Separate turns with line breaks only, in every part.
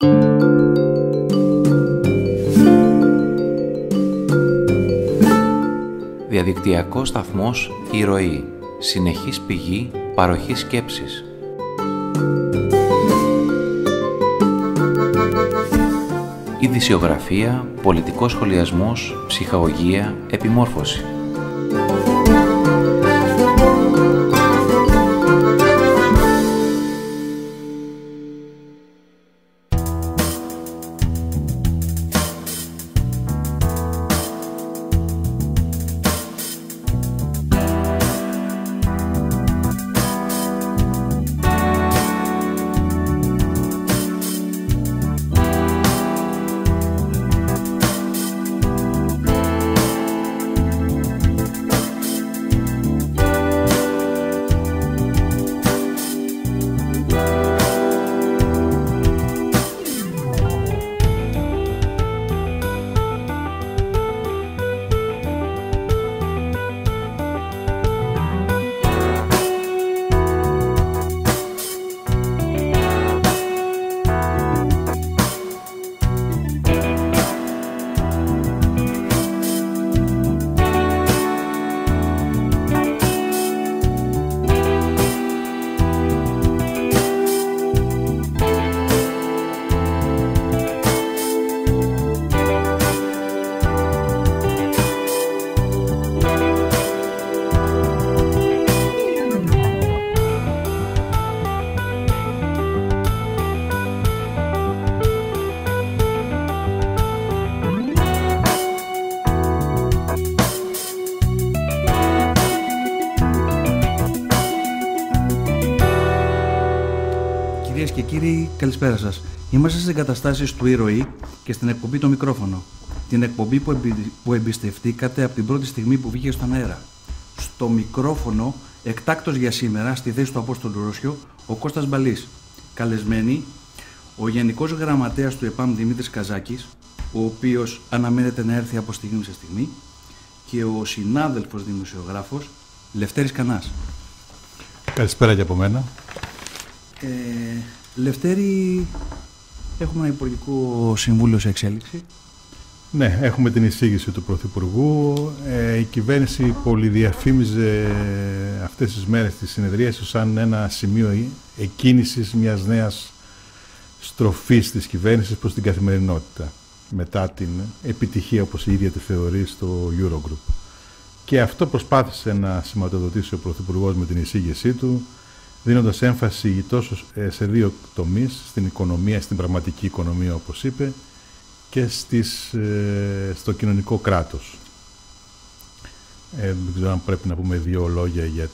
Διαδικτυακός σταθμός «Η Ροή». Συνεχής πηγή παροχής σκέψης. Ειδησιογραφία, πολιτικός σχολιασμός, ψυχαγωγία, επιμόρφωση.
Κυρίες και κύριοι, καλησπέρα σας. Είμαστε στις εγκαταστάσεις του «Η Ροή» και στην εκπομπή «Το Μικρόφωνο». Την εκπομπή που εμπιστευτήκατε από την πρώτη στιγμή που βγήκε στον αέρα. Στο μικρόφωνο, εκτάκτος για σήμερα, στη θέση του Απόστολου Ρώσιο, ο Κώστας Μπαλής. Καλεσμένοι, ο Γενικός Γραμματέας του ΕΠΑΜ Δημήτρης Καζάκης, ο οποίος αναμένεται να έρθει από στιγμή σε στιγμή, και ο συνάδελφος δημοσιογράφος Λευτέρης Κανάς.
Καλησπέρα και από μένα.
Λευτέρη, έχουμε ένα Υπουργικό Συμβούλιο σε εξέλιξη.
Ναι, έχουμε την εισήγηση του Πρωθυπουργού. Η κυβέρνηση πολυδιαφήμιζε αυτές τις μέρες της συνεδρίας σαν ένα σημείο εκκίνησης μιας νέας στροφής της κυβέρνησης προς την καθημερινότητα, μετά την επιτυχία, όπως η ίδια τη θεωρεί, στο Eurogroup. Και αυτό προσπάθησε να σηματοδοτήσει ο Πρωθυπουργός με την εισήγησή του, δίνοντας έμφαση τόσο σε δύο τομείς, στην οικονομία, στην πραγματική οικονομία όπως είπε, και στο κοινωνικό κράτος. Δεν ξέρω αν πρέπει να πούμε δύο λόγια για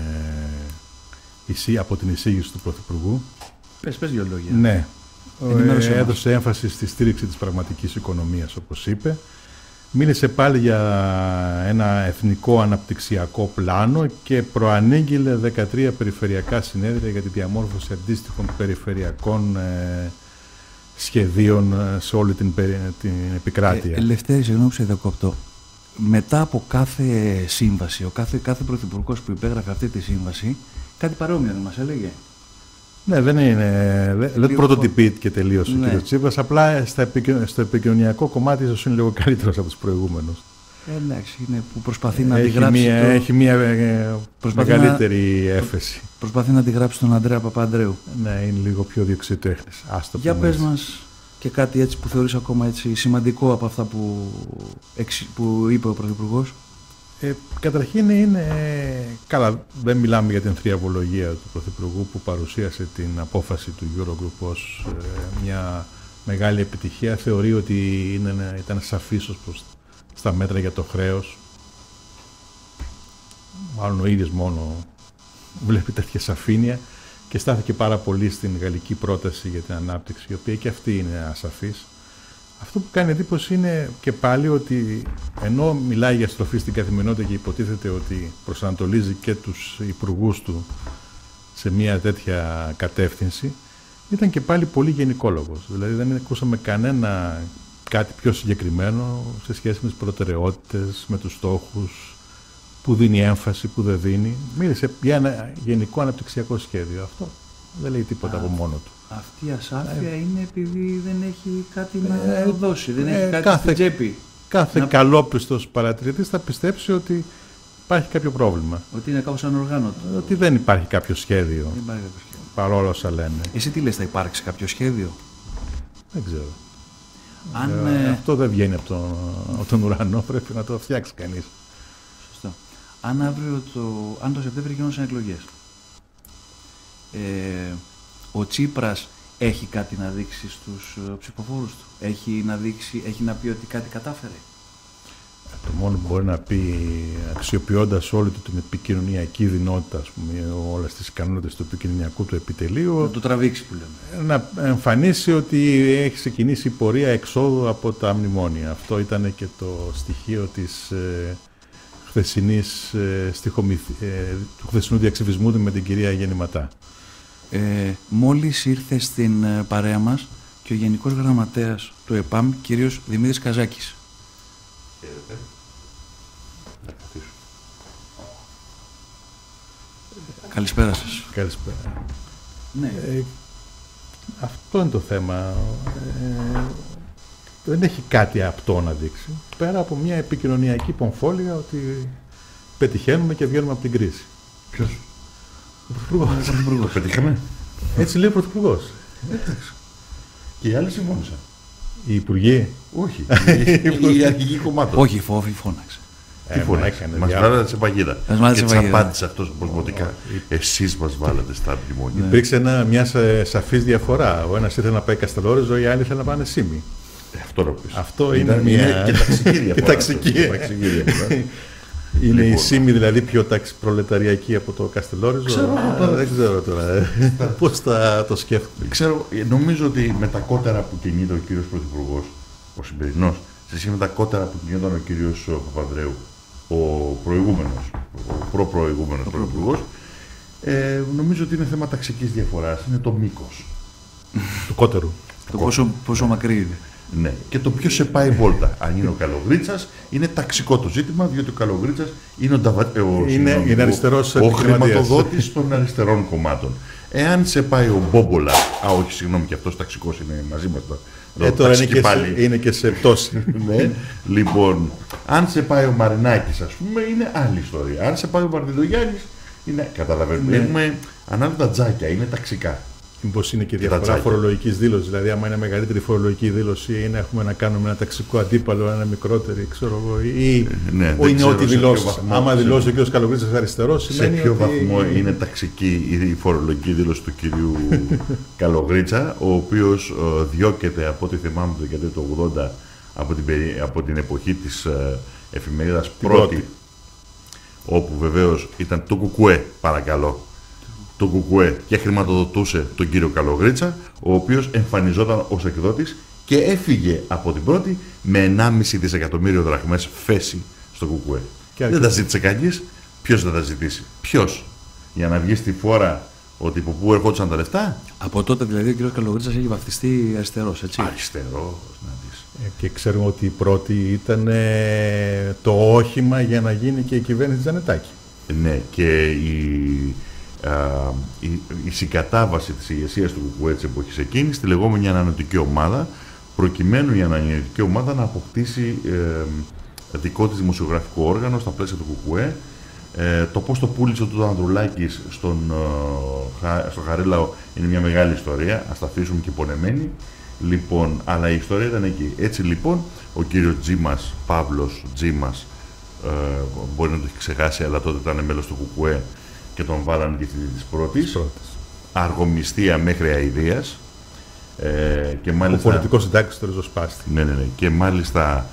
από την εισήγηση του Πρωθυπουργού.
Πες δύο λόγια.
Ναι, έδωσε έμφαση στη στήριξη της πραγματικής οικονομίας όπως είπε. Μίλησε πάλι για ένα εθνικό αναπτυξιακό πλάνο και προανήγγειλε 13 περιφερειακά συνέδρια για τη διαμόρφωση αντίστοιχων περιφερειακών σχεδίων σε όλη την επικράτεια.
Ελευθέρη, συγγνώμη που σε διακόπτω. Μετά από κάθε σύμβαση, κάθε πρωθυπουργός που υπέγραφε αυτή τη σύμβαση, κάτι παρόμοιο δεν μας έλεγε?
Ναι, δεν πρωτοτυπήθηκε τελείως ο κ. Τσίπρας, απλά στο επικοινωνιακό κομμάτι ίσως είναι λίγο καλύτερος από τους προηγούμενους.
Εντάξει, είναι που προσπαθεί να αντιγράψει.
Έχει μια μεγαλύτερη έφεση.
Προσπαθεί να αντιγράψει τον Ανδρέα Παπανδρέου.
Ναι, είναι λίγο πιο διοξιτέχνης.
Για πες μας και κάτι έτσι που θεωρείς ακόμα έτσι σημαντικό από αυτά που είπε ο Πρωθυπουργός.
Καταρχήν καλά, δεν μιλάμε για την θριαβολογία του Πρωθυπουργού που παρουσίασε την απόφαση του Eurogroup ως μια μεγάλη επιτυχία. Θεωρεί ότι ήταν σαφής ως προς στα μέτρα για το χρέος. Μάλλον ο ίδιος μόνο βλέπει τέτοια σαφήνεια και στάθηκε πάρα πολύ στην γαλλική πρόταση για την ανάπτυξη, η οποία και αυτή είναι ασαφής. Αυτό που κάνει εντύπωση είναι και πάλι ότι ενώ μιλάει για στροφή στην καθημερινότητα και υποτίθεται ότι προσανατολίζει και τους υπουργούς του σε μια τέτοια κατεύθυνση, ήταν και πάλι πολύ γενικόλογος. Δηλαδή δεν ακούσαμε κάτι πιο συγκεκριμένο σε σχέση με τις προτεραιότητες, με τους στόχους, που δίνει έμφαση, που δεν δίνει. Μίλησε για ένα γενικό αναπτυξιακό σχέδιο. Αυτό Δεν λέει τίποτα από μόνο του.
Αυτή η ασάφεια είναι επειδή δεν έχει κάτι να δώσει, δεν έχει κάτι στην τσέπη.
Κάθε καλόπιστος παρατηρητής θα πιστέψει ότι υπάρχει κάποιο πρόβλημα.
Ότι είναι κάπως ανοργάνωτο.
Ότι δεν υπάρχει κάποιο σχέδιο.
Δεν υπάρχει κάποιο σχέδιο.
Παρόλο όσα λένε.
Εσύ τι λες, θα υπάρξει κάποιο σχέδιο?
Δεν ξέρω.
Αν,
αυτό δεν βγαίνει από τον ουρανό, πρέπει να το φτιάξει κανείς.
Σωστό. Αν αύριο αν το Σεπτέμβριο γίνονταν εκλογές, ο Τσίπρας έχει κάτι να δείξει στους ψηφοφόρους του? Έχει να πει ότι κάτι κατάφερε?
Το μόνο που μπορεί να πει, αξιοποιώντας όλη του την επικοινωνιακή δυνότητα, ας πούμε, όλες τις ικανότητες του επικοινωνιακού του επιτελείου,
να το τραβήξει που λέμε.
Να εμφανίσει ότι έχει ξεκινήσει η πορεία εξόδου από τα μνημόνια. Αυτό ήταν και το στοιχείο της του χθεσινού διαξυφισμού του με την κυρία Γεννηματά.
Μόλις ήρθε στην παρέα μας και ο Γενικός Γραμματέας του ΕΠΑΜ, κύριος Δημήτρης Καζάκης. Καλησπέρα σας.
Καλησπέρα.
Ναι.
Αυτό είναι το θέμα. Δεν έχει κάτι απτό να δείξει. Πέρα από μια επικοινωνιακή πομφόλια ότι πετυχαίνουμε και βγαίνουμε από την κρίση.
Ποιος?
Ο Πρωθυπουργός.
Το πετύχαμε.
Έτσι λέει ο Πρωθυπουργός.
Και οι άλλοι συμφώνησαν.
Οι υπουργοί.
Όχι. Οι αρχηγοί κομμάτων.
Όχι, φώναξε.
Τι φώναξε? Μας βάλατε σε παγίδα. Και της απάντησε αυτός οπωσδημοτικά. Εσείς μας βάλατε στα μνημόνια.
Υπήρξε μια σαφής διαφορά. Ο ένας ήθελε να πάει Καστελόριζο, οι άλλοι ήθελαν να πάνε Σήμη.
Αυτό ρωτήσω.
Αυτό είναι μια.
Και ταξική διαφορά.
Είναι η Σήμη δηλαδή πιο προλεταριακή από το Καστελόριζο? Δεν ξέρω τώρα πώς θα το σκέφτομαι.
Νομίζω ότι με τα κότερα που κινείται ο κύριος Πρωθυπουργός, ο σημερινός, σε σχέση με τα κότερα που κινιόταν ο κύριος Παπανδρέου, ο προηγούμενος, ο προπροηγούμενος Πρωθυπουργός, νομίζω ότι είναι θέμα ταξικής διαφοράς, είναι το μήκος
του κότερου.
Το πόσο μακρύ είναι.
Ναι, και το ποιος σε πάει βόλτα. Αν είναι ο Καλογρίτσας, είναι ταξικό το ζήτημα, διότι ο Καλογρίτσας είναι ο χρηματοδότης των αριστερών κομμάτων. Εάν σε πάει ο Μπόμπολα, όχι συγγνώμη, και αυτός ταξικός είναι μαζί μας
τώρα είναι και σε πτώση.
Ναι. Λοιπόν, αν σε πάει ο Μαρινάκης, ας πούμε, είναι άλλη ιστορία. Αν σε πάει ο Μαρδιδογιάννης, είναι, καταλαβαίνουμε, έχουμε ανάλογα τζάκια, είναι ταξικά.
Μήπως είναι και διαφορά φορολογικής δήλωσης, δηλαδή άμα είναι μεγαλύτερη φορολογική δήλωση είναι έχουμε να κάνουμε ένα ταξικό αντίπαλο, ένα μικρότερη, ξέρω εγώ, ή είναι ό,τι δηλώσει. Άμα δηλώσει ο κ. Καλογρίτσας αριστερός, σημαίνει
σε ποιο βαθμό είναι ταξική η φορολογική δήλωση του κυρίου Καλογρίτσα, ο οποίος διώκεται από ό,τι θυμάμαι το δεκαετία του 80 από την εποχή της εφημερίδας Πρώτη, όπου βεβαίως ήταν το Κουκουέ, παρακαλώ, το Κουκουέ, και χρηματοδοτούσε τον κύριο Καλογρίτσα, ο οποίος εμφανιζόταν ως εκδότης και έφυγε από την Πρώτη με 1,5 δισεκατομμύριο δραχμές φέση στο Κουκουέ. Δεν τα ζήτησε κανείς. Ποιος δεν τα ζητήσει? Ποιος? Για να βγει στη φόρα ότι από πού ερχόντουσαν τα λεφτά.
Από τότε δηλαδή ο κύριος Καλογρίτσας έχει βαφτιστεί αριστερός, έτσι.
Αριστερός, να δεις.
Και ξέρουμε ότι η Πρώτη ήταν το όχημα για να γίνει και η κυβέρνηση Τζανετάκη.
Ναι, και η συγκατάβαση της ηγεσίας του Κουκουέ της εποχής εκείνης στη λεγόμενη ανανεωτική ομάδα, προκειμένου η ανανεωτική ομάδα να αποκτήσει δικό της δημοσιογραφικό όργανο στα πλαίσια του Κουκουέ. Το πώς το πούλησε ο Ανδρουλάκης στο Χαρίλαο είναι μια μεγάλη ιστορία, ας τα αφήσουμε και πονεμένη. Λοιπόν, αλλά η ιστορία ήταν εκεί. Έτσι λοιπόν, ο κύριος Τζίμας, Παύλος Τζίμας, μπορεί να το έχει ξεχάσει, αλλά τότε ήταν μέλος του Κουκουέ και τον βάλανε διευθυντή της Πρώτης. Αργομιστία μέχρι αηδίας. Και μάλιστα,
ο πολιτικός συντάκτης του ριζοσπάστη.
Ναι. Και μάλιστα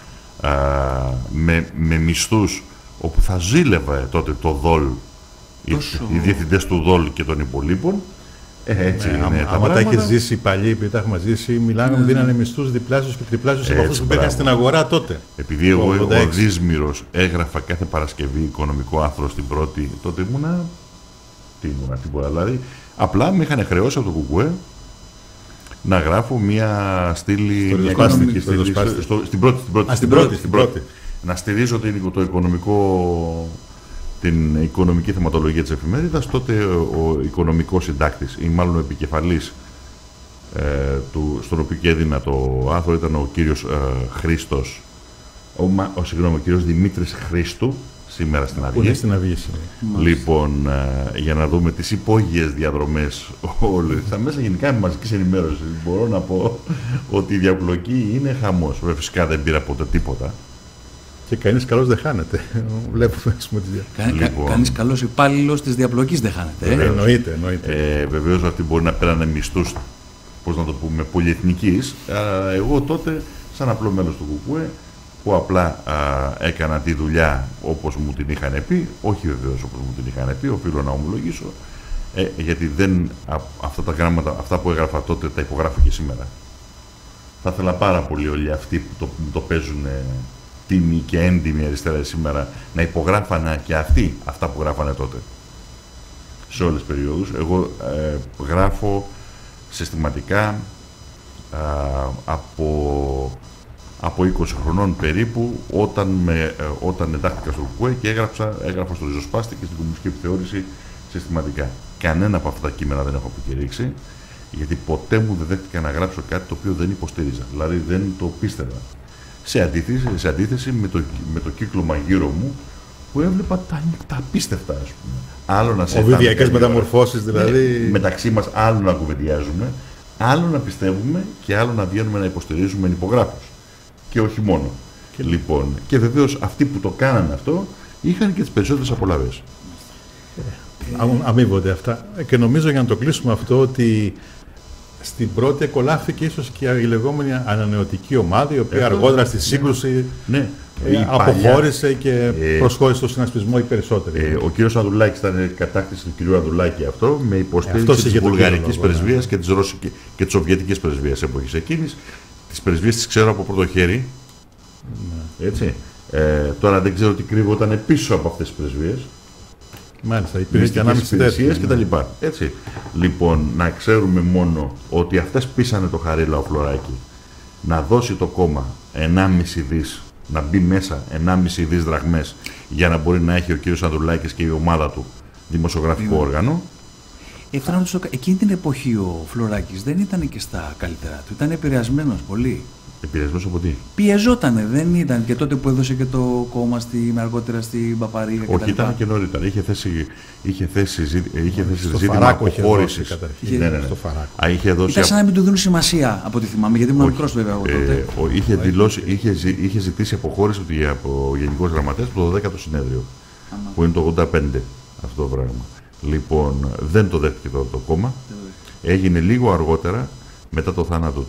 με μισθούς όπου θα ζήλευε τότε το ΔΟΛ, οι διευθυντές του ΔΟΛ και των υπολείπων. Έτσι είναι.
Άμα τα έχει ζήσει οι παλιοί, επειδή τα έχουμε ζήσει, μιλάμε ότι δίνανε μισθούς διπλάσιους και τριπλάσιους από αυτούς που μπήκαν στην αγορά τότε.
Επειδή εγώ ο Δίσμηρος έγραφα κάθε Παρασκευή οικονομικό άρθρο στην Πρώτη, τότε ήμουνα. Τι ήμουνα, τίποτα δηλαδή. Απλά με είχαν χρεώσει από το Κουκουέ να γράφω μια στήλη.
Στην Πρώτη.
Να στηρίζω το οικονομικό την οικονομική θεματολογία της εφημερίδας, τότε ο οικονομικός συντάκτης ή μάλλον ο επικεφαλής στον οποίο και έδινα το άρθρο ήταν ο κύριος Χρήστος, ο κύριος Δημήτρης Χρήστου, σήμερα στην Αυγή.
Είναι στην Αυγή.
Λοιπόν, για να δούμε τις υπόγειες διαδρομές στα μέσα γενικά μαζικής ενημέρωσης, μπορώ να πω ότι η διαπλοκή είναι χαμός. Βέβαια, φυσικά δεν πήρα ποτέ τίποτα.
Και κανείς καλός δεν χάνεται. Βλέπουμε,
Λοιπόν, κανείς καλός υπάλληλος της διαπλοκής δεν χάνεται.
Εννοείται.
Βεβαίως αυτοί μπορεί να πέρανε μισθούς, πώς να το πούμε, πολυεθνικής. Εγώ τότε, σαν απλό μέλος του ΚΚΕ, που απλά έκανα τη δουλειά όπως μου την είχαν πει, όχι βεβαίως όπως μου την είχαν πει, οφείλω να ομολογήσω, γιατί αυτά τα γράμματα, αυτά που έγραφα τότε, τα υπογράφω και σήμερα. Θα ήθελα πάρα πολύ όλοι αυτοί που το παίζουν τίμη και έντιμη αριστερά σήμερα να υπογράφανε και αυτοί αυτά που γράφανε τότε. Σε όλες τις περιόδους. Εγώ γράφω συστηματικά από 20 χρονών περίπου, όταν εντάχθηκα στο ΚΚΕ και έγραφα στο Ριζοσπάστη και στην Κομμουνιστική Επιθεώρηση συστηματικά. Κανένα από αυτά τα κείμενα δεν έχω αποκηρύξει, γιατί ποτέ μου δεν δέχτηκα να γράψω κάτι το οποίο δεν υποστήριζα. Δηλαδή δεν το πίστευα. Σε αντίθεση με το κύκλωμα γύρω μου, που έβλεπα τα απίστευτα, ας πούμε. Άλλο να σε
οβιδιακές μεταμορφώσεις, δηλαδή.
Μεταξύ μας, άλλο να κουβεντιάζουμε, άλλο να πιστεύουμε και άλλο να βγαίνουμε να υποστηρίζουμε υπογράφους. Και όχι μόνο. Λοιπόν, και βεβαίως αυτοί που το κάνανε αυτό είχαν και τις περισσότερες απολαύες.
Αμείβονται αυτά. Και νομίζω, για να το κλείσουμε αυτό, ότι στην πρώτη εκολάφθηκε ίσως και η λεγόμενη ανανεωτική ομάδα, η οποία αργότερα στη σύγκρουση αποχώρησε και προσχώρησε στο συνασπισμό οι περισσότεροι.
Ο κύριος Ανδρουλάκης ήταν κατάκτηση του κυρίου Ανδρουλάκη αυτό, με υποστήριξη της βουλγαρικής πρεσβείας και της σοβιετικής πρεσβείας εποχής εκείνης. Τις πρεσβείες τις ξέρω από πρώτο χέρι. Έτσι. Τώρα δεν ξέρω τι κρύβονταν πίσω από αυτές τις πρεσβείες.
Μάλιστα, υπήρχε και ανάμειξη
υπηρεσίες κτλ. Έτσι. Λοιπόν, να ξέρουμε μόνο ότι αυτές πείσανε το Χαρίλαο Φλωράκη να δώσει το κόμμα 1,5 δις, να μπει μέσα 1,5 δις δραχμές για να μπορεί να έχει ο κύριος Ανδρουλάκης και η ομάδα του δημοσιογραφικό όργανο.
Εκείνη την εποχή ο Φλωράκης δεν ήταν και στα καλύτερα του, ήταν επηρεασμένος πολύ.
Επηρεασμένος από τι?
Πιεζότανε, δεν ήταν και τότε που έδωσε και το κόμμα αργότερα στην Παπαρίγα.
Όχι, ήταν και νωρίτερα. Είχε θέσει ζήτημα αποχώρηση.
Ήταν σαν να μην του δίνουν σημασία, από ό,τι θυμάμαι, γιατί ήμουν μικρός βέβαια εγώ τότε.
Είχε ζητήσει αποχώρηση από Γενικός Γραμματέας από το 12ο συνέδριο, που είναι το 85 αυτό το πράγμα. Λοιπόν, δεν το δέχτηκε το κόμμα. Έγινε λίγο αργότερα, μετά το θάνατο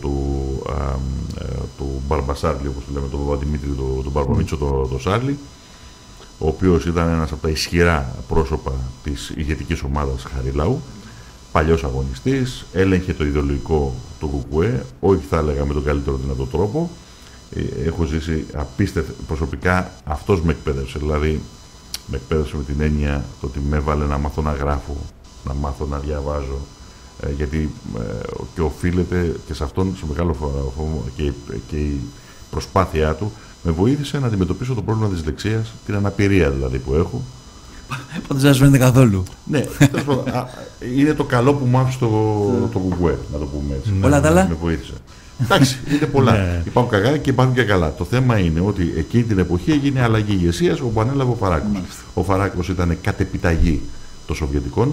του Μπαρμπασάρλη, όπως το λέμε, τον Παπαδημήτρη, τον Μπαρμπαμίτσο, το Σάρλη, ο οποίος ήταν ένας από τα ισχυρά πρόσωπα της ηγετικής ομάδας Χαριλάου, παλιός αγωνιστής, έλεγχε το ιδεολογικό του ΚΚΕ, όχι θα έλεγα με τον καλύτερο δυνατό τρόπο. Έχω ζήσει απίστευτα, προσωπικά αυτός με εκπαίδευσε, δηλαδή με εκπαίδευσε με την έννοια το ότι με έβαλε να μάθω να γράφω, να μάθω να διαβάζω, γιατί και οφείλεται και σε αυτόν σε μεγάλο βαθμό και η προσπάθειά του με βοήθησε να αντιμετωπίσω το πρόβλημα της δυσλεξίας, την αναπηρία δηλαδή που έχω.
Πότε δεν σας φαίνεται καθόλου.
Ναι, είναι το καλό που μου άφησε το ΚΚΕ, να το πούμε έτσι.
Όλα τα άλλα.
Με βοήθησε. Εντάξει, είναι πολλά. Υπάρχουν κακά και υπάρχουν και καλά. Το θέμα είναι ότι εκείνη την εποχή έγινε αλλαγή ηγεσίας όπου ανέλαβε ο Φαράκος. Ο Φαράκος ήταν κατ' επιταγή των Σοβιετικών,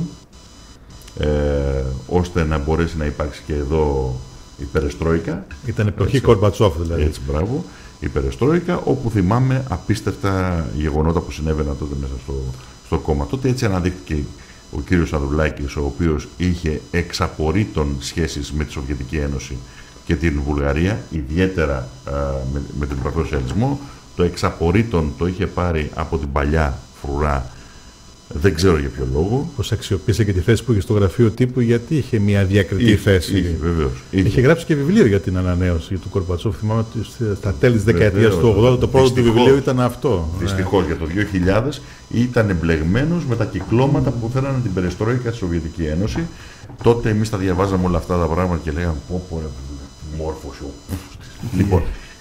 ώστε να μπορέσει να υπάρξει και εδώ η Περεστρόικα.
Ήταν εποχή Κορμπατσόφ δηλαδή.
Έτσι, μπράβο. Η Περεστρόικα, όπου θυμάμαι απίστευτα γεγονότα που συνέβαιναν τότε μέσα στο κόμμα. Τότε έτσι αναδείχθηκε ο κύριος Ανδρουλάκης, ο οποίος είχε εξαπορρίτων σχέσεις με τη Σοβιετική Ένωση και την Βουλγαρία, ιδιαίτερα με τον υπερσοσιαλισμό. Το εξαπορρίτων το είχε πάρει από την παλιά φρουρά. Δεν ξέρω για ποιο λόγο.
Πως αξιοποίησε και τη θέση που είχε στο γραφείο τύπου, γιατί είχε μια διακριτή θέση.
Είχε, βεβαίως.
Είχε γράψει και βιβλίο για την ανανέωση του Κορμπατσόφ. Θυμάμαι ότι στα τέλη της δεκαετίας του 80 το πρώτο του βιβλίο ήταν αυτό.
Δυστυχώς για το 2000 ήταν εμπλεγμένος με τα κυκλώματα που θέλανε την Περεστρόικα στη Σοβιετική Ένωση. Τότε εμείς τα διαβάζαμε όλα αυτά τα πράγματα και λέγαμε πω ρε μόρφωση. Λοιπόν,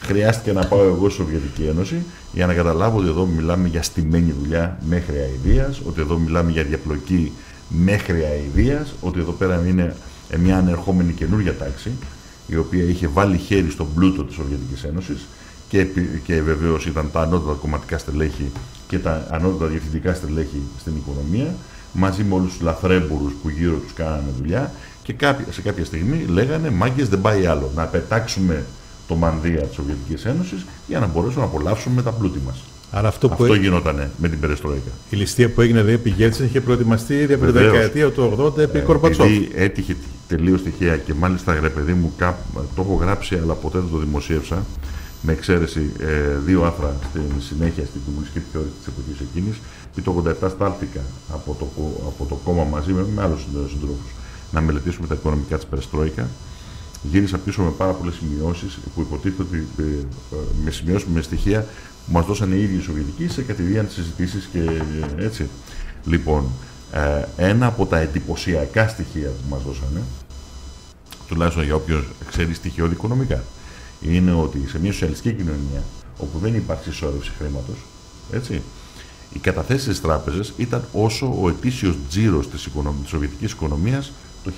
χρειάστηκε να πάω εγώ στη Σοβιετική Ένωση για να καταλάβω ότι εδώ μιλάμε για στημένη δουλειά μέχρι αηδίας, ότι εδώ μιλάμε για διαπλοκή μέχρι αηδίας, ότι εδώ πέρα είναι μια ανερχόμενη καινούργια τάξη, η οποία είχε βάλει χέρι στον πλούτο της Σοβιετικής Ένωσης και βεβαίως ήταν τα ανώτατα κομματικά στελέχη και τα ανώτατα διευθυντικά στελέχη στην οικονομία, μαζί με όλους τους λαθρέμπορους που γύρω τους κάνανε δουλειά και σε κάποια στιγμή λέγανε «Μάγκες, δεν πάει άλλο, να πετάξουμε το μανδύα της Σοβιετικής Ένωσης για να μπορέσουμε να απολαύσουμε τα πλούτη μας».
Άρα αυτό
γινότανε με την Περεστρόικα.
Η ληστεία που έγινε επί Γέλτσιν είχε προετοιμαστεί ήδη από τη δεκαετία του 80 επί Κορμπατσόφ.
Επειδή έτυχε τελείως τυχαία και μάλιστα, ρε παιδί μου, το έχω γράψει αλλά ποτέ δεν το δημοσίευσα, με εξαίρεση 2 άρθρα στην συνέχεια στην κομμουνιστική επιθεώρηση της εποχής εκείνης, και το 87 στάλθηκα από το κόμμα μαζί με άλλους συντρόφους να μελετήσουμε τα οικονομικά της Περεστρόικα. Γύρισα πίσω με πάρα πολλές σημειώσεις που υποτίθεται ότι με σημειώσεις, με στοιχεία που μας δώσανε οι ίδιοι οι Σοβιετικοί σε κατηδίαν συζητήσεις και έτσι. Λοιπόν, ένα από τα εντυπωσιακά στοιχεία που μας δώσανε, τουλάχιστον για όποιον ξέρει στοιχειώδη οικονομικά, είναι ότι σε μια σοσιαλιστική κοινωνία όπου δεν υπάρχει συσσόρευση χρήματος, έτσι, οι καταθέσεις στις τράπεζες ήταν όσο ο ετήσιος τζίρος της σοβιετικής οικονομίας το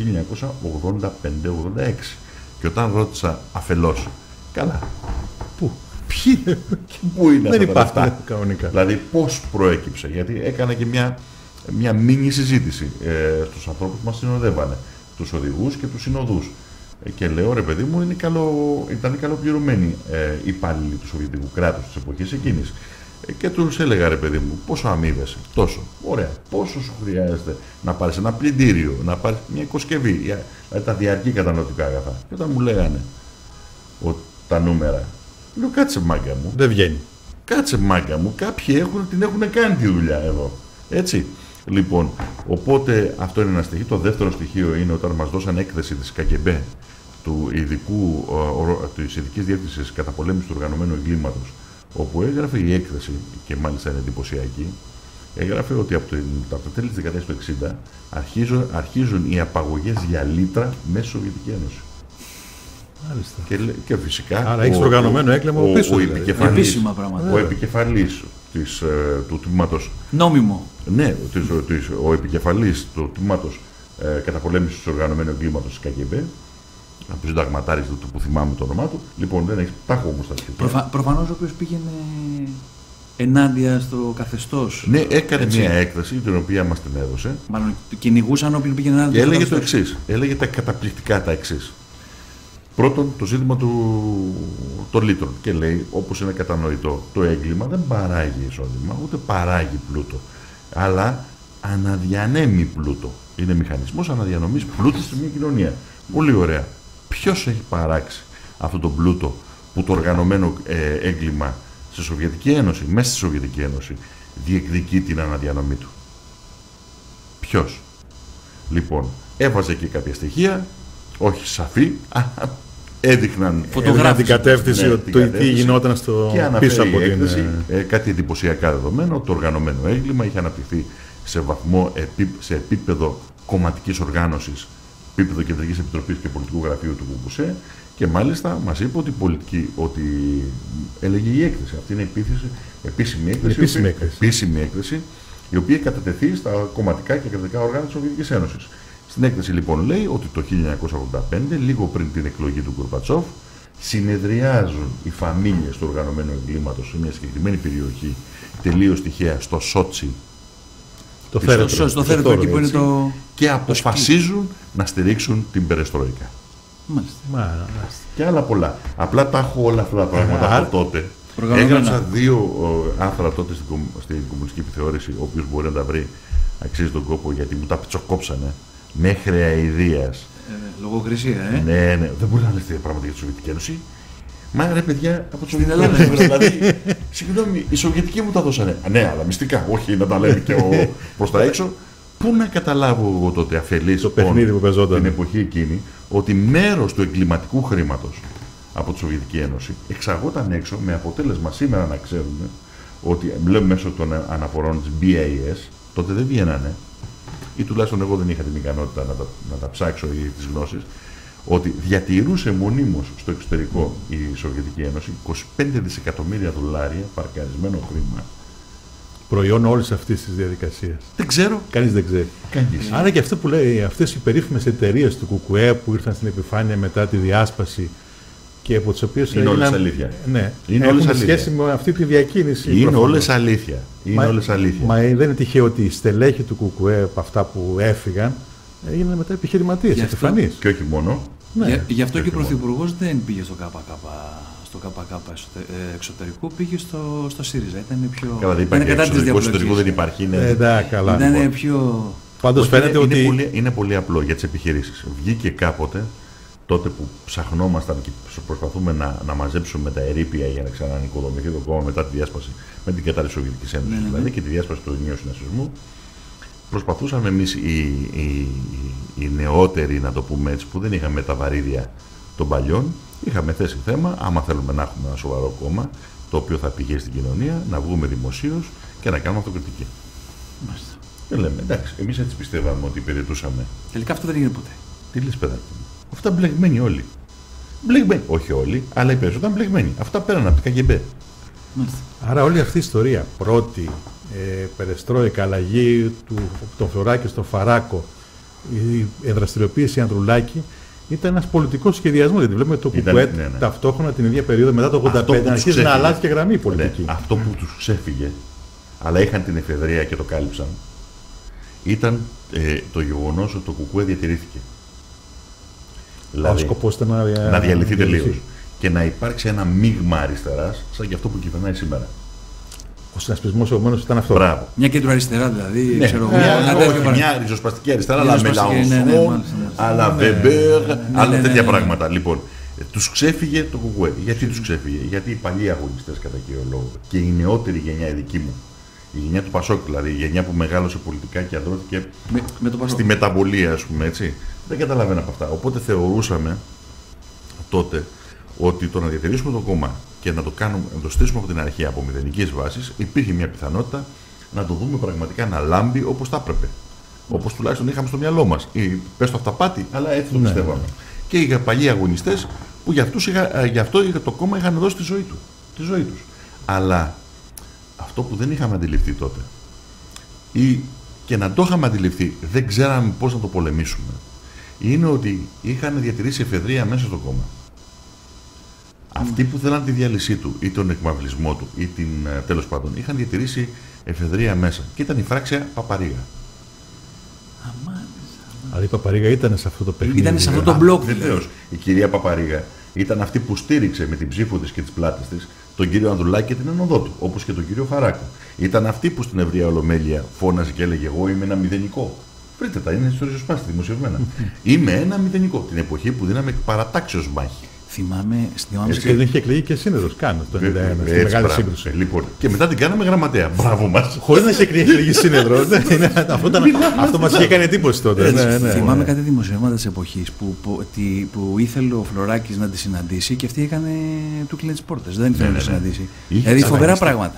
1985-86. Και όταν ρώτησα αφελώς, καλά, πού, ποιοι, πού είναι
δεν
αυτά τα λεφτά,
κανονικά.
Δηλαδή πώς προέκυψε, γιατί έκανα και μια μίνι συζήτηση στους ανθρώπους που μας συνοδεύανε, τους οδηγούς και τους συνοδούς. Και λέω, ρε παιδί μου, ήταν καλοπληρωμένοι υπάλληλοι του Σοβιετικού κράτους της εποχής εκείνης. Και τους έλεγα, ρε παιδί μου, πόσο αμείβεσαι, τόσο. Ωραία, πόσο σου χρειάζεται να πάρεις ένα πλυντήριο, να πάρεις μια οικοσκευή, δηλαδή τα διαρκή καταναλωτικά αγαθά. Και όταν μου λέγανε τα νούμερα, λέω, κάτσε μάγκα μου.
Δεν βγαίνει.
Κάτσε μάγκα μου, κάποιοι την έχουν κάνει τη δουλειά εδώ. Έτσι. Λοιπόν, οπότε αυτό είναι ένα στοιχείο. Το δεύτερο στοιχείο είναι όταν μας δώσαν έκθεση της ΚΑΚΕΜΠΕ, της Ειδικής Διεύθυνσης Καταπολέμησης του Οργανωμένου Εγκλήματος, όπου έγραφε η έκθεση, και μάλιστα είναι εντυπωσιακή, έγραφε ότι από τα τέλη της δεκαετίας του 60 αρχίζουν οι απαγωγές για λίτρα μέσα στη Σοβιετική Ένωση.
Μάλιστα.
Και φυσικά
άρα έχεις οργανωμένο έγκλημα από πίσω.
Ο επικεφαλής του τμήματος.
Νόμιμο.
Ναι, ο επικεφαλής του τμήματος καταπολέμησης του οργανωμένου εγκλήματος της ΚΑΚΕΜΠΕ, από τους συνταγματάρες του που θυμάμαι το όνομά του. Λοιπόν, δεν έχει. Τα έχω όμως τα στοιχεία.
Προφανώς ο οποίος πήγαινε ενάντια στο καθεστώς.
Ναι, έκανε μια έκθεση την οποία μας την έδωσε.
Μάλλον κυνηγούσαν όποιον πήγαινε ενάντια.
Και έλεγε το εξής. Έλεγε τα καταπληκτικά τα εξής. Πρώτον, το ζήτημα των λίτρων. Και λέει, όπως είναι κατανοητό, το έγκλημα δεν παράγει εισόδημα, ούτε παράγει πλούτο. Αλλά αναδιανέμει πλούτο. Είναι μηχανισμός αναδιανομής πλούτου στη μια κοινωνία. Πολύ ωραία. Ποιος έχει παράξει αυτό το πλούτο που το οργανωμένο έγκλημα στη Σοβιετική Ένωση, μέσα στη Σοβιετική Ένωση, διεκδικεί την αναδιανομή του? Ποιος? Λοιπόν, έβαζε και κάποια στοιχεία, όχι σαφή, έδειχναν
την κατεύθυνση, τι γινόταν πίσω από την έκθεση.
Κάτι εντυπωσιακά δεδομένα, το οργανωμένο έγκλημα είχε αναπτυχθεί σε επίπεδο κομματικής οργάνωσης, επίπεδο Κεντρικής Επιτροπής και Πολιτικού Γραφείου του ΚΚΣ, και μάλιστα μας είπε ότι έλεγε η έκθεση. Αυτή είναι επίσημη έκθεση, η οποία κατατεθεί στα κομματικά και κρατικά όργανα της Σοβιετικής Ένωσης. Στην έκθεση λοιπόν λέει ότι το 1985, λίγο πριν την εκλογή του Γκορμπατσόφ, συνεδριάζουν οι φαμίλιες του οργανωμένου εγκλήματος σε μια συγκεκριμένη περιοχή, τελείως τυχαία, στο Σότσι,
στο θέρετρο εκεί που είναι το...
και αποφασίζουν να στηρίξουν την Περεστρόικα.
Μάλιστα.
Και άλλα πολλά. Απλά τα έχω όλα αυτά τα πράγματα από τότε. Έγραψα 2 άρθρα τότε στην κομμουνιστική επιθεώρηση, ο οποίος μπορεί να τα βρει, αξίζει τον κόπο, γιατί μου τα πετσοκόψανε μέχρι αηδίας.
Λογοκρισία,
Ναι, δεν μπορεί να λες τέτοια πράγματα για τη Σοβιετική Ένωση. Μα ρε παιδιά, από τη Σοβιετική Ένωση. Δηλαδή, συγγνώμη, οι Σοβιετικοί μου τα δώσανε. Ναι, αλλά μυστικά, όχι να τα λέμε και προς τα έξω. Πού να καταλάβω εγώ τότε, αφελής την εποχή εκείνη, ότι μέρος του εγκληματικού χρήματος από τη Σοβιετική Ένωση εξαγόταν έξω, με αποτέλεσμα σήμερα να ξέρουμε ότι, λέμε μέσω των αναφορών της BAS, τότε δεν βγαίνανε, ή τουλάχιστον εγώ δεν είχα την ικανότητα να τα ψάξω ή τις γνώσεις, ότι διατηρούσε μονίμως στο εξωτερικό η Σοβιετική Ένωση 25 δισεκατομμύρια δολάρια παρκαρισμένο χρήμα.
Προϊόν όλης αυτής της διαδικασίας.
Δεν ξέρω.
Κανείς δεν ξέρει.
Κανείς.
Άρα και αυτό που λέει, αυτές οι περίφημες εταιρείες του ΚΚΕ που ήρθαν στην επιφάνεια μετά τη διάσπαση και από τις οποίες
είναι όλες αλήθεια.
Ναι,
είναι
έχουν
όλες
σχέση με αυτή τη διακίνηση.
Είναι
προφανώς.
όλες αλήθεια. Είναι όλες αλήθεια.
Μα δεν είναι τυχαίο ότι οι στελέχοι του ΚΚΕ από αυτά που έφυγαν έγιναν μετά επιχειρηματίες, επιφανείς.
Και όχι μόνο.
Ναι. Γι' αυτό και ο Πρωθυπουργός δεν πήγε στο ΚΚ εξωτερικού, πήγε στο ΣΥΡΙΖΑ. Ήταν πιο.
Καλά, δεν υπάρχει εξωτερικό δεν υπάρχει.
Καλά.
Ήταν πιο.
Πάντως φαίνεται ότι.
Είναι πολύ απλό για τις επιχειρήσεις. Βγήκε κάποτε, τότε που ψαχνόμασταν και προσπαθούμε να μαζέψουμε τα ερείπια για να ξανανοικοδομηθεί το κόμμα μετά τη διάσπαση, με την κατάρρευση της Σοβιετικής Ένωσης δηλαδή και τη διάσπαση του ενιαίου συνασπισμού. Προσπαθούσαμε εμείς οι νεότεροι, να το πούμε έτσι, που δεν είχαμε τα βαρύδια των παλιών, είχαμε θέσει θέμα, άμα θέλουμε να έχουμε ένα σοβαρό κόμμα, το οποίο θα πηγαίνει στην κοινωνία, να βγούμε δημοσίως και να κάνουμε αυτοκριτική.
Μάλιστα.
Και λέμε, εντάξει, εμείς έτσι πιστεύαμε ότι υπηρετούσαμε.
Τελικά αυτό δεν έγινε ποτέ.
Τι λες, παιδάκι μου. Αυτά μπλεγμένοι όλοι. Μπλεγμένοι. Όχι όλοι, αλλά οι περισσότεροι ήταν μπλεγμένοι. Αυτά πέραν από την ΚΑΓΚΕΜΠΕ.
Άρα όλη αυτή η ιστορία, πρώτη περεστρόικα, αλλαγή των Φλωράκη στο Φαράκο, η δραστηριοποίηση Ανδρουλάκη, ήταν ένας πολιτικός σχεδιασμός. Γιατί βλέπουμε το ΚΚΕ ταυτόχρονα την ίδια περίοδο μετά το 1985 να αρχίζει να αλλάζει και γραμμή πολιτική.
Ναι, αυτό που τους ξέφυγε, αλλά είχαν την εφεδρεία και το κάλυψαν, ήταν το γεγονός ότι το ΚΚΕ διατηρήθηκε. Δηλαδή,
ο σκοπός ήταν
να διαλυθεί τελείως και να υπάρξει ένα μείγμα αριστεράς, σαν και αυτό που κυβερνάει σήμερα.
Ο συνασπισμός επομένως ήταν αυτό.
Μπράβο.
Μια κεντροαριστερά δηλαδή.
Ναι,
ξέρω,
μια ριζοσπαστική αριστερά, αλλά με Λαονσόν, αλλά Βεμπέρ, άλλα τέτοια πράγματα. Λοιπόν, τους ξέφυγε το ΚΚΕ. Γιατί τους ξέφυγε? Γιατί οι παλιοί αγωνιστές κατά κύριο λόγο και η νεότερη γενιά, η δική μου, η γενιά του Πασόκ, δηλαδή η γενιά που μεγάλωσε πολιτικά και ανδρώθηκε στη μεταβολία, ας πούμε έτσι, δεν καταλαβαίνω από αυτά. Οπότε θεωρούσαμε τότε ότι το να διατηρήσουμε το κόμμα και να το στήσουμε από την αρχή από μηδενικής βάσης, υπήρχε μια πιθανότητα να το δούμε πραγματικά να λάμπει όπως θα έπρεπε. Όπως τουλάχιστον είχαμε στο μυαλό μας. Πες το αυταπάτη, αλλά έτσι το πιστεύαμε. Και οι παλιοί αγωνιστές που γι' αυτό το κόμμα είχαν δώσει τη ζωή τους. Αλλά αυτό που δεν είχαμε αντιληφθεί τότε, ή και να το είχαμε αντιληφθεί, δεν ξέραμε πώς να το πολεμήσουμε, είναι ότι είχαν διατηρήσει εφεδρεία μέσα στο κόμμα. Αυτοί που θέλαν τη διάλυσή του ή τον εκμαυλισμό του ή τέλος πάντων είχαν διατηρήσει εφεδρεία μέσα και ήταν η φράξια Παπαρίγα.
Αλλά η Παπαρίγα ήταν σε αυτό το παιχνίδι.
Ήταν σε αυτό το μπλοκ.
Βεβαίως. Η κυρία Παπαρίγα ήταν αυτή που στήριξε με την ψήφο της και τις πλάτες της τον κύριο Ανδρουλάκη και την ενοδό του, όπως και τον κύριο Φαράκο. Ήταν αυτή που στην ευρεία Ολομέλεια φώναζε και έλεγε: εγώ είμαι ένα μηδενικό. Βρείτε τα, είναι στο ριζοσπάστη δημοσιευμένα. Είμαι ένα μηδενικό. Την εποχή που δίναμε παρατάξεως μάχη.
Θυμάμαι.
Και δεν είχε εκλεγεί και σύνοδος καν το 1991, στη μεγάλη σύγκρουση.
Λοιπόν, και μετά την κάναμε γραμματέα. Μπράβο μας.
Χωρίς να είχε εκλεγεί σύνεδρο. Αυτό μας είχε κάνει εντύπωση τότε.
Θυμάμαι κάτι δημοσιεύματα της εποχής που ήθελε ο Φλωράκης να τη συναντήσει και αυτή έκανε του κλείνει τις πόρτες. Δεν ήθελε να τη συναντήσει. Δηλαδή φοβερά πράγματα.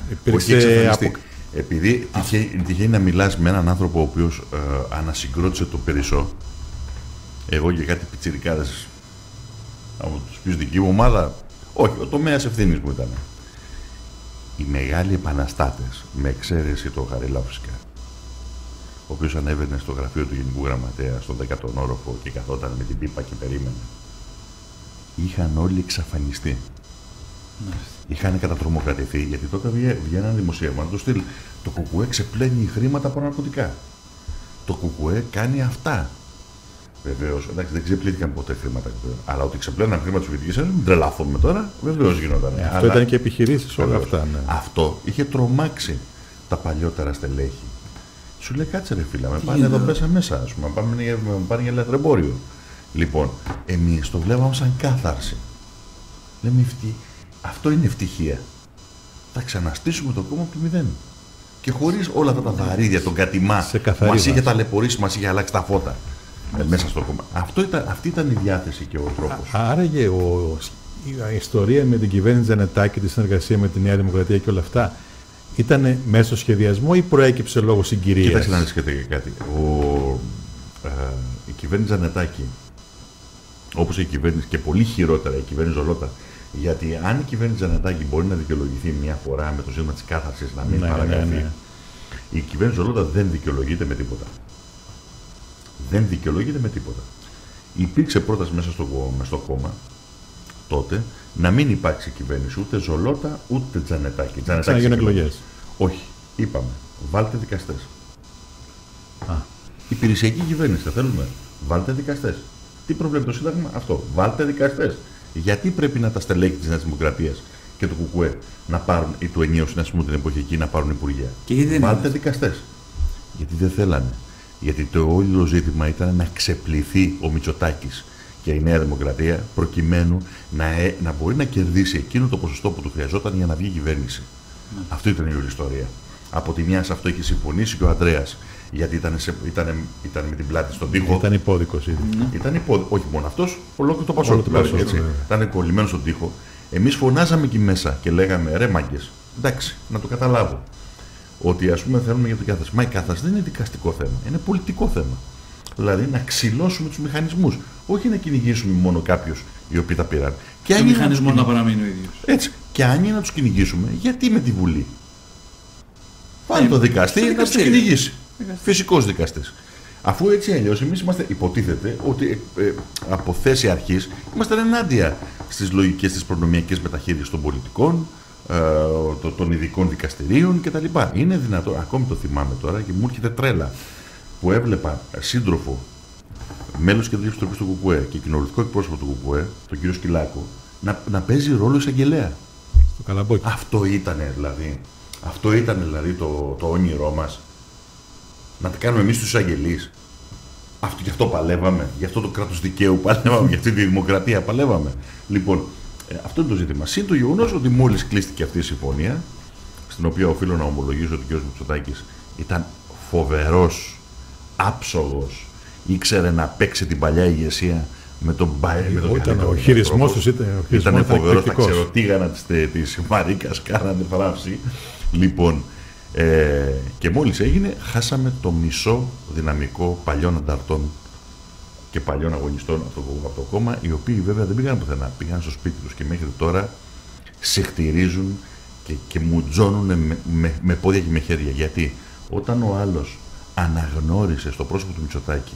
Επειδή τυχαίνει να μιλάς με έναν άνθρωπο ο οποίος ανασυγκρότησε το Περισσό, εγώ και κάτι πιτσιρικάδες από τους οποίους δική μου ομάδα, όχι, ο τομέας ευθύνης μου ήταν. Οι μεγάλοι επαναστάτες, με εξαίρεση το Χαρίλαο φυσικά, ο οποίος ανέβαινε στο γραφείο του Γενικού Γραμματέα, στον 10ο όροφο και καθόταν με την πίπα και περίμενε, είχαν όλοι εξαφανιστεί. Είχαν κατατρομοκρατηθεί, γιατί τότε βγαίναν δημοσίευμα του στυλ. Το ΚΚΕ ξεπλένει χρήματα από ναρκωτικά. Το ΚΚΕ κάνει αυτά. Βεβαίως, εντάξει, δεν ξεπλήθηκαν ποτέ χρήματα. Αλλά ότι ξεπλέναν χρήματα τη Σοβιετικής Ένωσης, μην τρελαθούμε τώρα, βεβαίως γινόταν.
Αυτό ήταν και επιχειρήσεις όλα αυτά. Ναι.
Αυτό είχε τρομάξει τα παλιότερα στελέχη. Σου λέει: κάτσε ρε φίλα, με πάνε εδώ μέσα, ας πούμε, πάνε για λαθρεμπόριο. Λοιπόν, εμείς το βλέπαμε σαν κάθαρση. Λέμε: αυτό είναι ευτυχία. Θα ξαναστήσουμε το κόμμα από το μηδέν. Και χωρίς όλα αυτά τα βαρύδια, τον κατημά που μας είχε ταλαιπωρήσει, μας είχε αλλάξει τα φώτα μέσα στο κόμμα. Αυτή ήταν η διάθεση και ο τρόπος.
Άραγε η ιστορία με την κυβέρνηση Τζανετάκη, τη συνεργασία με τη Νέα Δημοκρατία και όλα αυτά, ήταν μέσω σχεδιασμό ή προέκυψε λόγω συγκυρίας?
Κοίταξε να δεις κάτι. Η κυβέρνηση Τζανετάκη όπως η κυβέρνηση, και πολύ χειρότερα η κυβέρνηση Ζολότα. Γιατί αν η κυβέρνηση Τζανετάκη μπορεί να δικαιολογηθεί μια φορά με το ζήτημα της κάθαρσης να μην παραγραφεί, η κυβέρνηση Ζολότα δεν δικαιολογείται με τίποτα. Δεν δικαιολογείται με τίποτα. Υπήρξε πρόταση μέσα στο κόμμα τότε να μην υπάρξει κυβέρνηση ούτε Ζολότα ούτε Τζανετάκη.
Να γίνουν εκλογές.
Όχι. Είπαμε, βάλτε δικαστές. Υπηρεσιακή κυβέρνηση θα θέλουμε. Βάλτε δικαστές. Τι προβλέπει το Σύνταγμα? Αυτό. Βάλτε δικαστές. Γιατί πρέπει να τα στελέχη της Νέας Δημοκρατίας και του ΚΚΕ να πάρουν, ή του ενιαίου συνασπισμού την εποχή εκεί, να πάρουν υπουργεία? Βάλτε δικαστές. Γιατί δεν θέλανε. Γιατί το όλο ζήτημα ήταν να ξεπληθεί ο Μητσοτάκης και η Νέα Δημοκρατία προκειμένου να μπορεί να κερδίσει εκείνο το ποσοστό που του χρειαζόταν για να βγει η κυβέρνηση. Αυτό ήταν η όλη ιστορία. Από τη μια σε αυτό είχε συμφωνήσει και ο Ανδρέας, γιατί ήταν με την πλάτη στον τοίχο.
Ήταν υπόδικος ήδη.
Ήταν υπόδικος. Όχι μόνο αυτός, ολόκληρο το Πασόκ. Ήταν κολλημένο στον τοίχο. Εμείς φωνάζαμε εκεί μέσα και λέγαμε ρε μάγκες, εντάξει, να το καταλάβω. Ότι ας πούμε θέλουμε για την κάθαρση. Μα η κάθαρση δεν είναι δικαστικό θέμα, είναι πολιτικό θέμα. Δηλαδή να ξυλώσουμε τους μηχανισμούς. Όχι να κυνηγήσουμε μόνο κάποιους οι οποίοι τα πήραν.
Και ο μηχανισμός να παραμείνει ο ίδιος.
Έτσι. Και αν είναι να τους κυνηγήσουμε, γιατί με τη Βουλή? Πάνε το δικαστή να τους κυνηγήσει. Φυσικός δικαστής. Αφού έτσι αλλιώς εμείς είμαστε, υποτίθεται ότι από θέση αρχής είμαστε ενάντια στις λογικές της προνομιακής μεταχείρισης των πολιτικών, των ειδικών δικαστηρίων κτλ. Είναι δυνατό, ακόμη το θυμάμαι τώρα και μου έρχεται τρέλα, που έβλεπα σύντροφο, μέλος Κεντρικής Επιτροπής του ΚΚΕ και κοινοβουλευτικό εκπρόσωπο του ΚΚΕ, τον κύριο Σκυλάκο, να παίζει ρόλο εισαγγελέα.
Στο καλαμπόκι.
Αυτό ήταν δηλαδή το όνειρό μας. Να τα κάνουμε εμείς τους εισαγγελείς. Γι' αυτό παλεύαμε. Γι' αυτό το κράτος δικαίου παλεύαμε. Γι' αυτή τη δημοκρατία παλεύαμε. Λοιπόν, αυτό είναι το ζήτημα. Συν το γεγονός ότι μόλις κλείστηκε αυτή η συμφωνία, στην οποία οφείλω να ομολογήσω ότι ο κ. Μητσοτάκης ήταν φοβερός, άψογος, ήξερε να παίξει την παλιά ηγεσία με τον
ο χειρισμός τους
ήταν φοβερός, τα ξεροτήγανα της Μαρίκας κάνανε φράυση. Λοιπόν, και μόλις έγινε, χάσαμε το μισό δυναμικό παλιών ανταρτών και παλιών αγωνιστών από το κόμμα, οι οποίοι βέβαια δεν πήγαν πουθενά, πήγαν στο σπίτι τους και μέχρι τώρα συχτηρίζουν και μουτζώνουν με πόδια και με χέρια. Γιατί όταν ο άλλος αναγνώρισε στο πρόσωπο του Μητσοτάκη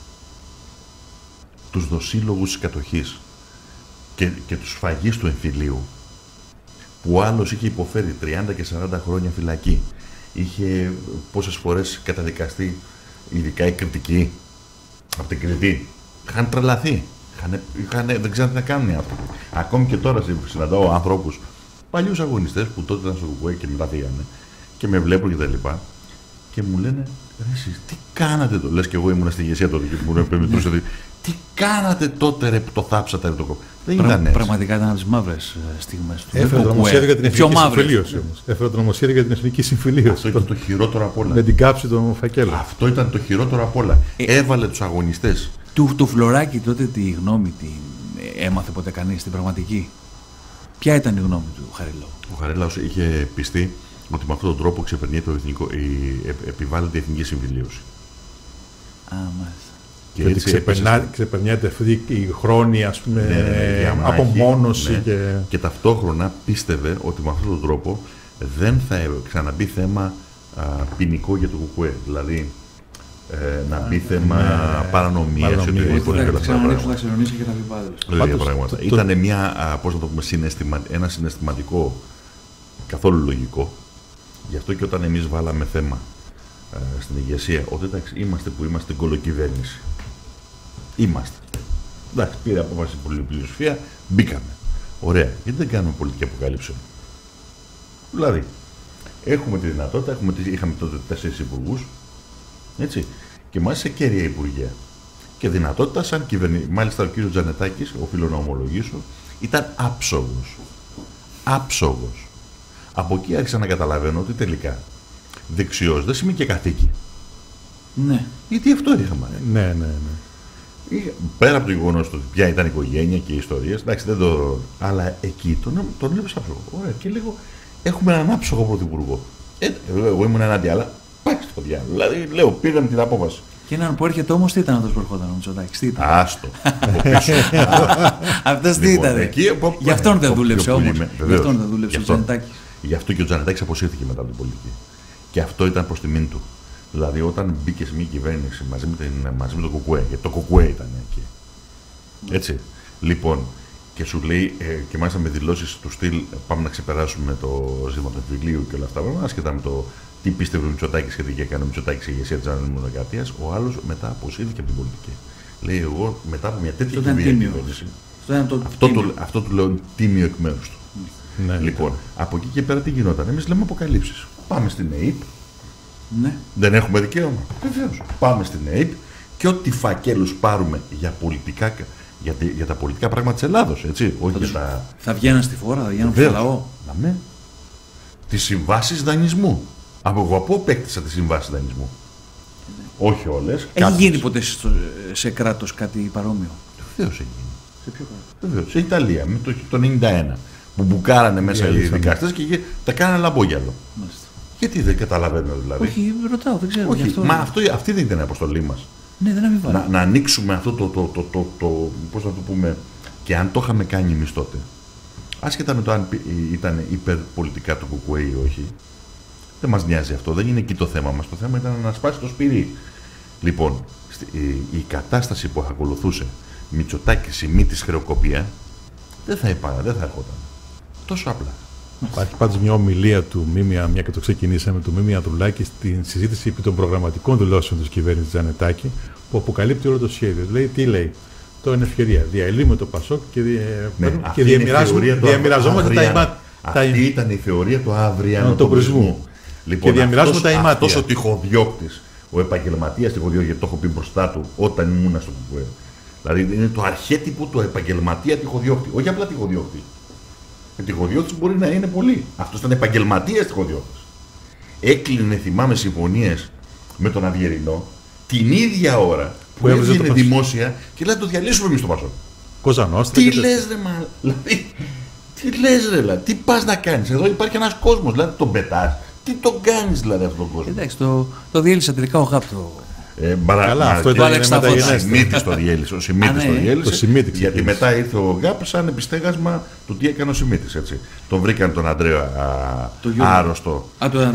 τους δοσύλλογους της κατοχής και τους φαγείς του εμφυλίου, που ο άλλος είχε υποφέρει 30 και 40 χρόνια φυλακή, είχε πόσες φορές καταδικαστεί, ειδικά οι κριτικοί από την Κρητή, είχαν τρελαθεί, δεν ξέραν τι να κάνουν οι άνθρωποι. Ακόμη και τώρα συναντάω ανθρώπους, παλιούς αγωνιστές που τότε ήταν στο ΚΚΕ και μετά φύγανε και με βλέπουν και τα λοιπά και μου λένε, εσείς τι κάνατε τότε? Λες και εγώ ήμουν στη ηγεσία τότε και μου λένε, τι κάνατε τότε ρε που το θάψατε το κόμμα? Δεν ήταν έτσι.
Πραγματικά ήταν από τις μαύρες στιγμές του.
Έφερε το νομοσχέδιο για την εθνική συμφιλίωση όμως. Έφερε το νομοσχέδιο για την εθνική συμφιλίωση.
Αυτό ήταν το χειρότερο απ' όλα.
Με την κάψη των φακέλων.
Αυτό ήταν το χειρότερο απ' όλα. Έβαλε τους αγωνιστές.
Του Φλωράκη τότε τη γνώμη την έμαθε ποτέ κανείς στην πραγματική? Ποια ήταν η γνώμη του Χαριλάου?
Ο Χαριλάους είχε πιστεί ότι με αυτόν τον τρόπο επιβάλλεται η εθνική συμφιλίωση.
Μάλιστα.
Και έτσι ξεπερνιέται αυτή η χρόνια, ας πούμε, απομόνωση.
Και ταυτόχρονα πίστευε ότι με αυτόν τον τρόπο δεν θα ξαναμπεί θέμα ποινικό για το ΚΚΕ. Δηλαδή να μπει θέμα παρανομίας ή οτιδήποτε.
Να ξανανοίξουν τα ξενονίσια και τα
βιβλία. Ήταν ένα συναισθηματικό, καθόλου λογικό. Γι' αυτό και όταν εμείς βάλαμε θέμα στην ηγεσία, ότι εντάξει, είμαστε που είμαστε κολοκυβέρνηση. Είμαστε. Εντάξει, πήρε απόφαση η πλειοψηφία, μπήκαμε. Ωραία. Γιατί δεν κάνουμε πολιτική αποκάλυψη? Δηλαδή, έχουμε τη δυνατότητα, είχαμε τότε 4 υπουργούς, έτσι, και μάλιστα κέρια υπουργεία. Και δυνατότητα σαν κυβερνήτη. Μάλιστα ο κύριος Τζανετάκης, οφείλω να ομολογήσω, ήταν άψογος. Άψογος. Από εκεί άρχισα να καταλαβαίνω ότι τελικά δεξιός δεν σημαίνει και καθήκη.
Ναι.
Γιατί αυτό είχαμε.
Ναι.
Πέρα από το γεγονός ότι ποια ήταν η οικογένεια και οι ιστορίες, εντάξει, δεν το. Αλλά εκεί τον έβλεπε άψογο. Ωραία, και λίγο έχουμε έναν άψογο πρωθυπουργό. Εγώ ήμουν ενάντια, αλλά πάει στο διάλογο. Δηλαδή, λέω, πήραμε την απόφαση.
Και έναν που έρχεται όμως, τι ήταν αυτός που ερχόταν ο Μητσοτάκης, τι ήταν?
Άστο.
Αυτός τι ήταν? Γι' αυτόν δεν δούλεψε όμως. Γι' αυτόν δεν δούλεψε ο Τζανετάκης.
Γι' αυτό και ο Τζανετάκης αποσύρθηκε μετά από την πολιτική. Και αυτό ήταν προς τιμήν του. Δηλαδή, όταν μπήκε σε μια κυβέρνηση μαζί με το ΚΚΕ, γιατί το ΚΚΕ ήταν εκεί. Έτσι. Λοιπόν, και σου λέει, και μάλιστα με δηλώσεις του στυλ, πάμε να ξεπεράσουμε το ζήτημα του εμφυλίου και όλα αυτά, άσχετα με το τι πίστευε ο Μητσοτάκης και τι έκανε ο Μητσοτάκης η ηγεσία της Δημοκρατίας, ο άλλος μετά αποσύρθηκε από την πολιτική. Λέει, εγώ μετά από μια τέτοια κυβέρνηση. Αυτό του λέω τίμιο εκ μέρους του. Ναι, λοιπόν, από εκεί και πέρα τι γινόταν? Εμείς λέμε αποκαλύψεις. Πάμε στην ΑΕΠ. Ναι. Δεν έχουμε δικαίωμα. Βεβαίως. Πάμε στην ΑΕΠ και ό,τι φακέλους πάρουμε για τα πολιτικά πράγματα της Ελλάδος, έτσι. Όχι για τα...
Θα βγαίναν στη φόρα, θα βγαίναν στο λαό.
Ναι. Τις συμβάσεις δανεισμού. Εγώ από απέκτησα τις συμβάσεις δανεισμού. Ναι. Όχι όλες.
Έχει γίνει ποτέ σε κράτος κάτι παρόμοιο?
Βεβαίως έχει γίνει. Σε ποιο κράτος? Βεβαίως. Σε Ιταλία, με το 1991. Που μπουκάρανε μέσα οι δικαστές και τα κάνανε λαμπόγιαλο. Γιατί δεν καταλαβαίνω δηλαδή?
Όχι, ρωτάω, δεν ξέρω.
Όχι, μα αυτή δεν ήταν η αποστολή μας.
Ναι, δεν αμοιβάλλω.
Να ανοίξουμε αυτό πώς θα το πούμε, και αν το είχαμε κάνει εμείς τότε, άσχετα με το αν ήταν υπερπολιτικά το ΚΚΕ ή όχι, δεν μας νοιάζει αυτό, δεν είναι εκεί το θέμα μας. Το θέμα ήταν να σπάσει το σπυρί. Λοιπόν, η κατάσταση που ακολουθούσε Μητσοτάκης η μύτης χρεοκοπία δεν θα έρχονταν. Τόσο απλά.
Υπάρχει πάντως μια ομιλία του Μίμη, μια και το ξεκινήσαμε, του Μίμη Ανδρουλάκη στην συζήτηση επί των προγραμματικών δηλώσεων της κυβέρνησης Τζανετάκη, που αποκαλύπτει όλο το σχέδιο. Λέει, τι λέει? Τώρα είναι ευκαιρία. Διαλύουμε το Πασόκ και διαμοιραζόμαστε τα ημάτια.
Αυτή ήταν η θεωρία του αύριανοτοπρισμού. Λοιπόν,
και διαμοιράζουμε τα ημάτια.
Αυτός ο τυχοδιώκτης, ο επαγγελματίας τυχοδιώκτης, γιατί το έχω πει μπροστά του όταν ήμουν στο ΚΚΕ. Δηλαδή είναι το αρχέτυπο του επαγγελματία τυχοδιώκτη. Όχι απλά τυχοδιώκτη. Ο τυχοδιώκτης μπορεί να είναι πολύ. Αυτός ήταν επαγγελματίας τυχοδιώκτης. Έκλεινε, θυμάμαι, συμφωνίες με τον Αδιερινό την ίδια ώρα που έβγαινε δημόσια και λέει, το διαλύσουμε εμείς το Πασόκ.
Κοζανόστρα.
Τι λες ρε μα, δηλαδή, τι λες ρε, δηλαδή, τι πας να κάνεις? Εδώ υπάρχει ένας κόσμος, δηλαδή τον πετάς. Τι τον κάνεις δηλαδή αυτόν τον κόσμο?
Εντάξει, το διέλυσε τελικά ο Γάπτο.
Καλά, αυτό ήταν
ο Σιμίτης το διέλυσε. Γιατί μετά ήρθε ο ΓΑΠ σαν επιστέγασμα του τι έκανε ο Σιμίτης. Τον βρήκαν τον Ανδρέα άρρωστο.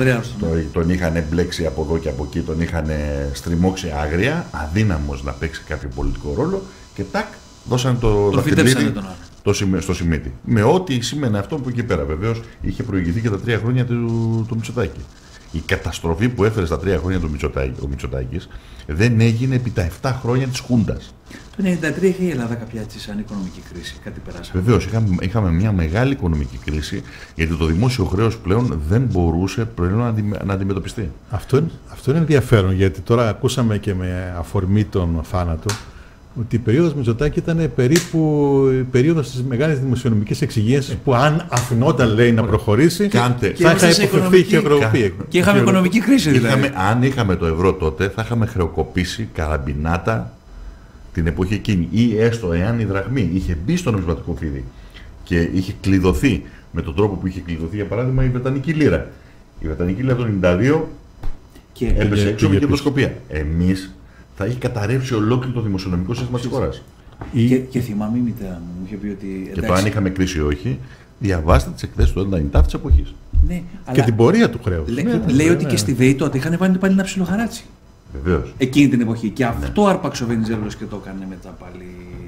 Τον είχαν μπλέξει από εδώ και από εκεί, τον είχαν στριμώξει άγρια, αδύναμος να παίξει κάποιο πολιτικό ρόλο και τάκ, δώσαν το δαχτυλίδι στο Σιμίτη. Με ό,τι σήμαινε αυτό που εκεί πέρα. Βεβαίως είχε προηγηθεί και τα 3 χρόνια του Μητσοτάκη. Η καταστροφή που έφερε στα 3 χρόνια ο Μητσοτάκης δεν έγινε επί τα 7 χρόνια της Χούντας.
Το 1993 είχε η Ελλάδα κάποια έτσι σαν οικονομική κρίση, κάτι περάσαμε.
Βεβαίως, είχαμε μια μεγάλη οικονομική κρίση, γιατί το δημόσιο χρέος πλέον δεν μπορούσε πλέον να αντιμετωπιστεί.
Αυτό είναι ενδιαφέρον, γιατί τώρα ακούσαμε και με αφορμή τον θάνατο ότι η περίοδος Μητσοτάκη ήταν περίπου η περίοδος της μεγάλης δημοσιονομικής εξυγίανσης που αν αφινόταν, λέει, να προχωρήσει θα είχα υποφευθεί η χρεοκοπία.
Και είχαμε οικονομική κρίση δηλαδή.
Αν είχαμε το ευρώ τότε θα είχαμε χρεοκοπήσει καραμπινάτα την εποχή εκείνη, ή έστω εάν η δραχμή είχε μπει στο νομισματικό φίδι και είχε κλειδωθεί με τον τρόπο που είχε κλειδωθεί, για παράδειγμα, η Βρετανική λίρα. Η Βρετανική λίρα το 1992 έπεσε έξω με κερδοσκοπία. Εμείς θα έχει καταρρεύσει ολόκληρο το δημοσιονομικό σύστημα της χώρας.
Και θυμάμαι η μητέρα μου είχε πει ότι.
Και το αν είχαμε κρίση ή όχι, διαβάστε τις εκθέσεις του Έντανιτάφ της εποχής.
Ναι,
και την πορεία του χρέους.
Λέει ότι και στη ΔΕΗ τότε είχαν βάλει πάλι ένα ψιλοχαράτσι.
Βεβαίως.
Εκείνη την εποχή. Και αυτό άρπαξε ο Βενιζέλος και το έκανε μετά πάλι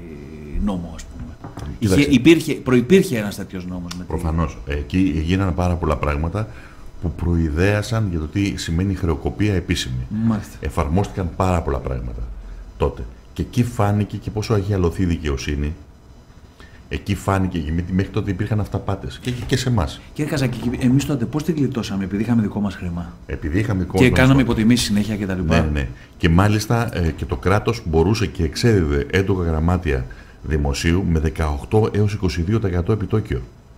νόμο, ας πούμε. Προϋπήρχε ένας τέτοιος νόμος.
Προφανώς. Εκεί γίνανε πάρα πολλά πράγματα που προειδέασαν για το τι σημαίνει χρεοκοπία επίσημη.
Μάλιστα.
Εφαρμόστηκαν πάρα πολλά πράγματα τότε. Και εκεί φάνηκε και πόσο έχει αλωθεί η δικαιοσύνη. Εκεί φάνηκε, γιατί μέχρι τότε υπήρχαν αυταπάτες και σε εμάς.
Κύριε Καζάκη, εμείς τότε πώς την γλιτώσαμε, επειδή είχαμε δικό μας χρήμα?
Επειδή είχαμε δικό
μας. Και κάναμε υποτιμήσεις συνέχεια κτλ.
Ναι. Και μάλιστα και το κράτος μπορούσε και εξέδιδε έντοκα γραμμάτια δημοσίου με 18 έως 22% επιτόκιο.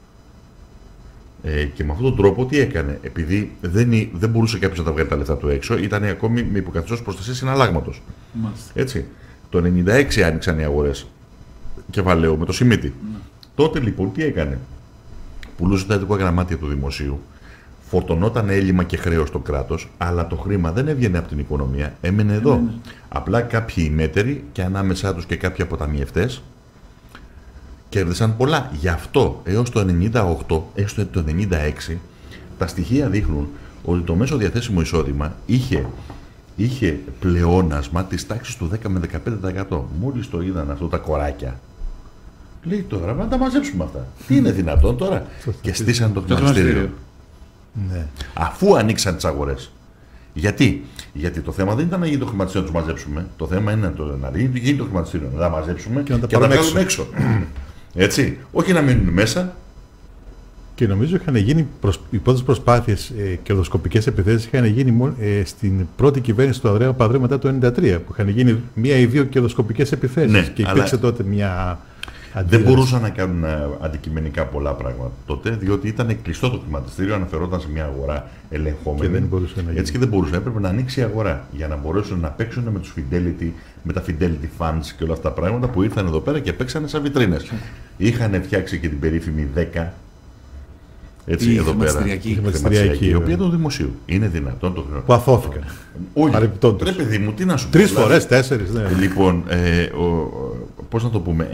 Και με αυτόν τον τρόπο τι έκανε? Επειδή δεν μπορούσε κάποιος να τα βγάλει τα λεφτά του έξω, ήταν ακόμη με υποκαθεστώς προστασίας συναλλάγματος. Έτσι. Το 1996 άνοιξαν οι αγορές κεφαλαίου με το Σιμίτη. Τότε λοιπόν τι έκανε? Πουλούσε τα έντοκα γραμμάτια του δημοσίου, φορτωνόταν έλλειμμα και χρέος στο κράτος, αλλά το χρήμα δεν έβγαινε από την οικονομία, έμενε εδώ. Απλά κάποιοι μέτεροι και ανάμεσά τους και κάποιοι αποταμιευτές κέρδισαν πολλά. Γι' αυτό έως το 98, έως το 96, τα στοιχεία δείχνουν ότι το μέσο διαθέσιμο εισόδημα είχε πλεόνασμα της τάξης του 10 με 15%. Μόλις το είδαν αυτό τα κοράκια, λέει τώρα να τα μαζέψουμε αυτά. Τι είναι δυνατόν τώρα? Και στήσαν το χρηματιστήριο.
Ναι.
Αφού ανοίξαν τις αγορές. Γιατί το θέμα δεν ήταν να γίνει το χρηματιστήριο να τους μαζέψουμε. Το θέμα είναι να γίνει το χρηματιστήριο, να τα μαζέψουμε και να τα βγάλουμε έξω. Έτσι. Όχι να μείνουν μέσα.
Και νομίζω είχαν γίνει οι πρώτες προσπάθειες κερδοσκοπικές επιθέσεις είχαν γίνει στην πρώτη κυβέρνηση του Ανδρέα Παπανδρέου μετά το 1993, που είχαν γίνει μία ή δύο κερδοσκοπικές επιθέσεις. Ναι, και υπήρξε τότε μια αντίδραση. Δεν μπορούσαν να κάνουν αντικειμενικά πολλά πράγματα τότε, διότι ήταν κλειστό το χρηματιστήριο, αναφερόταν σε μια αγορά ελεγχόμενη. Και δεν μπορούσε να γίνει. Έτσι και δεν μπορούσε. Έπρεπε να ανοίξει η αγορά για να μπορέσουν να παίξουν με τους Fidelity, με τα Fidelity Funds και όλα αυτά τα πράγματα που ήρθαν εδώ πέρα και παίξανε σαν βιτρίνες. Είχαν φτιάξει και την περίφημη 10. Έτσι,
η
εδώ πέρα. Η οποία είναι του δημοσίου. Είναι δυνατόν το χρόνο.
Που αθώθηκαν.
Όχι. Ρε παιδί μου, τι να σου πω.
3 φορές, 4. Ναι.
Λοιπόν, πώς να το πούμε,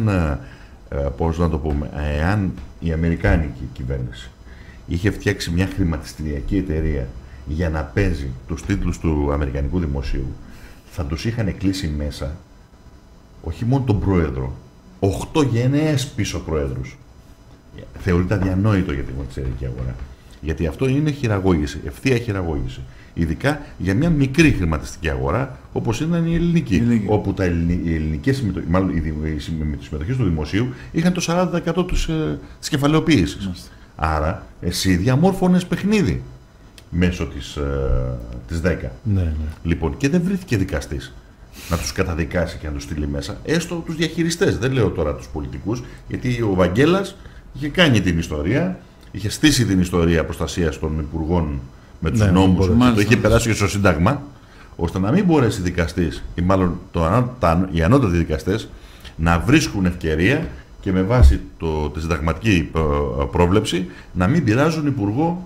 εάν η αμερικάνικη κυβέρνηση είχε φτιάξει μια χρηματιστηριακή εταιρεία για να παίζει τους τίτλους του αμερικανικού δημοσίου, θα τους είχαν κλείσει μέσα όχι μόνο τον πρόεδρο, 8 γενναίες πίσω πρόεδρους. Θεωρείται αδιανόητο για την χρηματιστηριακή αγορά. Γιατί αυτό είναι χειραγώγηση, ευθεία χειραγώγηση. Ειδικά για μια μικρή χρηματιστική αγορά όπως ήταν η ελληνική. Όπου οι ελληνικές συμμετοχές του δημοσίου είχαν το 40% της κεφαλαιοποίησης. Άρα εσύ διαμόρφωνες παιχνίδι μέσω της 10.
Ναι.
Λοιπόν, και δεν βρέθηκε δικαστής να τους καταδικάσει και να τους στείλει μέσα, έστω τους διαχειριστές. Δεν λέω τώρα τους πολιτικούς, γιατί ο Βαγγέλας είχε κάνει την ιστορία, είχε στήσει την ιστορία προστασίας των υπουργών με τους νόμους, το είχε περάσει και στο Σύνταγμα, ώστε να μην μπορέσει δικαστής, ή μάλλον οι ανώτατοι δικαστές, να βρίσκουν ευκαιρία και με βάση τη συνταγματική πρόβλεψη να μην πειράζουν υπουργό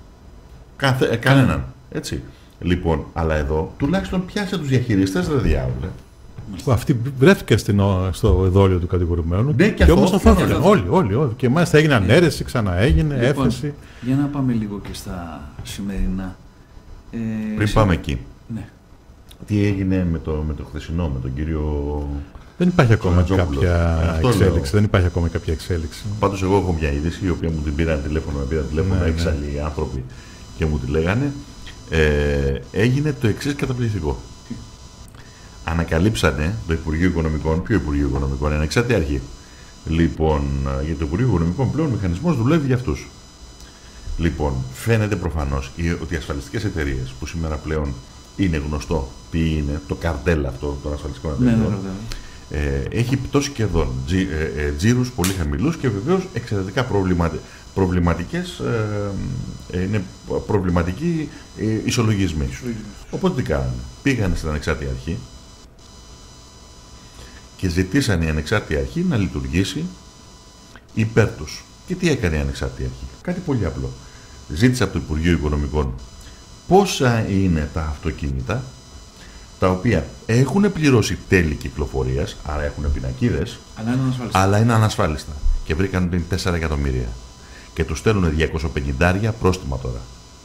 κανέναν. Έτσι. Λοιπόν, αλλά εδώ τουλάχιστον πιάσε τους διαχειριστές, ρε διάολε.
Αυτοί βρέθηκαν στο εδόλιο του κατηγορουμένου.
Ναι,
και όμως αθώθηκαν όλοι. Και μάλιστα έγιναν αίρεση, ξαναέγινε,
λοιπόν,
έφεση.
Για να πάμε λίγο και στα σημερινά.
Πριν πάμε εκεί.
Ναι.
Τι έγινε με το χθεσινό, με τον κύριο...
Δεν υπάρχει ακόμα κάποια εξέλιξη. Δεν υπάρχει ακόμα κάποια εξέλιξη.
Πάντως εγώ έχω μια είδηση, η οποία μου την πήραν τηλέφωνο, έξι άλλοι άνθρωποι και μου τη λέγανε. Έγινε το εξής καταπληκτικό. Ανακαλύψανε το Υπουργείο Οικονομικών, ποιο Υπουργείο Οικονομικών, είναι ανεξάρτητη αρχή. Λοιπόν, για το Υπουργείο Οικονομικών πλέον ο μηχανισμός δουλεύει για αυτούς. Λοιπόν, φαίνεται προφανώς ότι οι ασφαλιστικές εταιρείες που σήμερα πλέον είναι γνωστό τι είναι, το καρτέλ αυτό των ασφαλιστικών εταιρείων, έχει πτώση κερδών, τζίρους πολύ χαμηλούς και βεβαίως εξαιρετικά προβληματικές, είναι προβληματικοί ισολογισμοί. Οπότε τι κάνανε, πήγανε στην ανεξάρτητη αρχή και ζητήσαν η ανεξάρτητη αρχή να λειτουργήσει υπέρ τους. Και τι έκανε η ανεξάρτητη αρχή? Κάτι πολύ απλό. Ζήτησε από το Υπουργείο Οικονομικών πόσα είναι τα αυτοκίνητα τα οποία έχουν πληρώσει τέλη κυκλοφορίας, άρα έχουν πινακίδες, αλλά είναι ανασφάλιστα. Και βρήκαν 4 εκατομμύρια. Και τους στέλνουν 250 πρόστιμα τώρα.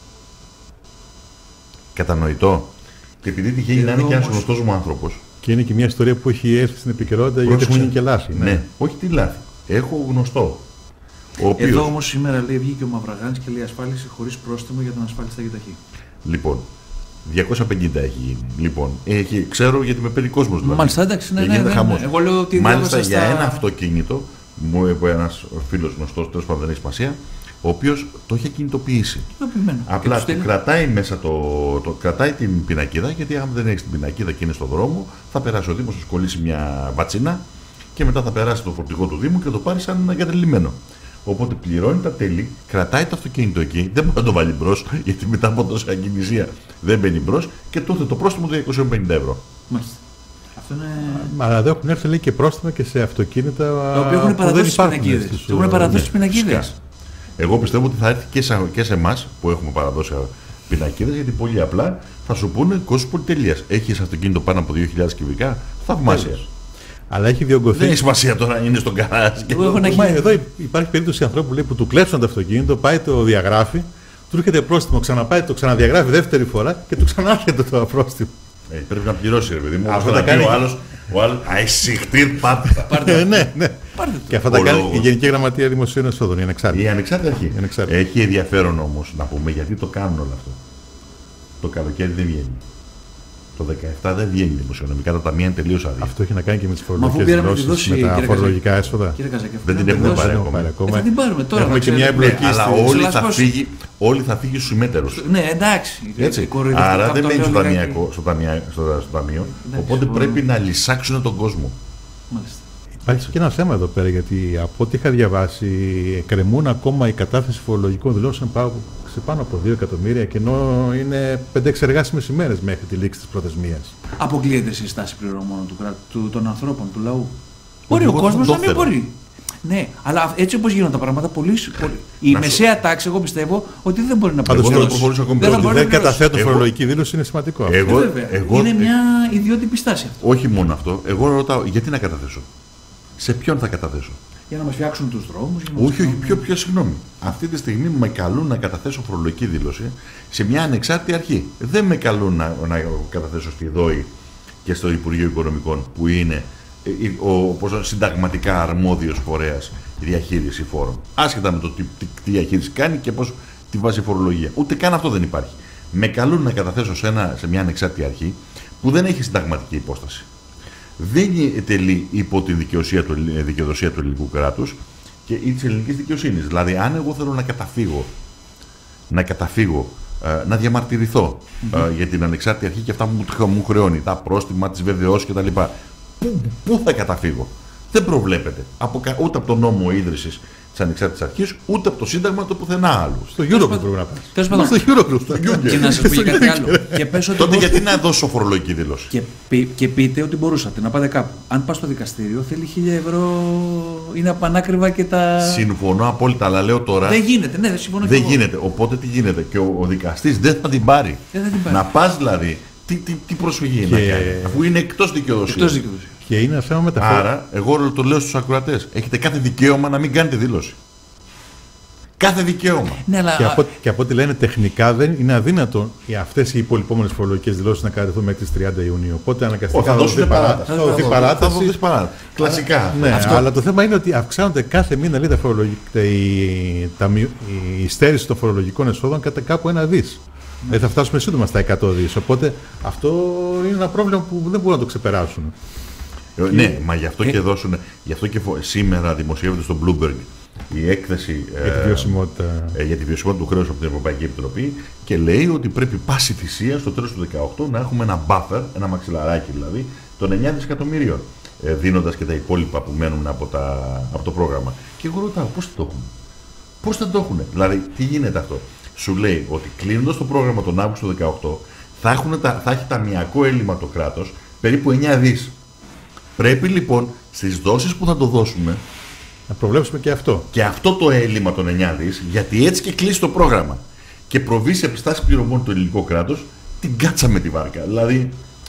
Κατανοητό. Και επειδή τυχαίνει να είναι και ένας γνωστός μου άνθρωπος.
Και είναι και μια ιστορία που έχει έρθει στην επικαιρότητα γιατί έχουν γίνει και λάθη.
Ναι, όχι τι λάθη. Έχω γνωστό.
Εδώ όμως σήμερα λέει βγήκε ο Μαυραγάνης και λέει ασφάλιση χωρίς πρόστιμο για τον ασφάλιστα για ταχύ.
Λοιπόν, 250 έχει γίνει. Λοιπόν, ξέρω γιατί με παίρνει κόσμος δηλαδή.
Μάλιστα, εντάξει, ναι. Εγώ λέω ότι
μάλιστα για ένα αυτοκίνητο, μου είπε ένας φίλος γνωστός, τέλος πάντων δεν έχει σημασία, ο οποίος το είχε κινητοποιήσει. Απλά του κρατάει μέσα κρατάει την πινακίδα, γιατί αν δεν έχει την πινακίδα και είναι στον δρόμο, θα περάσει ο Δήμος, θα σκολήσει μια βατσίνα και μετά θα περάσει το φορτηγό του Δήμου και το πάρει σαν εγκατελειμμένο. Οπότε πληρώνει τα τέλη, κρατάει το αυτοκίνητο εκεί, δεν μπορεί να το βάλει μπρος, γιατί μετά από τόση αγκινησία δεν μπαίνει μπρος και τότε το πρόστιμο του 250 ευρώ.
Μάλιστα. Αυτό είναι...
Αλλά δεν έχουν έρθει λέει, και πρόστιμα και σε αυτοκίνητα
τα οποία έχουν παραδώσει τις πινακίδες. Έχουν παραδώσει τις πινακίδες.
Εγώ πιστεύω ότι θα έρθει και σε εμάς που έχουμε παραδώσει πινακίδες, γιατί πολύ απλά θα σου πούνε κόστος πολυτελείας. Έχεις αυτοκίνητο πάνω από 2.000 κυβικά, θαυμάσια.
Αλλά έχει διωγγωθεί.
Δεν έχει σημασία τώρα αν είναι στον καράζ.
Εδώ υπάρχει περίπτωση ανθρώπου που του κλέψαν το αυτοκίνητο, πάει το διαγράφει, του έρχεται πρόστιμο, ξαναπάει, το ξαναδιαγράφει δεύτερη φορά και του ξανάρχεται το πρόστιμο.
Πρέπει να πληρώσει, ρε παιδί μου. Αυτό θα κάνει ο άλλος. Αισυχτήρ, πάρτε.
Ναι. Και αυτά τα κάνει η Γενική Γραμματεία Δημοσίων Εσόδων, η ανεξάρτητη.
Η ανεξάρτητη αρχή. Έχει ενδιαφέρον όμως να πούμε γιατί το κάνουν όλο αυτό. Το καλοκαίρι δεν βγαίνει. Το 2017 δεν βγαίνει δημοσιονομικά, τα ταμεία είναι τελείως άδεια.
Αυτό έχει να κάνει και με τις φορολογικές δηλώσεις, με τα φορολογικά έσοδα.
Δεν την έχουμε πάρει ακόμα.
Θα την πάρουμε τώρα.
Έχουμε και μια εμπλοκή.
Αλλά όλοι θα φύγει στους συμμέτερους.
Ναι, εντάξει.
Άρα δεν μένει στο ταμείο, οπότε πρέπει να λυσάξουν τον κόσμο.
Υπάρχει και ένα θέμα εδώ πέρα, γιατί από ό,τι είχα διαβάσει, εκκρεμούν ακόμα η κατάθεση φορολογικών δηλώσεων σε πάνω από 2 εκατομμύρια, και ενώ είναι 5-6 εργάσιμες ημέρες μέχρι τη λήξη της προθεσμίας.
Αποκλείεται η στάση πληρωμών των ανθρώπων, του λαού. Μπορεί ο κόσμος να μην μπορεί. Ναι, αλλά έτσι όπως γίνονται τα πράγματα, η μεσαία τάξη, εγώ πιστεύω ότι δεν μπορεί να
προχωρήσει. Δεν καταθέτω φορολογική δήλωση, είναι σημαντικό.
Είναι μια ιδιότυπη στάση αυτό.
Όχι μόνο αυτό. Εγώ ρωτάω, γιατί να καταθέσω. Σε ποιον θα καταθέσω.
Για να μας φτιάξουν τους δρόμους.
Όχι, πιο συγγνώμη. Αυτή τη στιγμή με καλούν να καταθέσω φορολογική δήλωση σε μια ανεξάρτητη αρχή. Δεν με καλούν να καταθέσω στη ΔΟΗ και στο Υπουργείο Οικονομικών, που είναι ο συνταγματικά αρμόδιος φορέας διαχείριση φόρων. Άσχετα με το τι διαχείριση κάνει και πώς τη βάζει φορολογία. Ούτε καν αυτό δεν υπάρχει. Με καλούν να καταθέσω σε μια ανεξάρτητη αρχή που δεν έχει συνταγματική υπόσταση. Δεν τελεί υπό την δικαιοδοσία του ελληνικού κράτους ή της ελληνικής δικαιοσύνης. Δηλαδή, αν εγώ θέλω να καταφύγω, να διαμαρτυρηθώ για την ανεξάρτητη αρχή και αυτά που μου χρεώνει, τα πρόστιμα, τις βεβαιώσεις κτλ. Πού θα καταφύγω. Δεν προβλέπεται ούτε από τον νόμο ίδρυσης της ανεξάρτητης αρχής, ούτε από το Σύνταγμα, το πουθενά άλλου.
Στο Eurogroup πρέπει να πας.
Τέλος πάντων.
Στο Eurogroup.
Και να σας πω κάτι άλλο.
Τότε γιατί να δώσω φορολογική δήλωση.
Και πείτε ότι μπορούσατε να πάτε κάπου. Αν πας στο δικαστήριο, θέλει 1.000 ευρώ, είναι πανάκριβα και τα.
Συμφωνώ απόλυτα, αλλά λέω τώρα.
Δεν γίνεται, ναι, δεν συμφωνώ.
Δεν γίνεται. Οπότε τι γίνεται. Και ο δικαστής δεν θα την πάρει. Να πας δηλαδή. Τι προσφυγή είναι να κάνει, αφού είναι εκτός δικαιοδοσίας.
Και είναι ένα θέμα μεταφορά.
Άρα, εγώ το λέω στους ακροατές, έχετε κάθε δικαίωμα να μην κάνετε δήλωση. Κάθε δικαίωμα.
Ναι, αλλά...
και από ό,τι λένε τεχνικά δεν είναι αδύνατο αυτές οι υπολοιπόμενες φορολογικές δηλώσεις να κατευθούν μέχρι τις 30 Ιουνίου. Οπότε αναγκαστικά
θα δοθεί παράταση. Κλασικά.
Ναι, αλλά το θέμα είναι ότι αυξάνονται κάθε μήνα, λέει, η στέρηση των φορολογικών εσόδων κατά κάπου 1 δις. Θα φτάσουμε σύντομα στα 100 δις. Οπότε αυτό είναι ένα πρόβλημα που δεν μπορούν να το ξεπεράσουν.
Ναι, μα γι' αυτό και σήμερα δημοσιεύεται στο Bloomberg η έκθεση για τη βιωσιμότητα του χρέους από την Ευρωπαϊκή Επιτροπή, και λέει ότι πρέπει πάση θυσία στο τέλος του 2018 να έχουμε ένα buffer, ένα μαξιλαράκι δηλαδή, των 9 δισεκατομμυρίων, δίνοντας και τα υπόλοιπα που μένουν από το πρόγραμμα. Και εγώ ρωτάω, πώς θα το έχουν. Πώς θα το έχουν. Δηλαδή, τι γίνεται αυτό. Σου λέει ότι κλείνοντας το πρόγραμμα τον Αύγουστο του 2018 θα έχει ταμειακό έλλειμμα το κράτος περίπου 9 δις. Πρέπει λοιπόν στις δόσεις που θα το δώσουμε
να προβλέψουμε και αυτό.
Και αυτό το έλλειμμα των 9 δις, γιατί έτσι και κλείσει το πρόγραμμα και προβεί σε επιστάσεις πληρωμών του ελληνικού κράτους, την κάτσαμε τη βάρκα. Δηλαδή,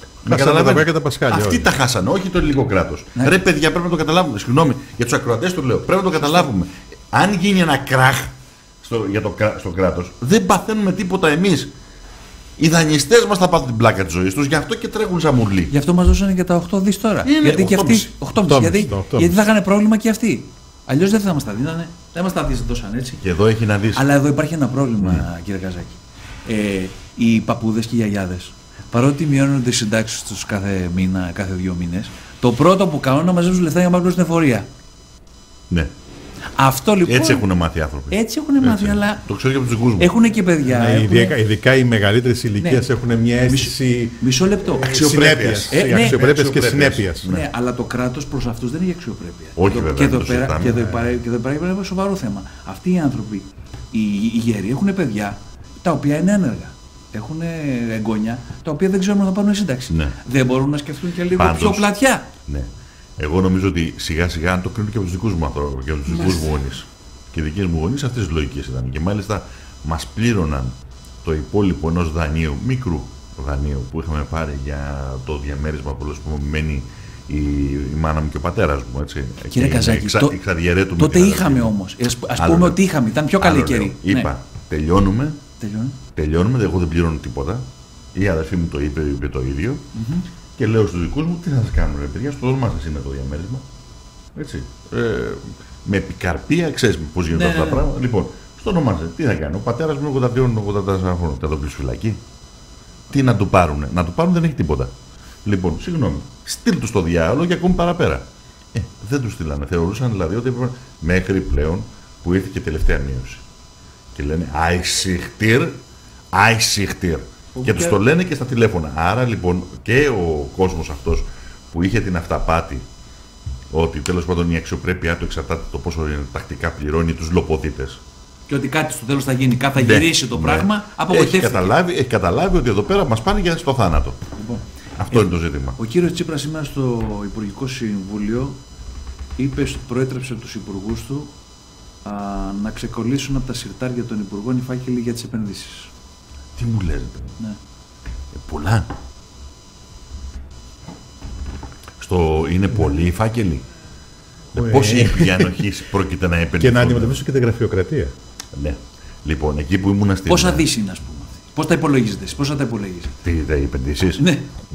αυτοί τα χάσανε, όχι το ελληνικό κράτος. Ναι. Ρε παιδιά, πρέπει να το καταλάβουμε. Συγγνώμη, για τους ακροατές το λέω. Πρέπει να το καταλάβουμε. Αν γίνει ένα κράχ στο κράτος, δεν παθαίνουμε τίποτα εμείς. Οι δανειστές μας θα πάθουν την πλάκα της ζωής τους, γι' αυτό και τρέχουν σαν μουρλί.
Γι' αυτό μας δώσανε και τα 8 δις τώρα. Γιατί και αυτοί. 8,5. Γιατί θα είχαν πρόβλημα και αυτοί. Αλλιώς δεν θα μας τα δίνανε. Δεν μας τα δώσαν έτσι.
Και εδώ έχει να δεις.
Αλλά εδώ υπάρχει ένα πρόβλημα, κύριε Καζάκη. Οι παππούδες και οι γιαγιάδες, παρότι μειώνονται τις συντάξεις τους κάθε μήνα, κάθε 2 μήνες, το πρώτο που κάνουν είναι να μαζέψουν λεφτά για να πάρουν στην εφορία.
Ναι.
Αυτό, λοιπόν,
έτσι έχουν μάθει οι άνθρωποι.
Έτσι έχουν μάθει, αλλά.
Το ξέρω και από τους δικούς μου.
Έχουν και παιδιά.
Ναι, ειδικά οι μεγαλύτερες ηλικίες έχουν μια αίσθηση.
Μισό λεπτό.
Αξιοπρέπειας. Αξιοπρέπειας και συνέπειας.
Ναι, αλλά το κράτος προς αυτούς δεν έχει αξιοπρέπεια.
Όχι, βέβαια.
Και εδώ πέρα είναι ένα σοβαρό θέμα. Αυτοί οι άνθρωποι, οι γέροι, έχουν παιδιά τα οποία είναι ένεργα. Έχουν εγγόνια τα οποία δεν ξέρουν να θα πάρουν σύνταξη.
Ναι.
Δεν μπορούν να σκεφτούν και λίγο πιο πλατιά.
Ναι. Εγώ νομίζω ότι σιγά σιγά, αν το κρίνω και από τους δικούς μου ανθρώπους και από τους δικούς μου γονείς, Και οι δικοί μου γονείς αυτές τις λογικές ήταν. Και μάλιστα μας πλήρωναν το υπόλοιπο ενός δανείου, μικρού δανείου που είχαμε πάρει για το διαμέρισμα που μένει η μάνα μου και ο πατέρας μου. Έτσι.
Κύριε Καζάκη, τότε είχαμε όμως. Ας πούμε ότι είχαμε, ήταν πιο καλή καιρή.
Είπα, τελειώνουμε, εγώ δεν πληρώνω τίποτα. Η αδερφή μου το είπε το ίδιο. Και λέω στους δικούς μου, τι θα σας κάνουμε, παιδιά, στο όνομά σας είναι το διαμέρισμα. Έτσι. Με επικαρπία, ξέρεις πώς γίνονται αυτά τα πράγματα. Λοιπόν, στο όνομά σας, τι θα κάνει. Ο πατέρας μου 83 χρόνια, θα τον πλήσει φυλακή. Τι να του πάρουνε. Να του πάρουν δεν έχει τίποτα. Λοιπόν, συγγνώμη, στείλ του στο διάολο και ακόμη παραπέρα. Δεν του στείλανε. Θεωρούσαν δηλαδή ότι έπρεπε μέχρι πλέον που ήρθε και τελευταία μείωση. Και λένε Άισιχτήρ. Και τους το λένε και στα τηλέφωνα. Άρα λοιπόν και ο κόσμος αυτός που είχε την αυταπάτη ότι τέλος πάντων η αξιοπρέπειά του εξαρτάται το πόσο τακτικά πληρώνει τους λοποδίτες.
Και ότι κάτι στο τέλος θα γίνει, θα γυρίσει το πράγμα, απογοητεύτηκε.
Έχει καταλάβει ότι εδώ πέρα μας πάνε για στο θάνατο. Λοιπόν, αυτό είναι το ζήτημα.
Ο κύριος Τσίπρας σήμερα στο Υπουργικό Συμβούλιο προέτρεψε τους υπουργούς του να ξεκολλήσουν από τα συρτάρια των υπουργών οι φάκελοι για τις επενδύσεις.
Τι μου λέτε.
Ναι.
Πολλά. Είναι πολλοί οι φάκελοι. Πόσοι ήπιοι ανοχής πρόκειται να επενδύσουν.
Και να αντιμετωπίσουν και την γραφειοκρατία.
Ναι. Λοιπόν, εκεί που ήμουν στην.
Πόσα δις είναι, ας πούμε. Πώς τα υπολογίζετε, πώς θα τα υπολογίζετε.
Τι οι επενδύσεις.
Ναι.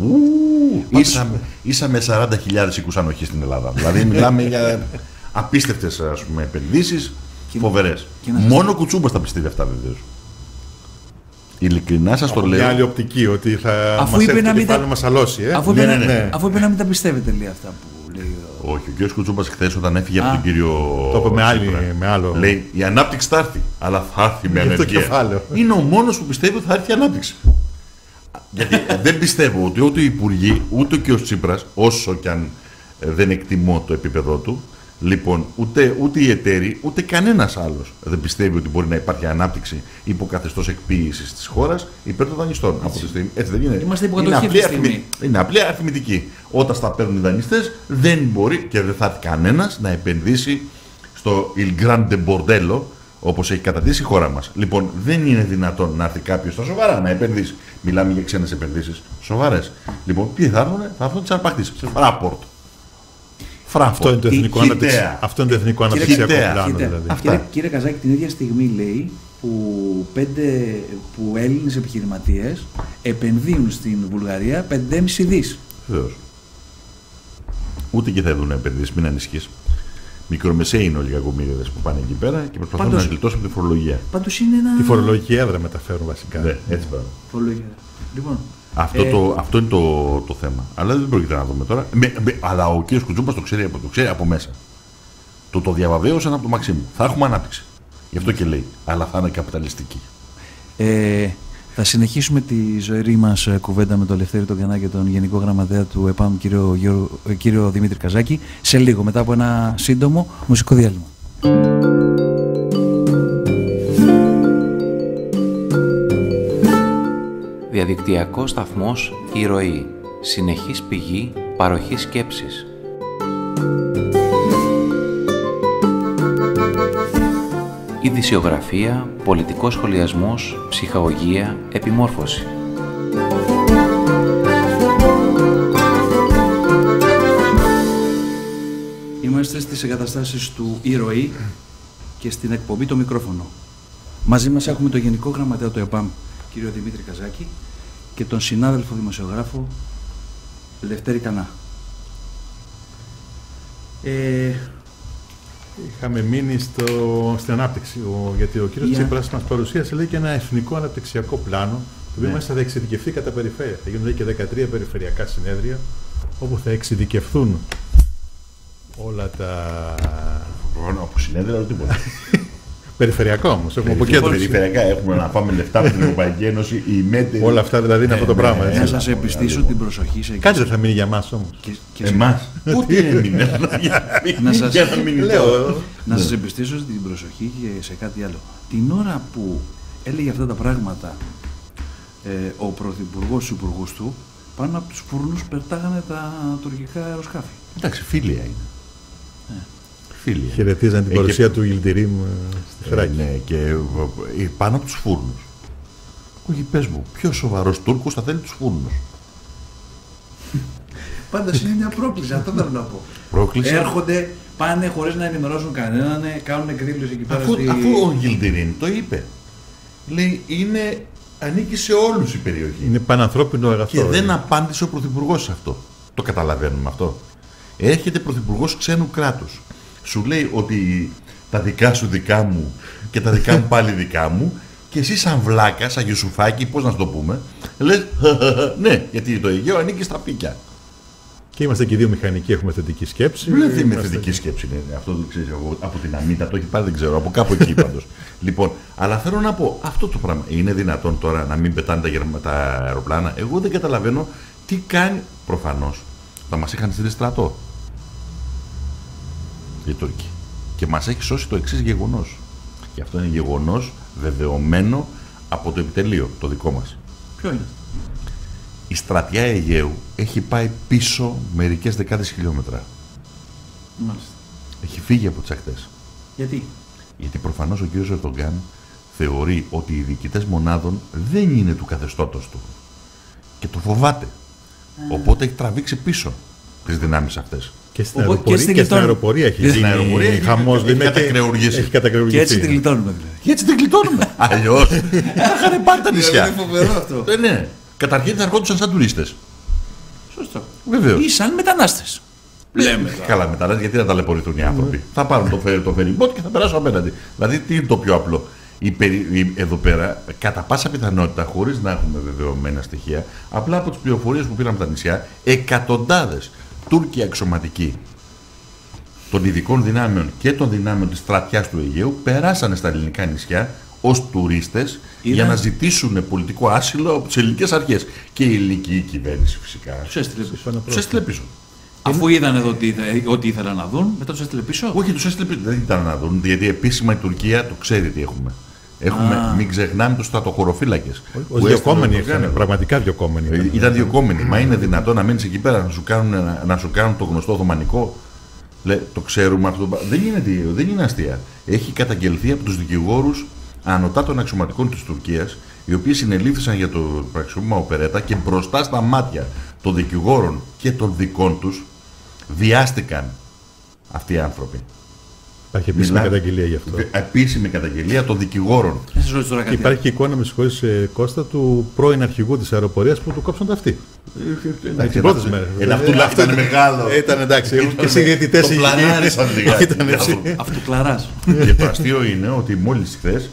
Ίσα με 40.000 οίκους ανοχής στην Ελλάδα. Δηλαδή μιλάμε για απίστευτες επενδύσεις, φοβερές. Μόνο Κουτσούμπας τα πιστεύει αυτά βεβαίως. Ειλικρινά σας το λέω.
Μια άλλη οπτική, ότι θα μας έρθει το κεφάλι να μας αλώσει.
Αφού είπε να μην τα πιστεύετε, λέει αυτά που λέει.
Όχι, ο κ. Κουτσούμπας χθες όταν έφυγε από τον κύριο.
Το είπε με άλλο.
Λέει η ανάπτυξη θα έρθει, αλλά θα έρθει με ανεργία. Είναι ο μόνος που πιστεύει ότι θα έρθει η ανάπτυξη. Γιατί δεν πιστεύω ότι ούτε οι υπουργοί, ούτε ο κ. Τσίπρας, όσο κι αν δεν εκτιμώ το επίπεδό του, λοιπόν, ούτε οι εταίροι, ούτε κανένας άλλος δεν πιστεύει ότι μπορεί να υπάρχει ανάπτυξη υπό καθεστώς εκποίησης της χώρας υπέρ των δανειστών. Έτσι δεν είναι.
Είμαστε υποκατοχή αυτή τη στιγμή.
Είναι απλή αριθμητική. Όταν στα παίρνουν οι δανειστές, δεν μπορεί και δεν θα έρθει κανένας να επενδύσει στο Il Grande Bordello όπως έχει καταντήσει η χώρα μας. Λοιπόν, δεν είναι δυνατόν να έρθει κάποιος στα σοβαρά να επενδύσει. Μιλάμε για ξένες επενδύσεις σοβαρές. Λοιπόν, ποιοι θα έρθουν τις αρπακτήσεις. Fraport.
Αυτό είναι το εθνικό αναπτυξιακό πλάνο.
Δηλαδή. Κύριε Καζάκη, την ίδια στιγμή λέει που Έλληνες επιχειρηματίες επενδύουν στην Βουλγαρία 5,5 δις.
Βεβαίως. Ούτε και θα δουν επενδύσεις, μην ανησυχείς. Μικρομεσαίοι είναι όλοι οι κακομοίριδες που πάνε εκεί πέρα και προσπαθούν να γλιτώσουν τη φορολογία.
Πάντως είναι ένα.
Τη φορολογική έδρα μεταφέρουν βασικά.
Ναι, έτσι πράγμα.
Λοιπόν.
Αυτό είναι το θέμα. Αλλά δεν πρόκειται να δούμε τώρα. Αλλά ο κ. Κουτσούμπας το ξέρει από μέσα. Το διαβαβαίωσαν από το Μαξίμου. Θα έχουμε ανάπτυξη. Γι' αυτό και λέει. Αλλά θα είναι καπιταλιστική.
Θα συνεχίσουμε τη ζωηρή μας κουβέντα με τον Λευτέρη τον Κανά και τον Γενικό Γραμματέα του ΕΠΑΜ, κύριο Δημήτρη Καζάκη, σε λίγο μετά από ένα σύντομο μουσικό διάλειμμα.
Διαδικτυακός σταθμός «Η Ροή». Συνεχής πηγή παροχής σκέψης. Ειδησιογραφία, πολιτικός σχολιασμός, ψυχαγωγία, επιμόρφωση.
Είμαστε στις εγκαταστάσεις του «Η Ροή» και στην εκπομπή «Το Μικρόφωνο». Μαζί μας έχουμε τον Γενικό Γραμματέα του ΕΠΑΜ, κύριο Δημήτρη Καζάκη, και τον συνάδελφο δημοσιογράφο Λευτέρη Κανά.
Είχαμε μείνει στην ανάπτυξη, γιατί ο κύριος Τσίπρας μας παρουσίασε λέει, και ένα εθνικό αναπτυξιακό πλάνο, το οποίο μάλιστα θα εξειδικευτεί κατά περιφέρεια. Θα γίνουν και 13 περιφερειακά συνέδρια, όπου θα εξειδικευθούν όλα τα.
Από συνέδρια, τίποτα.
Περιφερειακά όμως.
Περιφερειακά έχουμε να πάμε λεφτά από την Ευρωπαϊκή Ένωση.
Όλα αυτά δηλαδή είναι αυτό το πράγμα.
Να σας επιστήσω την προσοχή σε.
Κάτι δεν θα μείνει για εμάς όμως.
Εμάς. Πού έμεινε.
Να σας επιστήσω την προσοχή και σε κάτι άλλο. Την ώρα που έλεγε αυτά τα πράγματα ο Πρωθυπουργός στους υπουργούς του, πάνω από τους φουρνούς περτάγανε τα τουρκικά αεροσκάφη.
Εντάξει, φίλια είναι. Σεφίλια.
Χαιρετίζαν την παρουσία του Ιλντιρίμ στη Θράκη.
Ναι, και πάνω από τους φούρνους. Όχι, πες μου, ποιος σοβαρός Τούρκος θα θέλει τους φούρνους?
Πάντως είναι μια πρόκληση, αυτό θέλω να πω.
Πρόκληση.
Έρχονται, πάνε χωρίς να ενημερώσουν κανέναν, κάνουν εκδήλωση εκεί πέρα.
Αφού ο Ιλντιρίμ το είπε. Λέει, ανήκει σε όλους η περιοχή.
Είναι πανανθρώπινο αγαθό.
Και δεν απάντησε ο Πρωθυπουργός σε αυτό. Το καταλαβαίνουμε αυτό. Έρχεται Πρωθυπουργός ξένου κράτους. Σου λέει ότι τα δικά σου δικά μου και τα δικά μου πάλι δικά μου, και εσύ σαν βλάκα, σαν Γιουσουφάκη, πώς να σου το πούμε, λες ναι, γιατί το Αιγαίο ανήκει στα πίκια.
Και είμαστε και οι δύο μηχανικοί, έχουμε θετική σκέψη.
Δεν είναι θετική σκέψη, είναι. Αυτό το ξέρεις εγώ από την Αμήτα, το έχει πάρει, δεν ξέρω, από κάπου εκεί πάντως. Λοιπόν, αλλά θέλω να πω, αυτό το πράγμα είναι δυνατόν τώρα να μην πετάνε τα αεροπλάνα? Εγώ δεν καταλαβαίνω τι κάνει. Προφανώς θα μας είχαν στείλει στρατό οι Τούρκοι. Και μας έχει σώσει το εξής γεγονός. Και αυτό είναι γεγονός βεβαιωμένο από το επιτελείο, το δικό μας.
Ποιο είναι?
Η στρατιά Αιγαίου έχει πάει πίσω μερικές δεκάδες χιλιόμετρα.
Μάλιστα.
Έχει φύγει από τις ακτές.
Γιατί?
Γιατί προφανώς ο κ. Ερντογκάν θεωρεί ότι οι διοικητές μονάδων δεν είναι του καθεστώτος του. Και το φοβάται. Οπότε έχει τραβήξει πίσω τις δυνάμεις αυτές.
Και στην αεροπορία έχει γίνει χαμός.
Έχει κατακρεουργήσει.
Και έτσι την γλιτώνουμε δηλαδή.
Και έτσι την γλιτώνουμε. Αλλιώς θα είχαν πάρει τα νησιά.
Είναι φοβερό αυτό.
Ναι. Καταρχήν θα ερχόντουσαν σαν τουρίστες.
Σωστό.
Βεβαίως.
Ή σαν μετανάστες. Λέμε.
Καλά, μετανάστες, γιατί να ταλαιπωρηθούν οι άνθρωποι. Θα πάρουν το φεριμπότ και θα περάσουν απέναντι. Δηλαδή, τι είναι το πιο απλό? Εδώ πέρα, κατά πάσα πιθανότητα, χωρίς να έχουμε βεβαιωμένα στοιχεία, απλά από τις πληροφορίες που πήραμε από τα νησιά, εκατοντάδες Τούρκοι αξιωματικοί των ειδικών δυνάμεων και των δυνάμεων της στρατιάς του Αιγαίου περάσανε στα ελληνικά νησιά ως τουρίστες για να ζητήσουν πολιτικό άσυλο από τις ελληνικές αρχές. Και η ελληνική κυβέρνηση φυσικά τους έστειλε πίσω.
Αφού είδαν εδώ ότι ήθελαν να δουν, μετά τους έστειλε πίσω.
Όχι, τους έστειλε πίσω. Δεν ήταν να δουν, γιατί επίσημα η Τουρκία το ξέρει τι έχουμε. Μην ξεχνάμε τους στρατοχωροφύλακες.
Ως διοκόμενοι είχαν, πραγματικά διοκόμενοι.
Ήταν διοκόμενοι. Μα είναι δυνατόν να μείνεις εκεί πέρα να σου κάνουν το γνωστό Οθωμανικό? Το ξέρουμε αυτό. Δεν είναι αστεία. Έχει καταγγελθεί από τους δικηγόρους ανωτάτων αξιωματικών της Τουρκίας, οι οποίοι συνελήφθησαν για το πραξικόπημα Οπερέτα και μπροστά στα μάτια των δικηγόρων και των δικών τους βιάστηκαν αυτοί οι άνθρωποι.
Υπάρχει επίσημη καταγγελία γι' αυτό.
Επίσημη καταγγελία των δικηγόρων.
Και υπάρχει και εικόνα, με συγχωρείς Κώστα, του πρώην αρχηγού της αεροπορίας που του κόψαν τα αυτή. Τις πρώτες μέρες.
Αυτό είναι μεγάλο.
Ήταν εντάξει. Και σε διαιτητές
το πλανάρισαν λιγάκι.
Αυτού κλαράς.
Και το αστείο είναι ότι μόλις χθες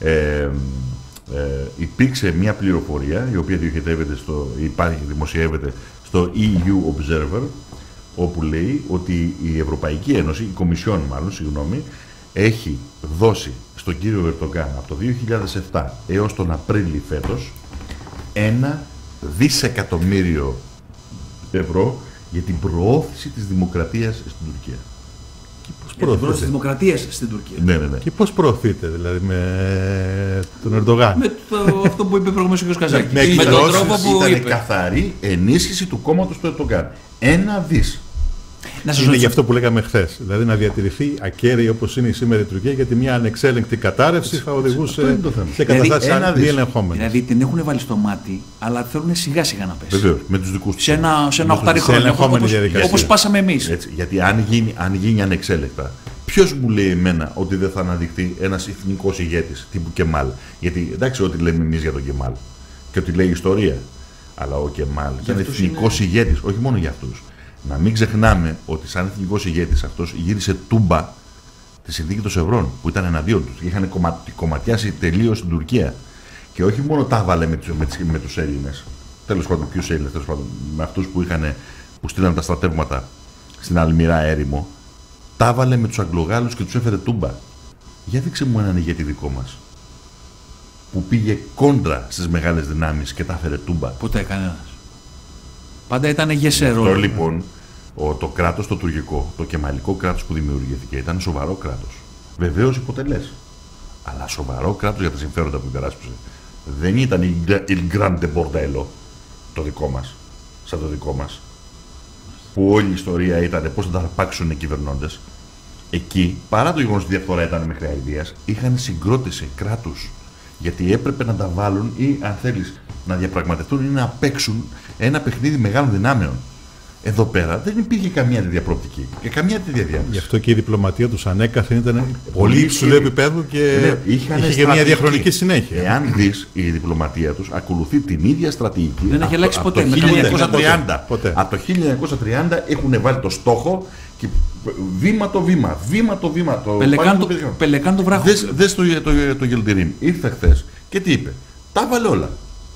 υπήρξε μια πληροφορία η οποία δημοσιεύεται στο EU Observer, όπου λέει ότι η Ευρωπαϊκή Ένωση, η Κομισιόν μάλλον, έχει δώσει στον κύριο Ερντογκάν από το 2007 έως τον Απρίλιο φέτος 1 δισεκατομμύριο ευρώ για την προώθηση της δημοκρατίας στην Τουρκία.
Για την προώθηση της δημοκρατίας στην Τουρκία.
Ναι.
Και πώς προωθείτε δηλαδή με τον Ερντογκάν?
Με αυτό που είπε προηγουμένως ο κ. Καζάκης.
Με τον τρόπο που ήταν καθαρή ενίσχυση του κόμματος του Ερντογκάν. 1 δις.
Είναι γι' αυτό που λέγαμε χθες. Δηλαδή να διατηρηθεί ακέραιη όπως είναι η σήμερα η Τουρκία, γιατί μια ανεξέλεγκτη κατάρρευση θα οδηγούσε σε καταστάσεις μη ελεγχόμενες.
Δηλαδή την έχουν βάλει στο μάτι, αλλά θέλουν σιγά σιγά να πέσει.
Βεβαίως, με τους δικούς τους.
Σε ένα 8 χρόνο. Όπως πάσαμε εμείς.
Γιατί αν γίνει ανεξέλεγκτα, ποιος μου λέει εμένα ότι δεν θα αναδειχθεί ένας εθνικός ηγέτης τύπου Κεμάλ? Γιατί εντάξει, ό,τι λέμε εμείς για τον Κεμάλ και ότι λέει ιστορία, αλλά ο Κεμάλ ήταν εθνικός ηγέτης, όχι μόνο για αυτούς. Να μην ξεχνάμε ότι σαν εθνικός ηγέτης αυτός γύρισε τούμπα τη συνθήκη των Σευρών που ήταν εναντίον τους. Είχαν κομματιάσει τελείως την Τουρκία. Και όχι μόνο τα έβαλε με τους Έλληνες. Τέλος πάντων, ποιους Έλληνες, με αυτούς που στείλαν τα στρατεύματα στην Αλμυρά έρημο. Τα έβαλε με τους Αγγλογάλους και τους έφερε τούμπα. Για δείξε μου έναν ηγέτη δικό μας που πήγε κόντρα στις μεγάλες δυνάμεις και τα έφερε τούμπα.
Ποτέ κανένας. Πάντα ήταν γεσερό.
Αυτό λοιπόν, το κράτος το τουρκικό, το κεμαλικό κράτος που δημιουργήθηκε ήταν σοβαρό κράτος. Βεβαίως υποτελές. Αλλά σοβαρό κράτος για τα συμφέροντα που υπεράσπιζε. Δεν ήταν il grande bordello το δικό μας, σαν το δικό μας. Που όλη η ιστορία ήταν πώς θα τα αρπάξουν οι κυβερνώντες. εκεί, παρά το γεγονός ότι η διαφθορά ήταν μέχρι αηδίας, είχαν συγκρότηση κράτους. Γιατί έπρεπε να τα βάλουν ή, αν θέλεις, να διαπραγματευτούν ή να παίξουν ένα παιχνίδι μεγάλων δυνάμεων. Εδώ πέρα δεν υπήρχε καμία τέτοια προοπτική και καμία τέτοια διάθεση.
Γι' αυτό και η διπλωματία τους ανέκαθεν ήταν πολύ υψηλού επίπεδου και είχε και μια διαχρονική συνέχεια.
Εάν δεις, η διπλωματία τους ακολουθεί την ίδια στρατηγική.
Δεν έχει αλλάξει ποτέ.
Από το 1930 έχουν βάλει το στόχο και βήμα το βήμα.
Πελεκάν το βράχο.
Δες το Γελντερίμ. Ήρθε χθες και τι είπε. Τα έβαλε όλα.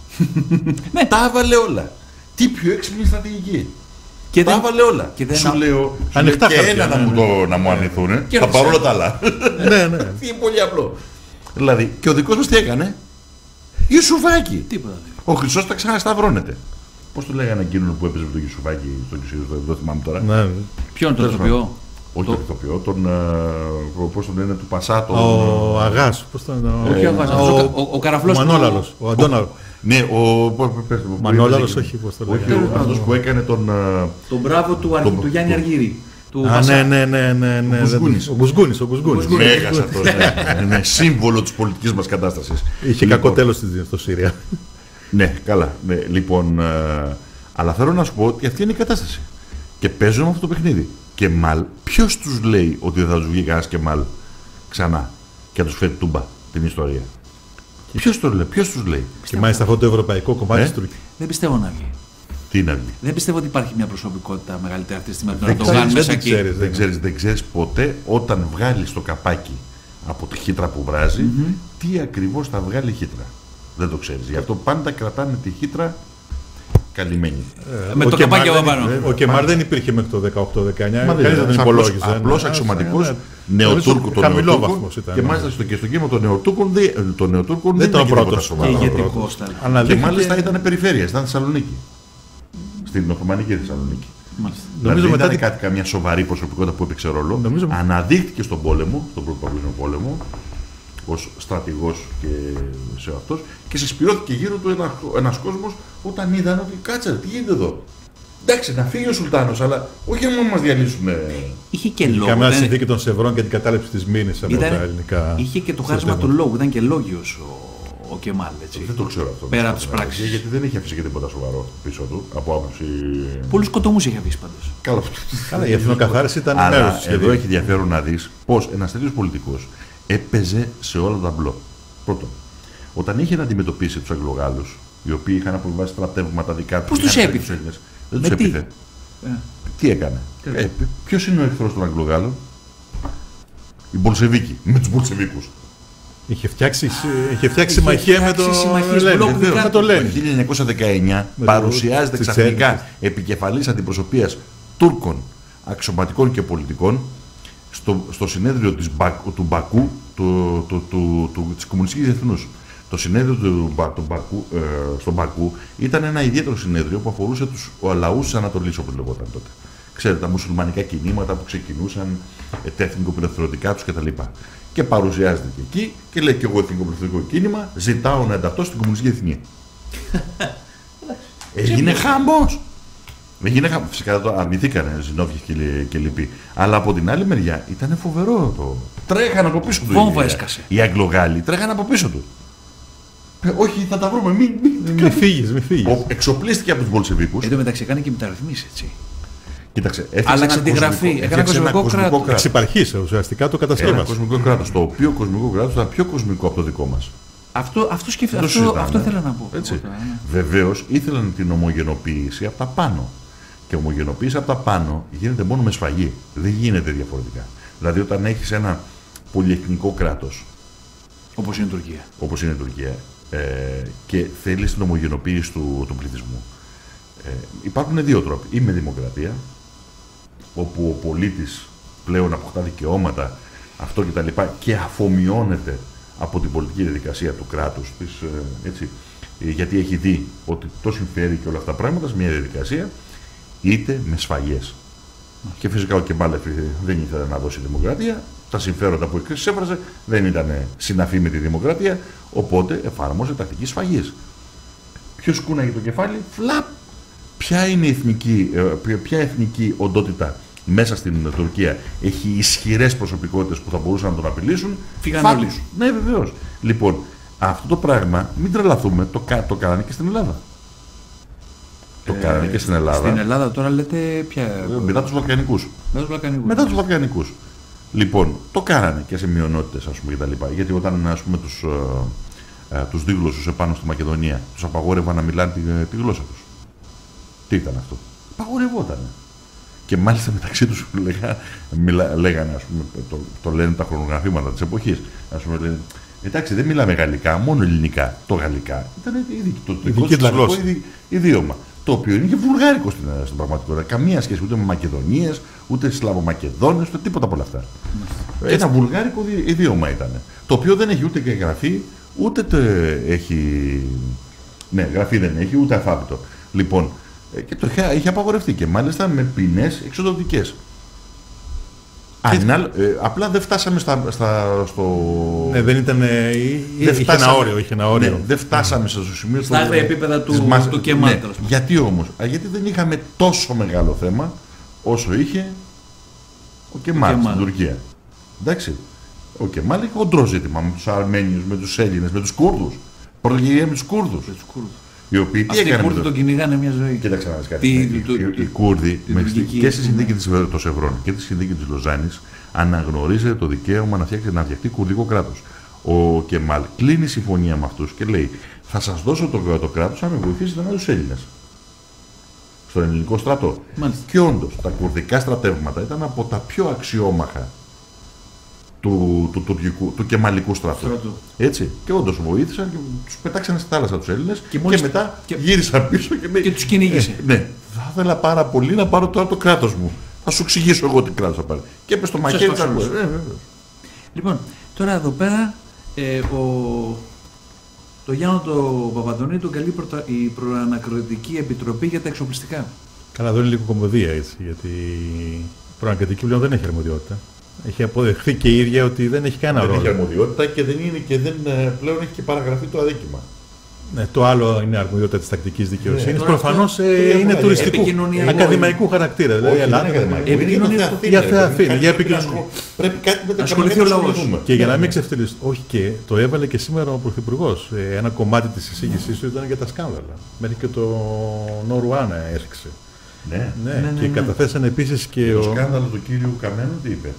Τα έβαλε όλα. Τι πιο έξυπνη στρατηγική.
Και
τα έβαλε όλα.
Και
σου λέω
ανοιχτά
και ένα να μου αρνηθούν. Θα πάρω όλα τα άλλα. Είναι πολύ απλό. Δηλαδή, και ο δικός μας τι έκανε. Ιουσουφάκη. Ο Χρυσός τα ξανασταυρώνεται. Πώς το λέγανε εκείνον που έπαιζε με τον Ιουσουφάκη, δεν θυμάμαι τώρα.
Ποιον τον ηθοποιό?
Όχι τον ηθοποιό, πώς τον λένε, του Πασάτο.
Ο Αγάς.
Όχι ο Αγάς, ο Καραφλός.
Ο Μανόλαλος. Ο Αντώναλος.
Ναι,
Μανόλαλος, όχι, πώς το λέγανε.
Όχι, αυτός που έκανε τον
μπράβο του Γιάννη Αργύρη.
Ναι. Ο Μπουσγκούνης.
Μέγας αυτός, ναι, σύμβολο της πολιτικής μας κατάστασης.
Είχε κακό τέλος στο Σύρια.
Ναι, καλά. Λοιπόν, αλλά θέλω να σου πω ότι αυτή είναι η κατάσταση. Και παίζουμε αυτό το παιχνίδι. Κεμάλ, ποιος τους λέει ότι δεν θα τους βγει κανένας Κεμάλ ξανά και θα τους φέρει τούμπα την ιστορία? Ποιος το λέει, ποιος τους λέει?
Και μάλιστα αυτό το ευρωπαϊκό κομμάτι της Τουρκίας.
Δεν πιστεύω να βγει.
Τι να βγει?
Δεν πιστεύω ότι υπάρχει μια προσωπικότητα μεγαλύτερη αυτή τη στιγμή από τον Ερντογάν μέσα εκεί.
Δεν ξέρεις ποτέ όταν βγάλεις το καπάκι από τη χύτρα που βράζει, τι ακριβώς θα βγάλει η χύτρα. Δεν το ξέρεις. Γι' αυτό πάντα κρατάνε τη χύτρα καλυμμένη.
Με το καπάκι από πάνω.
Ο Κεμάλ δεν υπήρχε μέχρι το 18-19. Κανείς δεν τον υπολόγιζε.
Απλώς αξιωματικός νεοτούρκου των Νεοτούρκων. Και μάλιστα και στο κύμα των Νεοτούρκων δεν ήταν πρώτος. Και μάλιστα ήταν περιφέρεια, ήταν Θεσσαλονίκη. Στην Οθωμανική Θεσσαλονίκη. Δηλαδή δεν ήταν κάτι, καμιά σοβαρή προσωπικότητα που έπαιξε ρόλο. Αναδείχθηκε στον πόλεμο, στον Πρώτο Παγκόσμιο Πόλεμο, ως στρατηγός και σε αυτός, και συσπηρώθηκε γύρω του ένας κόσμος όταν είδαν ότι κάτσε, τι γίνεται εδώ. Εντάξει, να φύγει ο Σουλτάνος, αλλά όχι να μας διαλύσουν.
Είχε και λόγο.
Καμιά συνθήκη των Σευρών και την κατάληψη της Μήνης από τα ελληνικά.
Είχε και το χάρισμα του λόγου, ήταν και λόγιος ο Κεμάλ.
Δεν το ξέρω αυτό.
Πέρα από τις πράξεις.
Γιατί δεν είχε αφήσει και τίποτα σοβαρό πίσω του από άποψη.
Πολλούς σκοτωμούς είχε αφήσει πάντως.
Καλά, η εθνοκαθάριση ήταν μέρος της.
Εδώ έχει ενδιαφέρον να δεις πως ένας τέτοιος πολιτικός έπαιζε σε όλα τα μπλοκ. Πρώτον, όταν είχε να αντιμετωπίσει τους Αγγλογάλους, οι οποίοι είχαν αποβιβάσει στρατεύματα δικά τους.
Πώς τους έπειθε?
Δεν τους έπειθε. Τι έκανε? Ποιος είναι ο εχθρός των Αγγλογάλων? Οι Μπολσεβίκοι, με τους Μπολσεβίκους.
Είχε φτιάξει συμμαχία με το Λένιν.
Το 1919 παρουσιάζεται ξαφνικά επικεφαλής αντιπροσωπείας Τούρκων αξιωματικών και πολιτικών στο συνέδριο του Μπακού, της Κομμουνιστικής Εθνούς. Το συνέδριο στον Μπακού ήταν ένα ιδιαίτερο συνέδριο που αφορούσε τους λαούς της Ανατολής, όπως λεγόταν τότε. Ξέρετε, τα μουσουλμανικά κινήματα που ξεκινούσαν, τα εθνικοπελευθερωτικά τους κτλ. Και παρουσιάζεται και εκεί και λέει: και εγώ εθνικοπελευθερωτικό κίνημα ζητάω να ενταχθώ στην Κομμουνιστική Εθνή. Έγινε χαμός. Φυσικά το αρνηθήκανε Ζινόφιες και λοιποί. Αλλά από την άλλη μεριά ήταν φοβερό το. Τρέχανε από πίσω του.
Βόμβα έσκασε.
Οι Αγγλογάλοι τρέχανε από πίσω του. Όχι, θα τα βρούμε.
Μην φύγεις.
Εξοπλίστηκε από τους Μπολσεβίκους.
Εν τω μεταξύ έκανε και μεταρρυθμίσεις, έτσι.
Κοίταξε,
άλλαξε τη γραφή. Έκανε κοσμικό κράτος.
Εξυπαρχής, ουσιαστικά το κατασκεύασε.
Ένα κοσμικό κράτος. Το οποίο κοσμικό κράτος ήταν πιο κοσμικό από το δικό μας.
Αυτό ήθελα να πω.
Βεβαίως ήθελαν την ομογενοποίηση από τα πάνω. Και ομογενοποίηση από τα πάνω γίνεται μόνο με σφαγή. Δεν γίνεται διαφορετικά. Δηλαδή, όταν έχεις ένα πολυεθνικό κράτος,
όπως είναι η
Τουρκία, και θέλεις την ομογενοποίηση του πληθυσμού, υπάρχουν δύο τρόποι. Ή με δημοκρατία, όπου ο πολίτης πλέον αποκτά δικαιώματα, αυτό κτλ. Και αφομοιώνεται από την πολιτική διαδικασία του κράτους, έτσι, γιατί έχει δει ότι το συμφέρει και όλα αυτά τα πράγματα σε μια διαδικασία, είτε με σφαγές. Και φυσικά ο Κεμάλ δεν ήθελε να δώσει δημοκρατία, τα συμφέροντα που εξέφρασε δεν ήταν συναφή με τη δημοκρατία, οπότε εφάρμοσε τακτική σφαγής. Ποιος κούναγε το κεφάλι? Φλαπ! Ποια εθνική οντότητα μέσα στην Τουρκία έχει ισχυρές προσωπικότητες που θα μπορούσαν να τον απειλήσουν.
Φύγαν όλοι.
Ναι, βεβαίως. Λοιπόν, αυτό το πράγμα, μην τρελαθούμε, το κάνανε και στην Ελλάδα. Το κάνανε και στην Ελλάδα.
Στην Ελλάδα τώρα λέτε ποια.
Μετά τους Βαλκανικούς. Μετά τους Βαλκανικούς. Λοιπόν, το κάνανε και σε μειονότητες, ας πούμε, κτλ. Γιατί όταν, ας πούμε, τους δίγλωσσους επάνω στη Μακεδονία τους απαγόρευαν να μιλάνε τη γλώσσα τους. Τι ήταν αυτό? Απαγορευότανε. Και μάλιστα μεταξύ τους λέγανε, ας πούμε, το λένε τα χρονογραφήματα της εποχής. Ας πούμε, λένε, εντάξει, δεν μιλάμε γαλλικά, μόνο ελληνικά. Το γαλλικά ήταν το δικό τους σλαβικό ιδίωμα. Το οποίο είναι και βουλγάρικο στην πραγματικότητα. Καμία σχέση ούτε με Μακεδονίες, ούτε Σλαβομακεδόνες, ούτε τίποτα από όλα αυτά. Ένα βουλγάρικο ιδίωμα ήταν. Το οποίο δεν έχει ούτε και γραφή, ούτε έχει. Ναι, γραφή δεν έχει, ούτε αλφάβητο. Λοιπόν, και το είχε απαγορευτεί και μάλιστα με ποινές εξοδοτικές. Απλά δεν φτάσαμε στο.
Ναι, δεν ήταν. Είχε ένα όριο.
Ναι, δεν φτάσαμε στο σημείο
στα άγρια επίπεδα του Κεμάλ.
Ναι. Γιατί όμως? Γιατί δεν είχαμε τόσο μεγάλο θέμα όσο είχε ο Κεμάλ στην Τουρκία. Εντάξει. Ο Κεμάλ είχε χοντρό ζήτημα με τους Αρμένιους, με τους Έλληνες, με τους Κούρδους. Πρωτογενεία με τους Κούρδους. Οι οποίοι τι έκαναν?
Οι Κούρδοι τον κυνηγάνε μια ζωή.
Κοίταξε να δεις κάτι. Οι Κούρδοι και στη συνθήκη των Σευρών και στη συνθήκη της Λοζάνης αναγνωρίζεται το δικαίωμα να φτιαχτεί κουρδικό κράτος. Ο Κεμάλ κλείνει συμφωνία με αυτούς και λέει: θα σας δώσω το κράτος αν με βοηθήσετε με τους Έλληνες στον ελληνικό στρατό.
Μάλιστα.
Και όντως τα κουρδικά στρατεύματα ήταν από τα πιο αξιόμαχα του Κεμαλικού στρατού. Έτσι. Και όντως βοήθησαν και τους πετάξανε στη θάλασσα τους Έλληνες και μετά γύρισαν πίσω και
τους κυνήγησε.
Ναι, θα ήθελα πάρα πολύ να πάρω τώρα το κράτος μου. Θα σου εξηγήσω εγώ τι κράτος θα πάρει. Και έπαιζε το μαχαίρι.
Λοιπόν, τώρα εδώ πέρα το Γιάννο το Παπαντονή τον καλεί η Προανακριτική Επιτροπή για τα εξοπλιστικά.
Καλά, εδώ είναι λίγο κομμωδία έτσι, γιατί η Προανακριτική πλέον δεν έχει αρμοδιότητα. Έχει αποδεχθεί και η ίδια ότι δεν έχει κανένα ρόλο.
Δεν έχει αρμοδιότητα και πλέον έχει και παραγραφεί το αδίκημα.
Ναι, το άλλο είναι αρμοδιότητα της τακτικής δικαιοσύνης. Ναι, προφανώς είναι τουριστικού, ακαδημαϊκού χαρακτήρα.
Δηλαδή, επικοινωνία
για Αθήνα, για επικοινωνία.
Πρέπει κάτι με τα
ασχοληθεί ο λαός.
Και για να μην ξεφτυλιστεί, όχι, και το έβαλε και σήμερα ο Πρωθυπουργός. Ένα κομμάτι της εισήγησής του ήταν για τα σκάνδαλα. Μέχρι και το Νορουάνα έριξε. Ναι, και καταθέσαν επίσης και
το σκάνδαλο του κύριου Καμένου, τι είπε?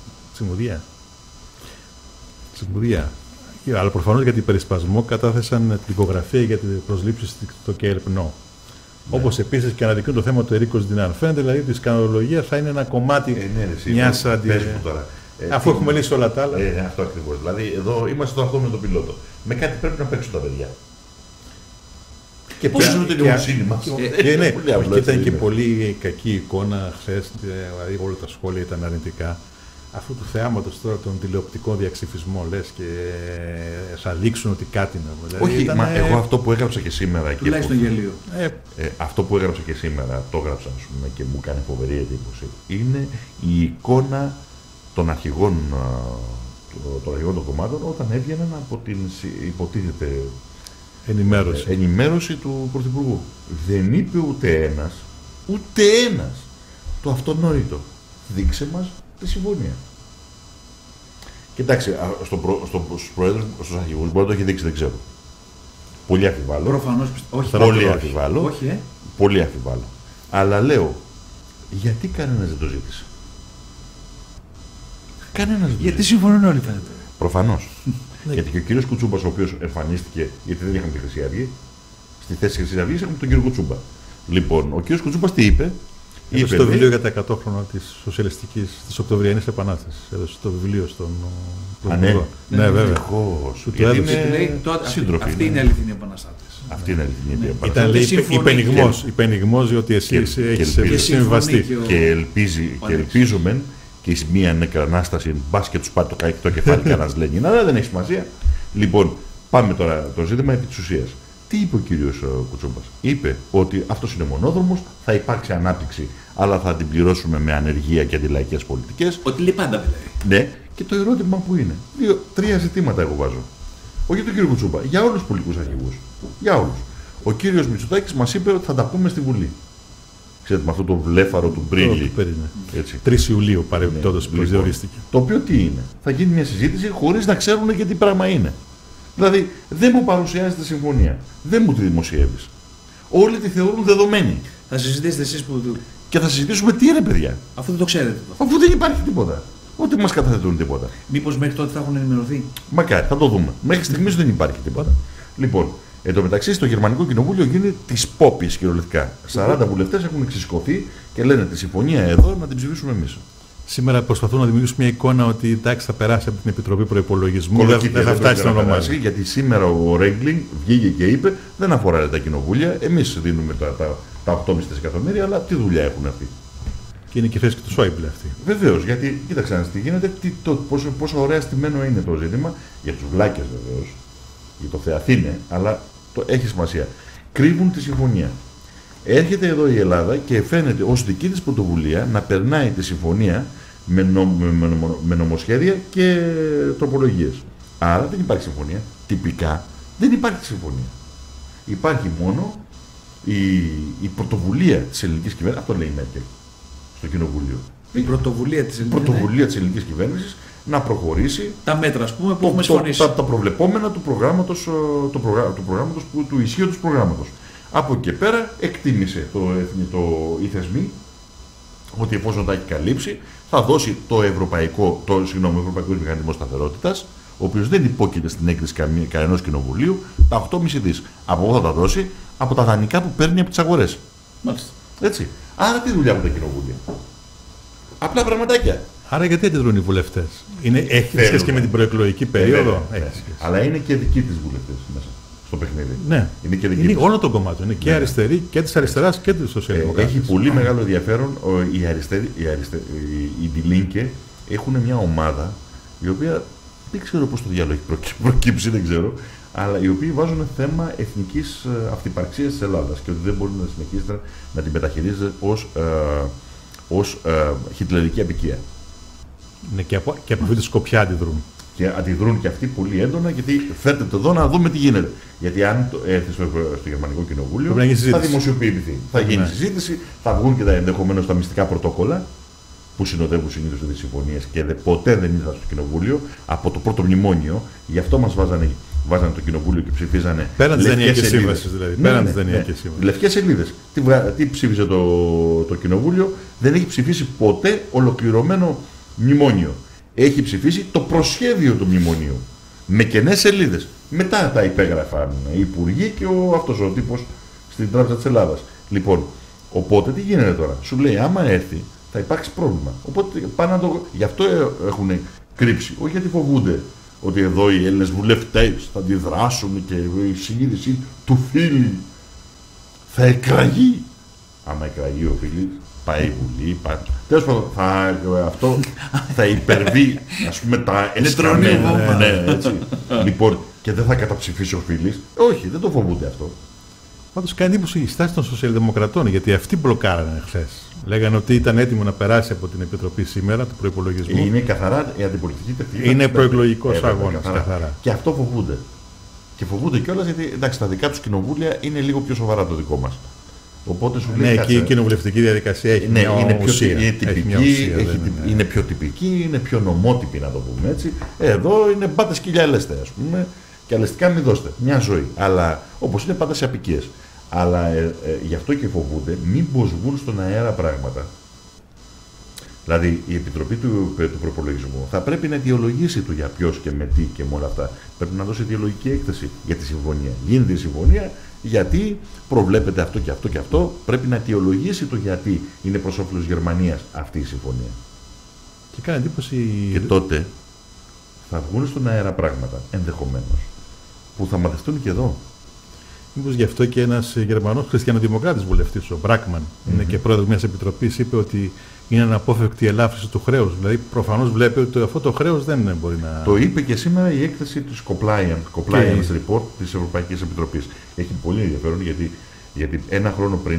Τσιμουδία. Αλλά προφανώς για την περισπασμό κατάθεσαν τυπογραφία για την προσλήψη στο ΚΕΛΠΝΟ. Ναι. Όπως επίσης και αναδεικνύουν το θέμα του Ερίκος Ντινάν. Φαίνεται δηλαδή ότι η σκανδαλολογία θα είναι ένα κομμάτι μιας αφού έχουμε λύσει όλα τα άλλα.
Αυτό ακριβώς. Δηλαδή εδώ είμαστε στο αυτό με τον πιλότο. Με κάτι πρέπει να παίξουν τα παιδιά. Και παίζουν την νοημοσύνη μας.
Και ήταν και πολύ κακή εικόνα χθες, δηλαδή όλα τα σχόλια ήταν αρνητικά. Αυτού του θεάματος τώρα των τηλεοπτικών διαξυφισμών, λες, και θα δείξουν ότι κάτι να
βγει. Όχι, μα εγώ αυτό που έγραψα και σήμερα.
Τουλάχιστον γελίο.
Αυτό που έγραψα και σήμερα, το έγραψα, ας πούμε, και μου κάνει φοβερή εντύπωση. Είναι η εικόνα των αρχηγών των κομμάτων όταν έβγαιναν από την υποτίθεται ενημέρωση του Πρωθυπουργού. Δεν είπε ούτε ένας το αυτονόητο. Δείξε μας τη συμφωνία. Κοιτάξτε, στους προέδρους, στους αρχηγούς μπορεί να το έχει δείξει, δεν ξέρω. Πολύ αμφιβάλλω.
Προφανώς, όχι.
Πολύ αμφιβάλλω.
Όχι,
Πολύ αμφιβάλλω. Αλλά λέω, γιατί κανένας δεν το ζήτησε? Κανένας δεν το ζήτησε.
Γιατί συμφωνούν όλοι, φαίνεται.
Προφανώς. Γιατί και ο κύριος Κουτσούμπας, ο οποίος εμφανίστηκε, γιατί δεν είχαμε τη Χρυσή Αυγή, στη θέση της Χρυσής Αυγής έχουμε τον κύριο Κουτσούμπα. Λοιπόν, ο κύριος Κουτσούμπας τι είπε?
Έδωσε το βιβλίο για τα 100 χρόνια της Οκτωβριανής Επανάστασης. Έδωσε το βιβλίο στον Πρωθυπουργό. Ναι, βέβαια.
Αυτή είναι η αληθινή επαναστάτης.
Αυτή είναι η αληθινή επαναστάτης.
Ήταν υπενιγμός ότι εσύ έχεις συμβαστεί.
Και ελπίζουμε και εις μία νεκρανάσταση μπας και τους πάρει το κεφάλι κανένας Λένιν. Αλλά δεν έχει σημασία. Λοιπόν, πάμε τώρα το ζήτημα επί της ουσίας. Τι είπε ο κύριος Κουτσούμπας? Είπε ότι αυτός είναι μονόδρομος, θα υπάρξει ανάπτυξη, αλλά θα την πληρώσουμε με ανεργία και αντιλαϊκές πολιτικές.
Ότι λέει πάντα δηλαδή.
Ναι, και το ερώτημα που είναι. Τρία ζητήματα εγώ βάζω. Όχι για τον κύριο Κουτσούμπα, για όλους τους πολιτικούς αρχηγούς. Για όλους. Ο κύριος Μητσοτάκης μας είπε ότι θα τα πούμε στη Βουλή. ξέρετε, με αυτό το βλέφαρο του Μπρίγλι.
3 Ιουλίου παρεμπιπτόντως προσδιορίστηκε.
Το οποίο τι είναι? Θα γίνει μια συζήτηση χωρίς να ξέρουν και τι πράγμα είναι. Δηλαδή, δεν μου παρουσιάζει τη συμφωνία. Δεν μου τη δημοσιεύεις. Όλοι τη θεωρούν δεδομένη.
Θα συζητήσετε εσείς που.
Και θα συζητήσουμε τι είναι, παιδιά.
Αφού δεν το ξέρετε.
Αφού δεν υπάρχει τίποτα. Ούτε μας καταθέτουν τίποτα.
Μήπως μέχρι τότε θα έχουν ενημερωθεί?
Μακάρι, θα το δούμε. Μέχρι στιγμής δεν υπάρχει τίποτα. Λοιπόν, εν τω μεταξύ στο Γερμανικό Κοινοβούλιο γίνεται τις πόπιες κυριολεκτικά. 40 βουλευτές έχουν εξισκωθεί και λένε τη συμφωνία εδώ να την ψηφίσουμε εμείς.
Σήμερα προσπαθούν να δημιουργήσουν μια εικόνα ότι εντάξει, θα περάσει από την Επιτροπή Προϋπολογισμού, δεν θα φτάσει στον ονομάζι.
Γιατί σήμερα ο Ρέγκλινγκ βγήκε και είπε: δεν αφορά τα κοινοβούλια, εμείς δίνουμε τα 8,5 δισεκατομμύρια, αλλά τι δουλειά έχουν αυτοί.
Και είναι και θέση και του Σόιμπλε αυτή.
Βεβαίως, γιατί κοίταξε να τι γίνεται, πόσο ωραία στημένο είναι το ζήτημα για τους βλάκες βεβαίως, για το Θεαθήνε, αλλά έχει σημασία. Κρύβουν τη συμφωνία. Έρχεται εδώ η Ελλάδα και φαίνεται ως δική της πρωτοβουλία να περνάει τη συμφωνία με νομοσχέδια και τροπολογίες. Άρα δεν υπάρχει συμφωνία. Τυπικά δεν υπάρχει συμφωνία. Υπάρχει μόνο η πρωτοβουλία της ελληνικής κυβέρνησης, αυτό λέει η Μέρκελ στο Κοινοβούλιο.
Η πρωτοβουλία της
ελληνικής κυβέρνησης να προχωρήσει
τα μέτρα, ας πούμε, που έχουμε συμφωνήσει.
Τα προβλεπόμενα του προγράμματος, του ισχύοντος προγράμματος. Από εκεί και πέρα εκτίμησε οι θεσμοί ότι εφόσον τα έχει καλύψει θα δώσει το Ευρωπαϊκό Μηχανισμό Σταθερότητας, ο οποίος δεν υπόκειται στην έγκριση κανενός κοινοβουλίου, τα 8,5 δις. Από πού θα τα δώσει? Από τα δανεικά που παίρνει από τις αγορές.
Μάλιστα.
Έτσι. Άρα τι δουλειά έχουν τα κοινοβούλια? Απλά πραγματάκια.
Άρα γιατί αντιδρούν οι βουλευτές? Έχει σχέση και με την προεκλογική περίοδο?
Αλλά είναι και δικοί της βουλευτές μέσα στο παιχνίδι.
Ναι. Είναι όλο το κομμάτι. Είναι και αριστερή και της αριστεράς και της σοσιαλδημοκρατίας.
Έχει πολύ μεγάλο ενδιαφέρον οι Die Linke έχουν μια ομάδα η οποία δεν ξέρω πώς το διάλογο έχει προκύψει, δεν ξέρω, αλλά οι οποίοι βάζουν θέμα εθνικής αυτυπαρξίας της Ελλάδας και ότι δεν μπορεί να συνεχίσει να την μεταχειρίζεται ως χιτλερική απικία.
Ναι, και από αυτή τη σκοπιά αντιδρούν.
Και αντιδρούν και αυτοί πολύ έντονα, γιατί φέρτε εδώ να δούμε τι γίνεται. Γιατί αν έρθει στο Γερμανικό Κοινοβούλιο θα δημοσιοποιηθεί. Θα γίνει συζήτηση, θα βγουν και ενδεχομένως τα μυστικά πρωτόκολλα που συνοδεύουν συνήθως τις συμφωνίες και ποτέ δεν ήρθαν στο Κοινοβούλιο από το πρώτο μνημόνιο. Γι' αυτό μας βάζανε το Κοινοβούλιο και ψηφίζανε.
Πέραν της Δανειακής Σύμβασης δηλαδή. Πέραν της Δανειακής Σύμβασης.
Λευκές σελίδες. Τι ψήφισε το Κοινοβούλιο? Δεν έχει ψηφίσει ποτέ ολοκληρωμένο μνημόνιο. Έχει ψηφίσει το προσχέδιο του μνημονίου με κενές σελίδες. Μετά τα υπέγραφαν οι υπουργοί και αυτός ο τύπος στην Τράπεζα της Ελλάδας. Λοιπόν, οπότε τι γίνεται τώρα? Σου λέει άμα έρθει θα υπάρξει πρόβλημα. Οπότε πάνε γι' αυτό έχουν κρύψει. Όχι γιατί φοβούνται ότι εδώ οι Έλληνες βουλευτές θα αντιδράσουν και η συνείδηση του Φίλη θα εκραγεί. Άμα εκραγεί ο Φίλης, πάει η Βουλή, τέλος πάντων, αυτό θα υπερβεί, ας πούμε, τα εστραμμένα. Ναι, έτσι. Λοιπόν, και δεν θα καταψηφίσει ο Φίλης. Όχι, δεν το φοβούνται αυτό.
Πάντως κάνει εντύπωση η στάση των σοσιαλδημοκρατών, γιατί αυτοί μπλοκάρανε χθες. Λέγανε ότι ήταν έτοιμο να περάσει από την Επιτροπή σήμερα του προϋπολογισμού.
Είναι καθαρά η αντιπολιτική τεχνική.
Είναι προεκλογικός αγώνας, καθαρά.
Και αυτό φοβούνται. Και φοβούνται κιόλας γιατί εντάξει, τα δικά τους κοινοβούλια είναι λίγο πιο σοβαρά το δικό μας. Οπότε σου λέει,
εκεί η κοινοβουλευτική διαδικασία έχει μια ουσία.
Είναι πιο τυπική, είναι πιο νομότυπη, να το πούμε έτσι. Εδώ είναι πάτε σκυλιά λέστε, ας πούμε, και αλεστικά μην δώστε. Μια ζωή. Αλλά όπως είναι πάντα σε απικίες. Αλλά γι' αυτό και φοβούνται μήπως βγουν στον αέρα πράγματα. Δηλαδή η Επιτροπή του Προπολογισμού θα πρέπει να αιτιολογήσει το για ποιος και με τι και με όλα αυτά. Πρέπει να δώσει αιτιολογική έκθεση για τη συμφωνία. Γίνεται η συμφωνία γιατί προβλέπεται αυτό και αυτό και αυτό. Πρέπει να αιτιολογήσει το γιατί είναι προς όφελος Γερμανίας αυτή η συμφωνία.
Και κάνει εντύπωση.
Και τότε θα βγουν στον αέρα πράγματα ενδεχομένως που θα μαθευτούν και εδώ.
Μήπως γι' αυτό και ένας Γερμανός χριστιανοδημοκράτης βουλευτής, ο Μπράκμαν, είναι και πρόεδρος μιας επιτροπής, είπε ότι είναι αναπόφευκτη η ελάφρυνση του χρέους. Δηλαδή, προφανώς βλέπει ότι αυτό το χρέος δεν μπορεί να.
Το είπε και σήμερα η έκθεση της Compliance Report της Ευρωπαϊκής Επιτροπής. Έχει πολύ ενδιαφέρον γιατί ένα χρόνο πριν,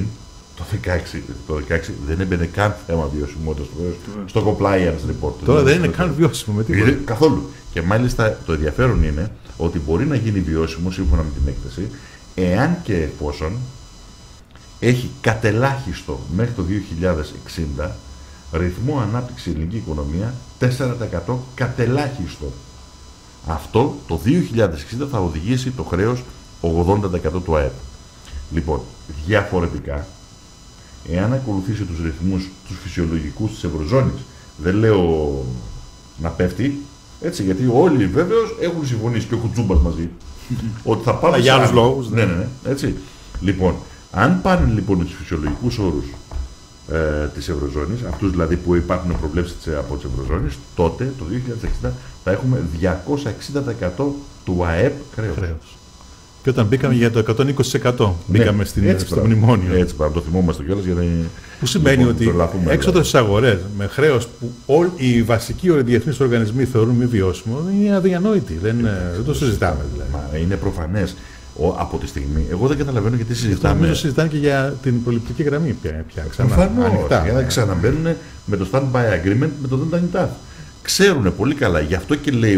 το 2016, δεν έμπαινε καν θέμα βιωσιμότητας στο Compliance Report.
Τώρα δεν είναι καν βιώσιμο με τίποτα.
Καθόλου. Και μάλιστα το ενδιαφέρον είναι ότι μπορεί να γίνει βιώσιμο σύμφωνα με την έκθεση, εάν και εφόσον έχει κατελάχιστο μέχρι το 2060 ρυθμό ανάπτυξη ελληνική οικονομία 4% κατελάχιστο. Αυτό το 2060 θα οδηγήσει το χρέος 80% του ΑΕΠ. Λοιπόν, διαφορετικά, εάν ακολουθήσει τους ρυθμούς τους φυσιολογικούς της Ευρωζώνης, δεν λέω να πέφτει, έτσι, γιατί όλοι βέβαιως έχουν συμφωνήσει και ο Κουτσούμπας μαζί, ότι θα πάμε
για άλλους λόγους.
Ναι, έτσι. Λοιπόν, αν πάνε λοιπόν τους φυσιολογικούς όρους της Ευρωζώνης, αυτούς δηλαδή που υπάρχουν προβλέψεις από τις Ευρωζώνης, τότε το 2060 θα έχουμε 260% του ΑΕΠ χρέος.
Και όταν μπήκαμε για το 120%, μπήκαμε στο μνημόνιο.
Έτσι, το θυμόμαστε κιόλας.
Που σημαίνει ότι έξω στις αγορές, με χρέος που όλοι οι βασικοί διεθνείς οργανισμοί θεωρούν μη βιώσιμο, είναι αδιανόητη. Δεν το συζητάμε δηλαδή.
Μα είναι προφανές. Από τη στιγμή, εγώ δεν καταλαβαίνω γιατί συζητάμε.
Νομίζω συζητάνε και για την προληπτική γραμμή πια.
Προφανώς. Για να ξαναμπαίνουν με το stand-by agreement με το δεν. Ξέρουν πολύ καλά. Γι' αυτό και λέει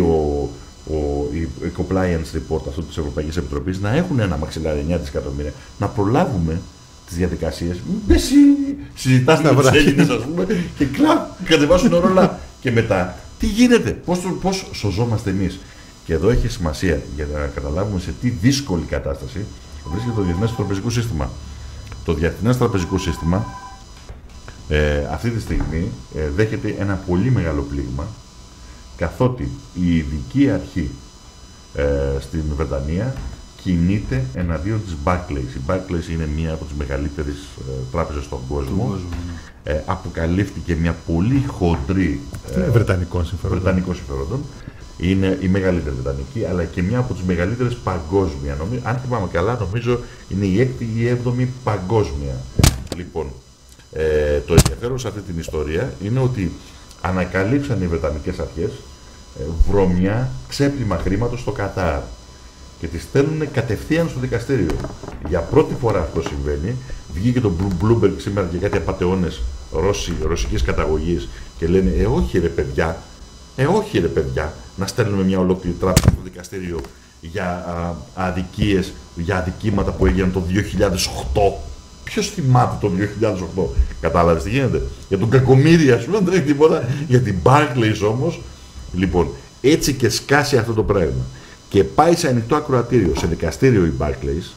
η compliance report αυτού της Ευρωπαϊκής Επιτροπής να έχουν ένα μαξιλάρι 9 δισεκατομμύρια, να προλάβουμε τις διαδικασίες. Εσύ συζητάς με τους Έλληνες, ας πούμε, και κατεβάσουν ρόλα. Και μετά, τι γίνεται, πώς σωζόμαστε εμείς. Και εδώ έχει σημασία για να καταλάβουμε σε τι δύσκολη κατάσταση βρίσκεται το Διεθνές Τραπεζικό Σύστημα. Το Διεθνές Τραπεζικό Σύστημα αυτή τη στιγμή δέχεται ένα πολύ μεγάλο πλήγμα, καθότι η ειδική αρχή στην Βρετανία κινείται εναντίον της Barclays. Η Barclays είναι μία από τις μεγαλύτερες τράπεζες στον κόσμο. Αποκαλύφθηκε μια πολύ χοντρή
βρετανικών
συμφερόντων. Είναι η μεγαλύτερη βρετανική, αλλά και μια από τις μεγαλύτερες παγκόσμια. Αν θυμάμαι καλά, νομίζω είναι η 6η ή 7η παγκόσμια. Λοιπόν, το ενδιαφέρον σε αυτή την ιστορία είναι ότι ανακαλύψαν οι βρετανικές αρχές βρωμιά, ξέπλυμα χρήματος στο Κατάρ και τις στέλνουν κατευθείαν στο δικαστήριο. Για πρώτη φορά αυτό συμβαίνει. Βγήκε το Bloomberg σήμερα και κάτι απατεώνες ρωσικής καταγωγής και λένε όχι ρε παιδιά, να στέλνουμε μια ολόκληρη τράπεζα στο δικαστήριο για αδικίες, για αδικήματα που έγιναν το 2008. Ποιος θυμάται το 2008, κατάλαβες τι γίνεται. Για τον Κακομοίρη, ας πούμε, δεν έχει τίποτα. Για την Barclays όμως, λοιπόν, έτσι και σκάσει αυτό το πράγμα και πάει σε ανοιχτό ακροατήριο, σε δικαστήριο η Barclays,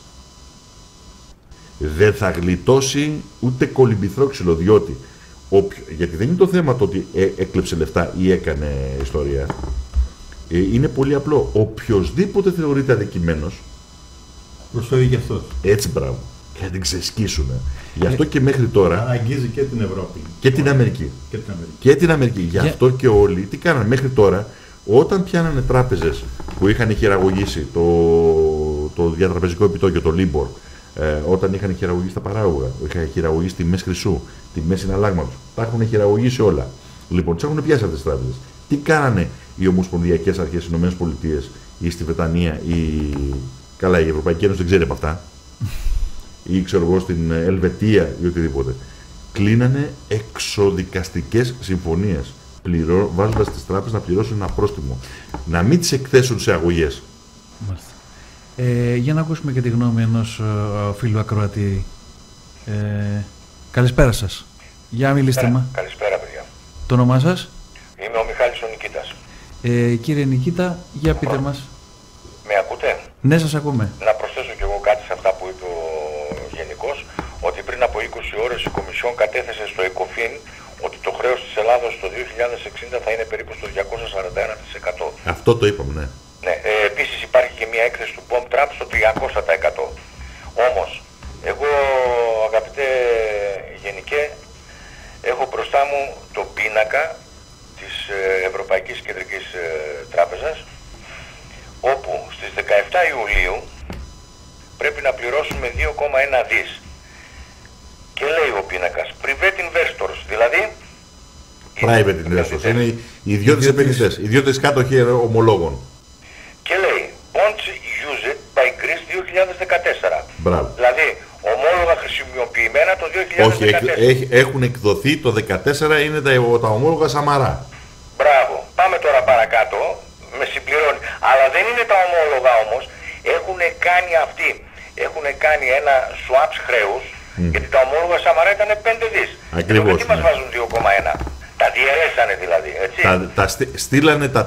δεν θα γλιτώσει ούτε κολυμπηθρόξυλο, διότι γιατί δεν είναι το θέμα το ότι έκλεψε λεφτά ή έκανε ιστορία. Είναι πολύ απλό. Οποιοσδήποτε θεωρείται αδικημένος
προσφέρει και αυτός.
Έτσι, μπράβο. Και να την ξεσκίσουν. Γι' αυτό και μέχρι τώρα.
Αγγίζει και την Ευρώπη.
Και την Αμερική. Και την Αμερική. Γι' αυτό και όλοι τι κάνανε μέχρι τώρα, όταν πιάνανε τράπεζες που είχαν χειραγωγήσει το διατραπεζικό επιτόκιο, το Libor, όταν είχαν χειραγωγήσει τα παράγωγα, είχαν χειραγωγήσει τιμές χρυσού, τιμές συναλλάγματος, τα έχουν χειραγωγήσει όλα. Λοιπόν, τις έχουν πιάσει αυτές τις τράπεζες. Τι κάνανε οι ομοσπονδιακές αρχές στις ΗΠΑ ή στη Βρετανία ή. Καλά, η Ευρωπαϊκή Ένωση δεν ξέρει από αυτά. Ή ξέρω εγώ στην Ελβετία ή οτιδήποτε. Κλείνανε εξοδικαστικές συμφωνίες, βάζοντας τις τράπεζες να πληρώσουν ένα πρόστιμο. Να μην τις εκθέσουν σε αγωγές.
Για να ακούσουμε και τη γνώμη ενός φίλου ακροατή. Καλησπέρα σας. Για μιλήστε μα.
Καλησπέρα, παιδιά.
Το όνομά σας?
Είμαι ο Μιχάλης ο Νικήτας.
Κύριε Νικήτα, για πείτε μας.
Με ακούτε?
Ναι, σας ακούμε.
Να προσθέσω κι εγώ κάτι σε αυτά που είπε ο Γενικός, ότι πριν από 20 ώρες η Κομισιόν κατέθεσε στο ΕΚΟΦΗΝ ότι το χρέος της Ελλάδος το 2060 θα είναι περίπου στο 241%.
Αυτό το είπαμε, ναι.
Ναι, επίσης υπάρχει και μια έκθεση του Bomb Trap στο 300%. Όμως, εγώ αγαπητέ Γενικέ, έχω μπροστά μου το πίνακα της Ευρωπαϊκής Κεντρικής Τράπεζας, όπου στις 17 Ιουλίου πρέπει να πληρώσουμε 2,1 δις. Και λέει ο πίνακας, private investors, δηλαδή
private investors, είναι οι ιδιώτες επενδυτές, οι ιδιώτες κάτοχοι ομολόγων.
Και λέει, bonds used by Greece 2014.
Μπράβο.
Δηλαδή, ομόλογα χρησιμοποιημένα το 2014.
Όχι, έχουν εκδοθεί το 2014, είναι τα ομόλογα Σαμαρά.
Μπράβο. Πάμε τώρα παρακάτω, με συμπληρώνει. Αλλά δεν είναι τα ομόλογα όμως, έχουν κάνει αυτοί. Έχουν κάνει ένα swaps χρέους Γιατί τα ομόλογα Σαμαρά ήταν 5 δις.
Ακριβώς.
Γιατί μας βάζουν 2,1. Τα διαιρέσανε δηλαδή, έτσι.
Στείλανε τα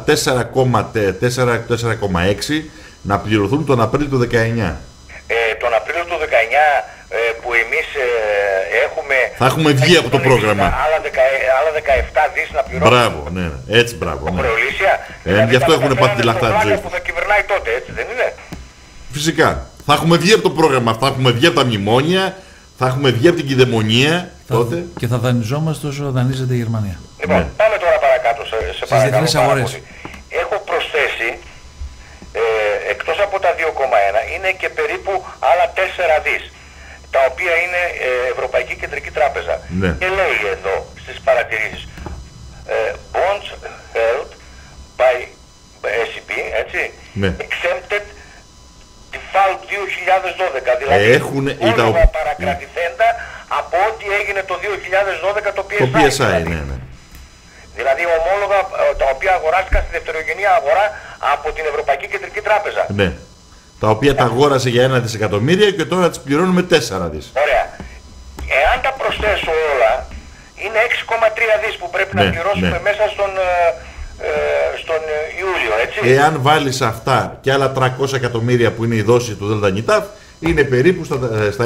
4,6 να πληρωθούν τον Απρίλιο του 19.
Τον Απρίλιο του 19 που εμείς έχουμε...
Θα έχουμε βγει από το πρόγραμμα.
Άλλα 17 δις να πληρώσουμε.
Μπράβο, ναι, έτσι μπράβο. Ναι.
Δηλαδή,
γι' αυτό έχουν πάρει τη λαχτά της ζωής.
Που θα κυβερνάει τότε, έτσι δεν είναι?
Φυσικά. Θα έχουμε βγει από το πρόγραμμα, θα έχουμε βγει από τα μνημόνια, θα έχουμε βγει από την κυδαιμονία τότε.
Και θα δανειζόμαστε όσο δανείζεται η Γερμανία.
Λοιπόν,
Ναι.
πάμε τώρα παρακάτω σε παρακάτω.
αγορές.
Έχω προσθέσει, εκτός από τα 2,1, είναι και περίπου άλλα 4 δις, τα οποία είναι Ευρωπαϊκή Κεντρική Τράπεζα.
Ναι.
Και λέει εδώ στις παρατηρήσεις, bonds held by SEB, έτσι,
Ναι.
exempted default 2012, δηλαδή όλα παρακρατηθέντα από ό,τι έγινε το 2012 το PSI.
Το PSI,
δηλαδή.
ναι.
Δηλαδή ομόλογα τα οποία αγοράστηκαν στη δευτερογενή αγορά από την Ευρωπαϊκή Κεντρική Τράπεζα.
Ναι. Τα οποία τα αγόρασε για 1 δισεκατομμύρια και τώρα τις πληρώνουμε 4 δις.
Ωραία. Εάν τα προσθέσω όλα, είναι 6,3 δις που πρέπει να πληρώσουμε μέσα στον Ιούλιο, έτσι.
Εάν βάλεις αυτά και άλλα 300 εκατομμύρια που είναι η δόση του ΔΝΤ, είναι περίπου στα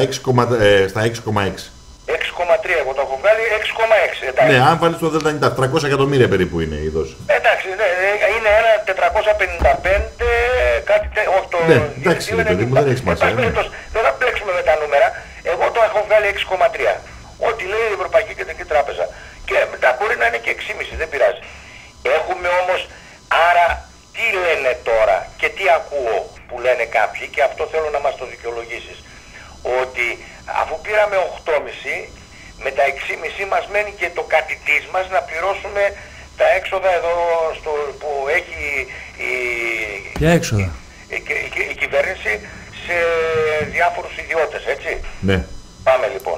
6,6.
6,3, εγώ το έχω βγάλει 6,6. Εντάξει.
Ναι, αν βάλεις το ΔΝΤ, 300 εκατομμύρια περίπου είναι η δόση.
Εντάξει, ναι, είναι ένα 455, κάτι τέτοιο.
Ναι, εντάξει, παιδί μου, δεν έχει σημασία.
Δεν θα μπλέξουμε με τα νούμερα. Εγώ το έχω βγάλει 6,3. Ό,τι λέει η Ευρωπαϊκή Κεντρική Τράπεζα. Και μετά μπορεί να είναι και 6,5, δεν πειράζει. Έχουμε όμως, άρα τι λένε τώρα και τι ακούω που λένε κάποιοι, και αυτό θέλω να μας το δικαιολογήσεις, ότι αφού πήραμε 8,5, με τα 6,5 μας μένει και το κατητής μας να πληρώσουμε τα έξοδα εδώ που έχει
Ποια έξοδα?
η κυβέρνηση σε διάφορους ιδιώτες, έτσι.
Ναι.
Πάμε λοιπόν.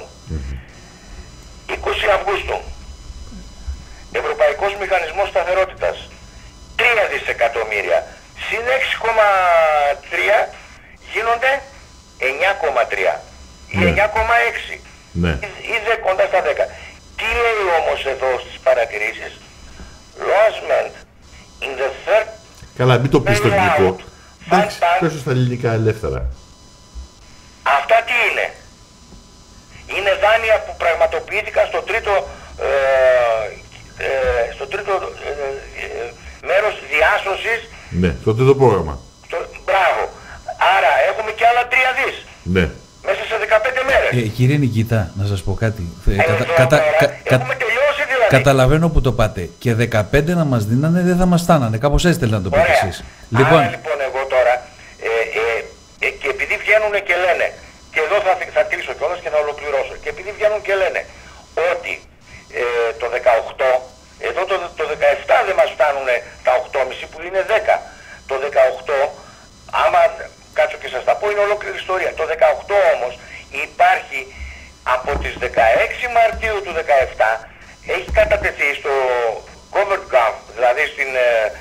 20 Αυγούστου. Ευρωπαϊκός Μηχανισμός Σταθερότητας. 3 δισεκατομμύρια. Συν 6,3 γίνονται 9,3. Ή 9,6.
Ναι.
Είδε κοντά στα 10. Τι λέει όμως εδώ στις παρατηρήσεις? Lodgement in the third...
Καλά, μην το πεις στο ελληνικό. Εντάξει,
Fund
πες το στα ελληνικά ελεύθερα.
Αυτά τι είναι? Είναι δάνεια που πραγματοποιήθηκαν στο τρίτο μέρος διάσωσης.
Ναι, στο τρίτο πρόγραμμα.
Μπράβο. Άρα έχουμε και άλλα 3 δις.
Ναι.
Μέσα σε 15 μέρες.
Κύριε Νικήτα, να σας πω κάτι.
Έχουμε τελειώσει δηλαδή.
Καταλαβαίνω που το πάτε. Και 15 να μας δίνανε δεν θα μας στάνανε. Κάπως έτσι θέλετε να το πείτε εσείς.
Λοιπόν, άρα λοιπόν εγώ τώρα, και επειδή βγαίνουν και λένε, και εδώ θα κλείσω κιόλας και θα ολοκληρώσω, και επειδή βγαίνουν και λένε ότι το 18, εδώ το 17 δεν μας φτάνουν τα 8,5 που είναι 10. Το 18, άμα κάτσω και σας τα πω, είναι ολόκληρη ιστορία. Το 18 όμως υπάρχει από τις 16 Μαρτίου του 17, έχει κατατεθεί στο Commonwealth, δηλαδή στην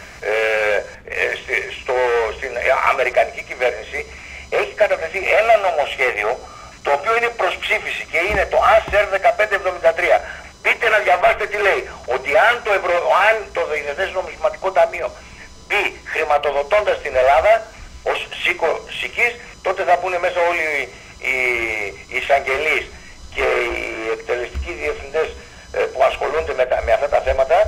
Αμερικανική κυβέρνηση, έχει κατατεθεί ένα νομοσχέδιο το οποίο είναι προς ψήφιση και είναι το ASER 1573. Μπείτε να διαβάσετε τι λέει. Ότι αν το Διεθνές Νομισματικό Ταμείο μπει χρηματοδοτώντας την Ελλάδα ως σικής, τότε θα μπουν μέσα όλοι οι εισαγγελείς και οι εκτελεστικοί διευθυντές που ασχολούνται με αυτά τα θέματα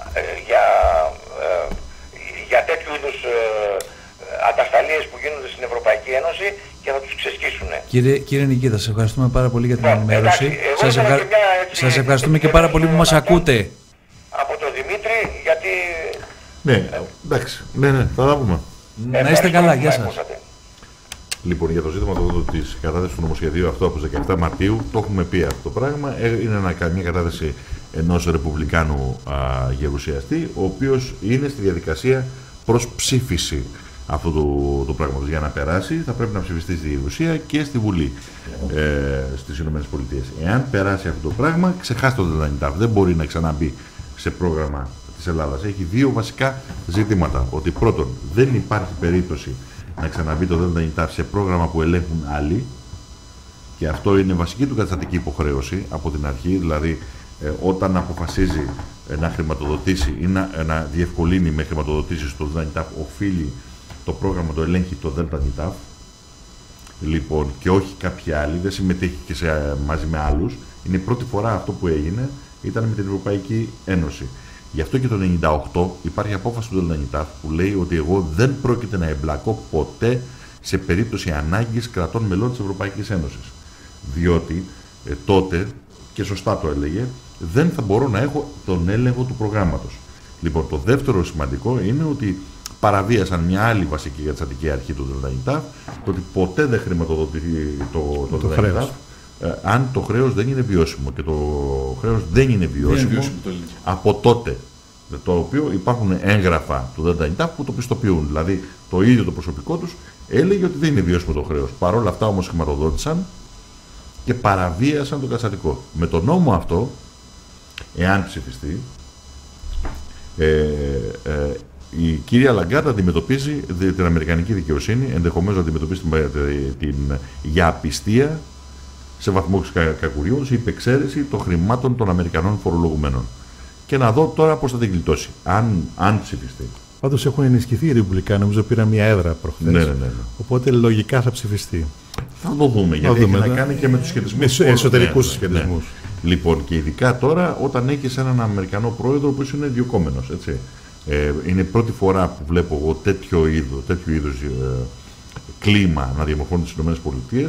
για τέτοιου είδους ατασταλίες που γίνονται στην Ευρωπαϊκή Ένωση και θα τους ξεσκίσουν.
Κύριε Νικήτα, σας ευχαριστούμε πάρα πολύ για την ενημέρωση.
Εντάξει,
σας ευχαριστούμε και πάρα πολύ που μας ακούτε.
Από τον Δημήτρη, γιατί...
Ναι, εντάξει. Ναι, θα τα πούμε.
Να είστε καλά, γεια σας.
Λοιπόν, για το ζήτημα της κατάθεσης του νομοσχεδίου αυτό από τις 17 Μαρτίου, το έχουμε πει αυτό το πράγμα. Είναι μια κατάθεση ενός ρεπουμπλικάνου γερουσιαστή, ο οποίος είναι στη διαδικασία προς ψήφιση αυτού του πράγματος. Για να περάσει, θα πρέπει να ψηφιστεί στη Γερουσία και στη Βουλή στις ΗΠΑ. Εάν περάσει αυτό το πράγμα, ξεχάστε το ΔΝΤ. Δεν μπορεί να ξαναμπεί σε πρόγραμμα της Ελλάδας. Έχει δύο βασικά ζητήματα. Ότι πρώτον, δεν υπάρχει περίπτωση να ξαναμπεί το ΔΝΤ σε πρόγραμμα που ελέγχουν άλλοι. Και αυτό είναι βασική του καταστατική υποχρέωση από την αρχή, δηλαδή όταν αποφασίζει να χρηματοδοτήσει ή να διευκολύνει με χρηματοδοτήσεις το ΔΝΤ, οφείλει το πρόγραμμα το ελέγχει το ΔΝΤ, λοιπόν, και όχι κάποιοι άλλοι, δεν συμμετέχει και μαζί με άλλους. Είναι η πρώτη φορά αυτό που έγινε, ήταν με την Ευρωπαϊκή Ένωση. Γι' αυτό και το 1998 υπάρχει απόφαση του ΔΝΤ που λέει ότι εγώ δεν πρόκειται να εμπλακώ ποτέ σε περίπτωση ανάγκης κρατών μελών της Ευρωπαϊκής Ένωσης. Διότι τότε, και σωστά το έλεγε, δεν θα μπορώ να έχω τον έλεγχο του προγράμματος. Λοιπόν, το δεύτερο σημαντικό είναι ότι παραβίασαν μια άλλη βασική καταστατική αρχή του ΔΝΤ, το ότι ποτέ δεν χρηματοδοτεί το ΔΝΤ αν το χρέος δεν είναι βιώσιμο. Και το χρέος δεν είναι βιώσιμο από τότε, το οποίο υπάρχουν έγγραφα του ΔΝΤ που το πιστοποιούν. Δηλαδή το ίδιο το προσωπικό τους έλεγε ότι δεν είναι βιώσιμο το χρέος. Παρ' όλα αυτά όμως χρηματοδότησαν και παραβίασαν το καταστατικό. Με τον νόμο αυτό, εάν ψηφιστεί, η κυρία Λαγκάρντ αντιμετωπίζει την αμερικανική δικαιοσύνη, ενδεχομένως να αντιμετωπίσει για απιστία σε βαθμό κακουριών, σε υπεξαίρεση των χρημάτων των Αμερικανών φορολογουμένων. Και να δω τώρα πώς θα την γλιτώσει, αν ψηφιστεί.
Πάντως έχουν ενισχυθεί οι Ρεπουμπλικάνοι, νομίζω πήραν μια έδρα προχθές.
Ναι.
Οπότε λογικά θα ψηφιστεί.
Θα το δούμε, γιατί έχει να κάνει και με τους σχετισμούς.
Εσωτερικούς σχετισμούς.
Λοιπόν, και ειδικά τώρα όταν έχεις έναν Αμερικανό πρόεδρο που είναι διοκόμενος, έτσι. Είναι πρώτη φορά που βλέπω εγώ τέτοιου είδους κλίμα να διαμορφώνει στις ΗΠΑ,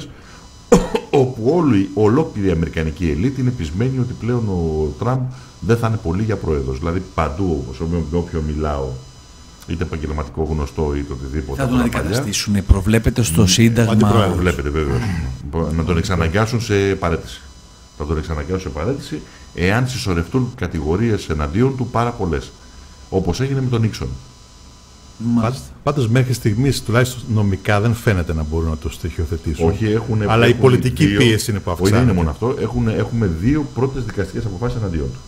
όπου ολόκληρη η αμερικανική ελίτ είναι πεισμένη ότι πλέον ο Τραμπ δεν θα είναι πολύ για πρόεδρος. Δηλαδή παντού, με όποιον μιλάω, είτε επαγγελματικό γνωστό είτε οτιδήποτε.
Θα τον αντικαταστήσουν, προβλέπεται στο Σύνταγμα.
Προβλέπεται βέβαιως. Να τον εξαναγκάσουν σε παραίτηση. Θα τον εξαναγκάσουν σε παραίτηση εάν συσσωρευτούν κατηγορίες εναντίον του πάρα πολλές. Όπως έγινε με τον Νίξον.
Πάντως μέχρι στιγμής, τουλάχιστον νομικά, δεν φαίνεται να μπορούν να το στοιχειοθετήσουν.
Όχι,
αλλά η πολιτική πίεση είναι που αυξάνεται.
Όχι, δεν είναι μόνο αυτό. Έχουμε δύο πρώτες δικαστικές αποφάσεις εναντίον του.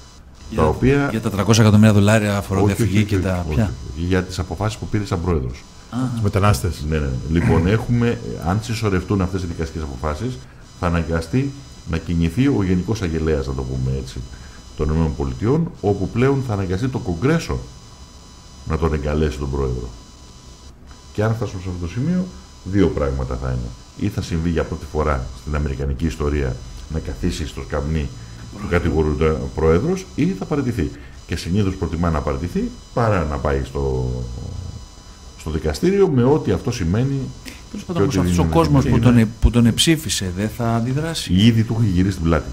Για τα $300 εκατομμύρια φοροδιαφυγή και τα πια.
Για τις αποφάσεις που πήρε σαν πρόεδρος.
Τους μετανάστες.
Ναι. Λοιπόν, αν συσσωρευτούν αυτές οι δικαστικές αποφάσεις, θα αναγκαστεί να κινηθεί ο Γενικός Αγγελέας, να το πούμε έτσι, των ΗΠΑ, όπου πλέον θα αναγκαστεί το Κογκρέσο να τον εγκαλέσει τον πρόεδρο. Και αν φτάσουμε σε αυτό το σημείο, δύο πράγματα θα είναι. Ή θα συμβεί για πρώτη φορά στην αμερικανική ιστορία να καθίσει στο σκαμνί του κατηγορούντα πρόεδρος, ή θα παραιτηθεί. Και συνήθως προτιμά να παραιτηθεί παρά να πάει στο δικαστήριο, με ό,τι αυτό σημαίνει.
Τέλος πάντων, αυτός ο κόσμος που τον εψήφισε δεν θα αντιδράσει.
Ήδη του έχει γυρίσει την πλάτη.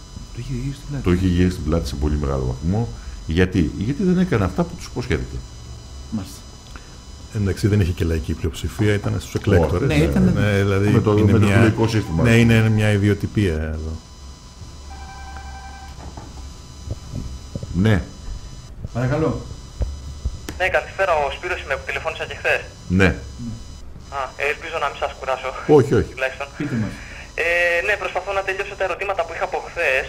Το
είχε γυρίσει την πλάτη σε πολύ μεγάλο βαθμό. Γιατί δεν έκανε αυτά που τους υποσχέθηκε.
Μάλιστα.
Εντάξει, δεν είχε και λαϊκή πλειοψηφία, ήταν στους εκλέκτορες.
Δηλαδή με το εκλογικό σύστημα.
Ναι, είναι μια ιδιοτυπία εδώ.
Ναι.
Παρακαλώ.
Ναι, καλησπέρα, ο Σπύρος είμαι που τηλεφώνησα και χθες.
Ναι.
Ελπίζω να μην σας κουράσω.
Όχι.
Πείτε μας.
Ναι, προσπαθώ να τελειώσω τα ερωτήματα που είχα από χθες.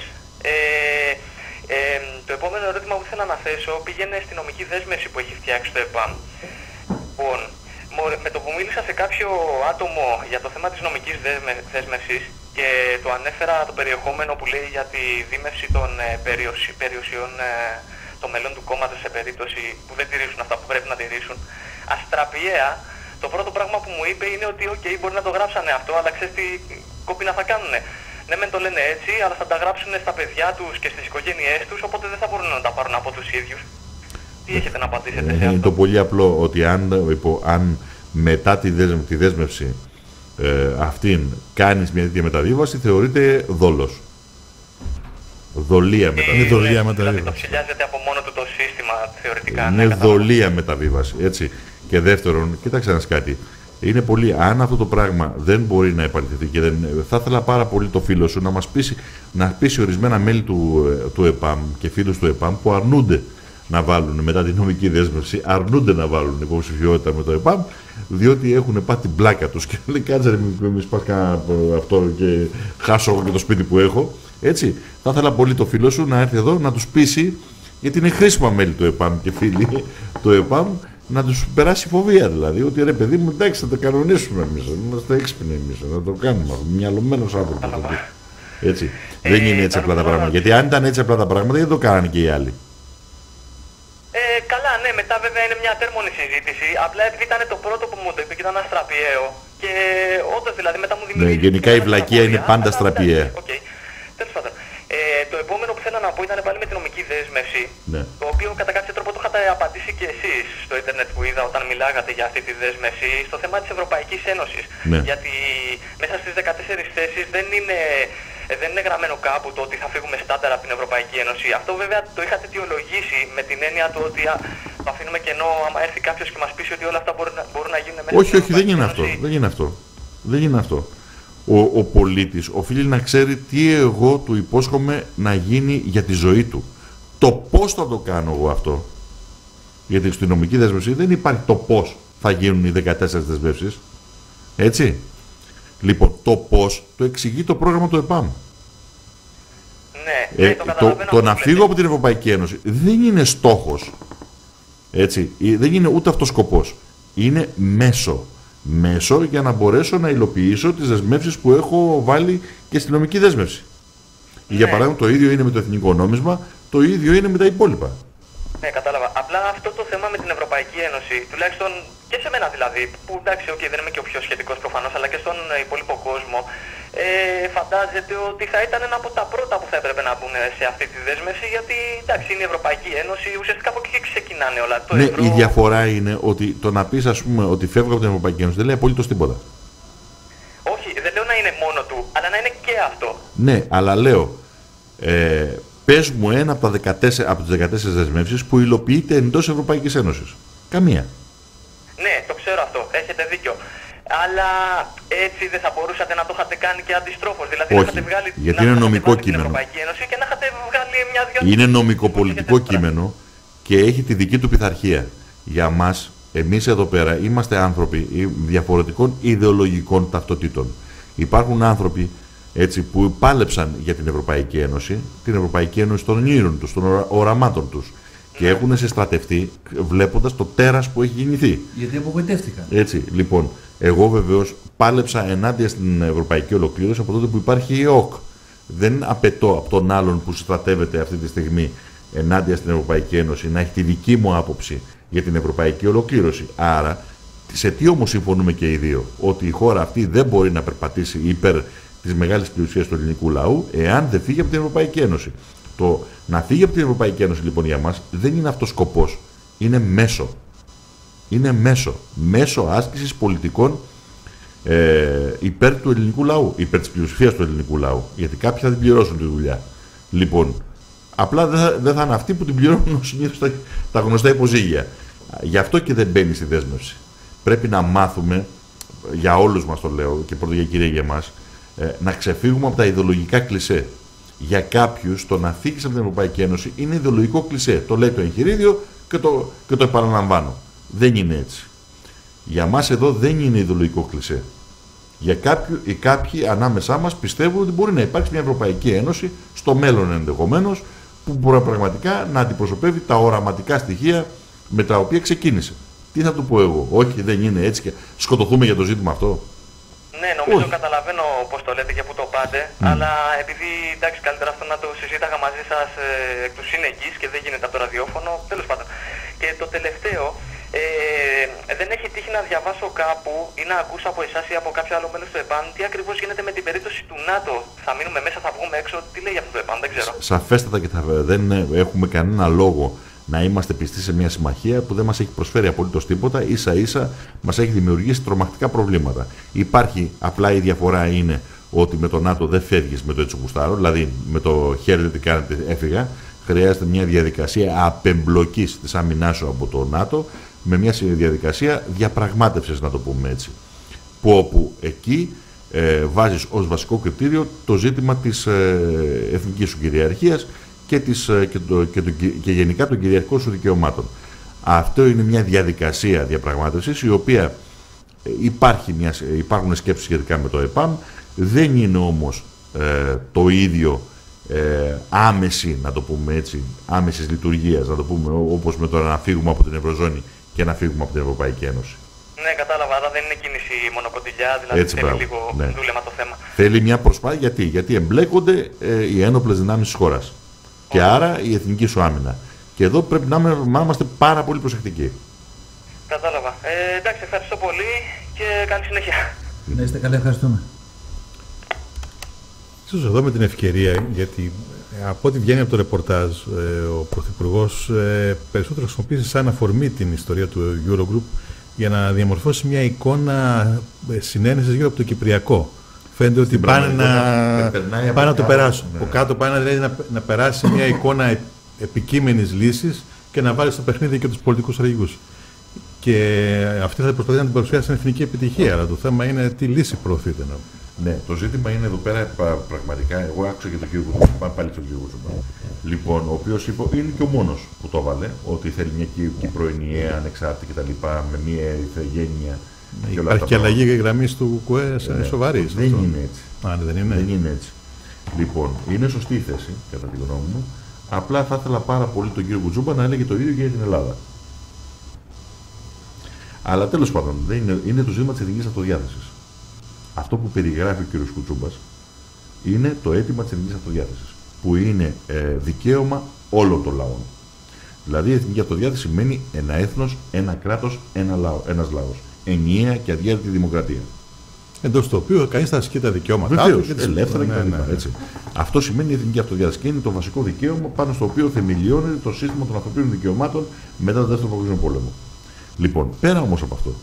Το επόμενο ερώτημα που ήθελα να θέσω πήγαινε στη νομική δέσμευση που έχει φτιάξει το ΕΠΑΜ. Λοιπόν, με το που μίλησα σε κάποιο άτομο για το θέμα της νομικής δέσμευσης και το ανέφερα το περιεχόμενο που λέει για τη δίμευση των περιουσιών των μελών του κόμματος σε περίπτωση που δεν τηρήσουν αυτά που πρέπει να τηρήσουν, αστραπιαία, το πρώτο πράγμα που μου είπε είναι ότι OK, μπορεί να το γράψανε αυτό, αλλά ξέρεις τι κόπινα θα κάνουνε. Ναι, μεν το λένε έτσι, αλλά θα τα γράψουν στα παιδιά τους και στις οικογένειές τους, οπότε δεν θα μπορούν να τα πάρουν από τους ίδιους. Τι έχετε να απαντήσετε σε αυτό?
Είναι το πολύ απλό ότι αν μετά τη δέσμευση αυτήν κάνεις μια τέτοια μεταβίβαση, θεωρείται δόλος. Δολία μεταβίβαση.
Δηλαδή το ψηλιάζεται από μόνο του το σύστημα θεωρητικά.
Είναι δολία μεταβίβαση. Έτσι. Και δεύτερον, κοίταξε να κάτι. Είναι πολύ. Αν αυτό το πράγμα δεν μπορεί να επαληθευτεί και θα ήθελα πάρα πολύ το φίλο σου να μας πείσει ορισμένα μέλη του ΕΠΑΜ και φίλους του ΕΠΑΜ που αρνούνται να βάλουν μετά την νομική δέσμευση, αρνούνται να βάλουν υποψηφιότητα με το ΕΠΑΜ, διότι έχουν πάει την πλάκα τους και λέει κάτσε μην σπάς κανένα αυτό και χάσω εγώ και το σπίτι που έχω. Έτσι. Θα ήθελα πολύ το φίλο σου να έρθει εδώ να τους πείσει, γιατί είναι χρήσιμα μέλη του ΕΠΑΜ και φίλοι του ΕΠΑΜ, να τους περάσει φοβία δηλαδή, ότι ρε παιδί μου, εντάξει, θα το κανονίσουμε εμείς, είμαστε έξυπνοι εμείς, να το κάνουμε, μυαλωμένος άνθρωπος. Έτσι. Δεν είναι έτσι απλά τα πράγματα. Γιατί αν ήταν έτσι απλά τα πράγματα, δεν το κάνανε και οι άλλοι.
Καλά, ναι, μετά βέβαια είναι μια ατέρμονη συζήτηση. Απλά επειδή ήταν το πρώτο που μου το είπε και ήταν αστραπιαίο. Και όντως δηλαδή μετά μου δημιουργήθηκε.
Ναι, γενικά η βλακεία είναι πάντα στραπιαία.
Okay. Τέλος πάντων. Το επόμενο που θέλω να πω ήταν πάλι με την νομική δέσμευση.
Ναι.
Το οποίο κατά κάποιο τρόπο το είχατε απαντήσει και εσείς στο ίντερνετ που είδα όταν μιλάγατε για αυτή τη δέσμευση στο θέμα της Ευρωπαϊκής Ένωσης.
Ναι.
Γιατί μέσα στις 14 θέσεις δεν είναι γραμμένο κάπου το ότι θα φύγουμε στάνταρα από την Ευρωπαϊκή Ένωση. Αυτό βέβαια το είχατε αιτιολογήσει με την έννοια του ότι το αφήνουμε κενό άμα έρθει κάποιος και μας πείσει ότι όλα αυτά μπορούν να γίνουν μέσα
όχι, όχι, δεν είναι αυτό. Δεν είναι αυτό. Δεν είναι αυτό. Ο πολίτης οφείλει να ξέρει τι εγώ του υπόσχομαι να γίνει για τη ζωή του. Το πώς θα το κάνω εγώ αυτό. Γιατί στη νομική δέσμευση δεν υπάρχει το πώς θα γίνουν οι 14 δεσμεύσεις. Έτσι. Λοιπόν, το πώς το εξηγεί το πρόγραμμα του ΕΠΑΜ.
Ναι,
το να φύγω από την Ευρωπαϊκή Ένωση δεν είναι στόχος. Έτσι. Δεν είναι ούτε αυτός σκοπός. Είναι μέσο. Μέσο για να μπορέσω να υλοποιήσω τις δεσμεύσεις που έχω βάλει και στη νομική δέσμευση. Ναι. Για παράδειγμα, το ίδιο είναι με το εθνικό νόμισμα, το ίδιο είναι με τα υπόλοιπα.
Ναι, κατάλαβα. Απλά αυτό το θέμα με την Ευρωπαϊκή Ένωση, τουλάχιστον και σε μένα δηλαδή, που εντάξει, δεν είμαι και ο πιο σχετικός προφανώς, αλλά και στον υπόλοιπο κόσμο, φαντάζεται ότι θα ήταν ένα από τα πρώτα που θα έπρεπε να μπουν σε αυτή τη δέσμευση, γιατί εντάξει, είναι η Ευρωπαϊκή Ένωση, ουσιαστικά από εκεί ξεκινάνε όλα. Το
ναι,
ευρώ...
η διαφορά είναι ότι το να πεις, ας πούμε, ότι φεύγω από την Ευρωπαϊκή Ένωση δεν λέει απολύτως τίποτα.
Όχι, δεν λέω να είναι μόνο του, αλλά να είναι και αυτό.
Ναι, αλλά λέω. Πες μου ένα από τις 14 δεσμεύσεις που υλοποιείται εντός Ευρωπαϊκής Ένωσης. Καμία.
Ναι, το ξέρω αυτό. Έχετε δίκιο. Αλλά έτσι δεν θα μπορούσατε να το είχατε κάνει και αντιστρόφως. Δηλαδή
όχι,
να είχατε βγάλει,
γιατί είναι νομικό κείμενο.
Την Ευρωπαϊκή Ένωση και να είχατε βγάλει μια-δυο...
Είναι νομικοπολιτικό κείμενο και έχει τη δική του πειθαρχία. Για μας, εμείς εδώ πέρα, είμαστε άνθρωποι διαφορετικών ιδεολογικών ταυτοτήτων. Υπάρχουν άνθρωποι έτσι, που πάλεψαν για την Ευρωπαϊκή Ένωση των όνειρων τους, των οραμάτων τους και έχουν συστρατευτεί βλέποντας το τέρας που έχει γεννηθεί.
Γιατί απογοητεύτηκαν.
Έτσι, λοιπόν, εγώ βεβαίως πάλεψα ενάντια στην ευρωπαϊκή ολοκλήρωση από τότε που υπάρχει η ΕΟΚ. Δεν απαιτώ από τον άλλον που συστρατεύεται αυτή τη στιγμή ενάντια στην Ευρωπαϊκή Ένωση να έχει τη δική μου άποψη για την ευρωπαϊκή ολοκλήρωση. Άρα, σε τι όμως συμφωνούμε και οι δύο? Ότι η χώρα αυτή δεν μπορεί να περπατήσει υπέρ της μεγάλης πλειοψηφίας του ελληνικού λαού εάν δεν φύγει από την Ευρωπαϊκή Ένωση. Το να φύγει από την Ευρωπαϊκή Ένωση λοιπόν για μας δεν είναι αυτός σκοπός. Είναι μέσο. Είναι μέσο. Μέσο άσκησης πολιτικών υπέρ του ελληνικού λαού. Υπέρ της πλειοψηφίας του ελληνικού λαού. Γιατί κάποιοι θα την πληρώσουν τη δουλειά. Λοιπόν, απλά δεν θα είναι αυτοί που την πληρώνουν συνήθως τα γνωστά υποζύγια. Γι' αυτό και δεν μπαίνει στη δέσμευση. Πρέπει να μάθουμε, για όλους μας το λέω και πρώτα για εμάς, να ξεφύγουμε από τα ιδεολογικά κλισέ. Για κάποιους το να φύγεις από την Ευρωπαϊκή Ένωση είναι ιδεολογικό κλισέ. Το λέει το εγχειρίδιο και το επαναλαμβάνω. Δεν είναι έτσι. Για μας εδώ δεν είναι ιδεολογικό κλισέ. Για κάποιοι ανάμεσά μας πιστεύουν ότι μπορεί να υπάρξει μια Ευρωπαϊκή Ένωση στο μέλλον ενδεχομένως που μπορεί πραγματικά να αντιπροσωπεύει τα οραματικά στοιχεία με τα οποία ξεκίνησε. Τι θα του πω εγώ? Όχι, δεν είναι έτσι και σκοτωθούμε για το ζήτημα αυτό.
Ναι, νομίζω καταλαβαίνω πώς το λέτε και πού το πάτε, αλλά επειδή εντάξει καλύτερα αυτό να το συζήταγα μαζί σας εκ του σύνεγγυς και δεν γίνεται από το ραδιόφωνο, τέλος πάντων. Και το τελευταίο, δεν έχει τύχει να διαβάσω κάπου ή να ακούσω από εσάς ή από κάποιο άλλο μέλος του ΕΠΑΝ τι ακριβώς γίνεται με την περίπτωση του ΝΑΤΟ. Θα μείνουμε μέσα, θα βγούμε έξω, τι λέει αυτό το ΕΠΑΝ, δεν ξέρω.
Σαφέστατα και δεν έχουμε κανένα λόγο να είμαστε πιστοί σε μια συμμαχία που δεν μας έχει προσφέρει απολύτως τίποτα, ίσα ίσα μας έχει δημιουργήσει τρομακτικά προβλήματα. Υπάρχει, απλά η διαφορά είναι ότι με το ΝΑΤΟ δεν φεύγεις με το έτσι γουστάρω, δηλαδή με το χέρι τι κάνετε έφυγα, χρειάζεται μια διαδικασία απεμπλοκής της άμυνάς σου από το ΝΑΤΟ, με μια διαδικασία διαπραγμάτευσης, να το πούμε έτσι, που όπου εκεί βάζεις ως βασικό κριτήριο το ζήτημα της εθνικής σου κυριαρχίας και γενικά των κυριαρχικών σου δικαιωμάτων. Αυτό είναι μια διαδικασία διαπραγμάτευσης η οποία υπάρχουν σκέψεις σχετικά με το ΕΠΑΜ, δεν είναι όμως το ίδιο άμεση, να το πούμε έτσι, άμεσης λειτουργίας, να το πούμε όπως με το να φύγουμε από την Ευρωζώνη και να φύγουμε από την Ευρωπαϊκή Ένωση.
Ναι, κατάλαβα. Άρα δεν είναι κίνηση μονοκοντιλιά, δηλαδή
Έτσι,
θέλει
μπράβο.
λίγο
Ναι.
δούλεμα το θέμα.
Θέλει μια προσπάθεια, γιατί εμπλέκονται οι ένοπλες δυνάμεις της χώρας. Και άρα η εθνική σου άμυνα. Και εδώ πρέπει να είμαστε πάρα πολύ προσεκτικοί.
Κατάλαβα. Εντάξει, ευχαριστώ πολύ και καλή συνέχεια.
Να είστε καλά, ευχαριστούμε.
Ίσως εδώ με την ευκαιρία, γιατί από ό,τι βγαίνει από το ρεπορτάζ, ο Πρωθυπουργός περισσότερο χρησιμοποίησε σαν αφορμή την ιστορία του Eurogroup για να διαμορφώσει μια εικόνα συνένεσης γύρω από το Κυπριακό. Φαίνεται ότι πάνε να το περάσουν.
Ναι.
Από κάτω πάνε δηλαδή να περάσει μια εικόνα επικείμενης λύσης και να βάλει στο παιχνίδι και τους πολιτικούς αρχηγούς. Και αυτή θα προσπαθεί να την παρουσιάσει σαν εθνική επιτυχία. Αλλά το θέμα είναι τι λύση προωθείται.
Ναι, το ζήτημα είναι εδώ πέρα πραγματικά. Εγώ άκουσα και τον κύριο Κουτσούμπα, πάμε πάλι στον κύριο Κουτσούμπα. Λοιπόν, ο οποίος είναι και ο μόνος που το έβαλε, ότι θέλει μια Κύπρο ενιαία, ανεξάρτητη κτλ. Με μια ηθαγένεια.
Υπάρχει και αλλαγή γραμμή του ΚΟΕ σοβαρή.
Δεν είναι έτσι.
Δεν είναι.
Δεν είναι έτσι. Λοιπόν, είναι σωστή η θέση, κατά τη γνώμη μου. Απλά θα ήθελα πάρα πολύ τον κύριο Κουτσούμπα να έλεγε το ίδιο και για την Ελλάδα. Αλλά τέλος πάντων, είναι το ζήτημα της εθνικής αυτοδιάθεσης. Αυτό που περιγράφει ο κύριος Κουτσούμπας είναι το αίτημα της εθνικής αυτοδιάθεσης, που είναι δικαίωμα όλων των λαών. Δηλαδή η εθνική αυτοδιάθεση σημαίνει ένα έθνος, ένα κράτος, ένας λαός. Ενιαία και αδιάρρητη δημοκρατία.
Εντός του οποίου κανείς θα ασκεί τα δικαιώματά του.
Ελεύθερα κτλ. Έτσι. Αυτό σημαίνει η εθνική αυτοδιάθεση και είναι το βασικό δικαίωμα πάνω στο οποίο θεμελιώνεται το σύστημα των ανθρωπίνων δικαιωμάτων μετά τον Δεύτερο Παγκόσμιο Πόλεμο. Λοιπόν, πέρα όμως από αυτό,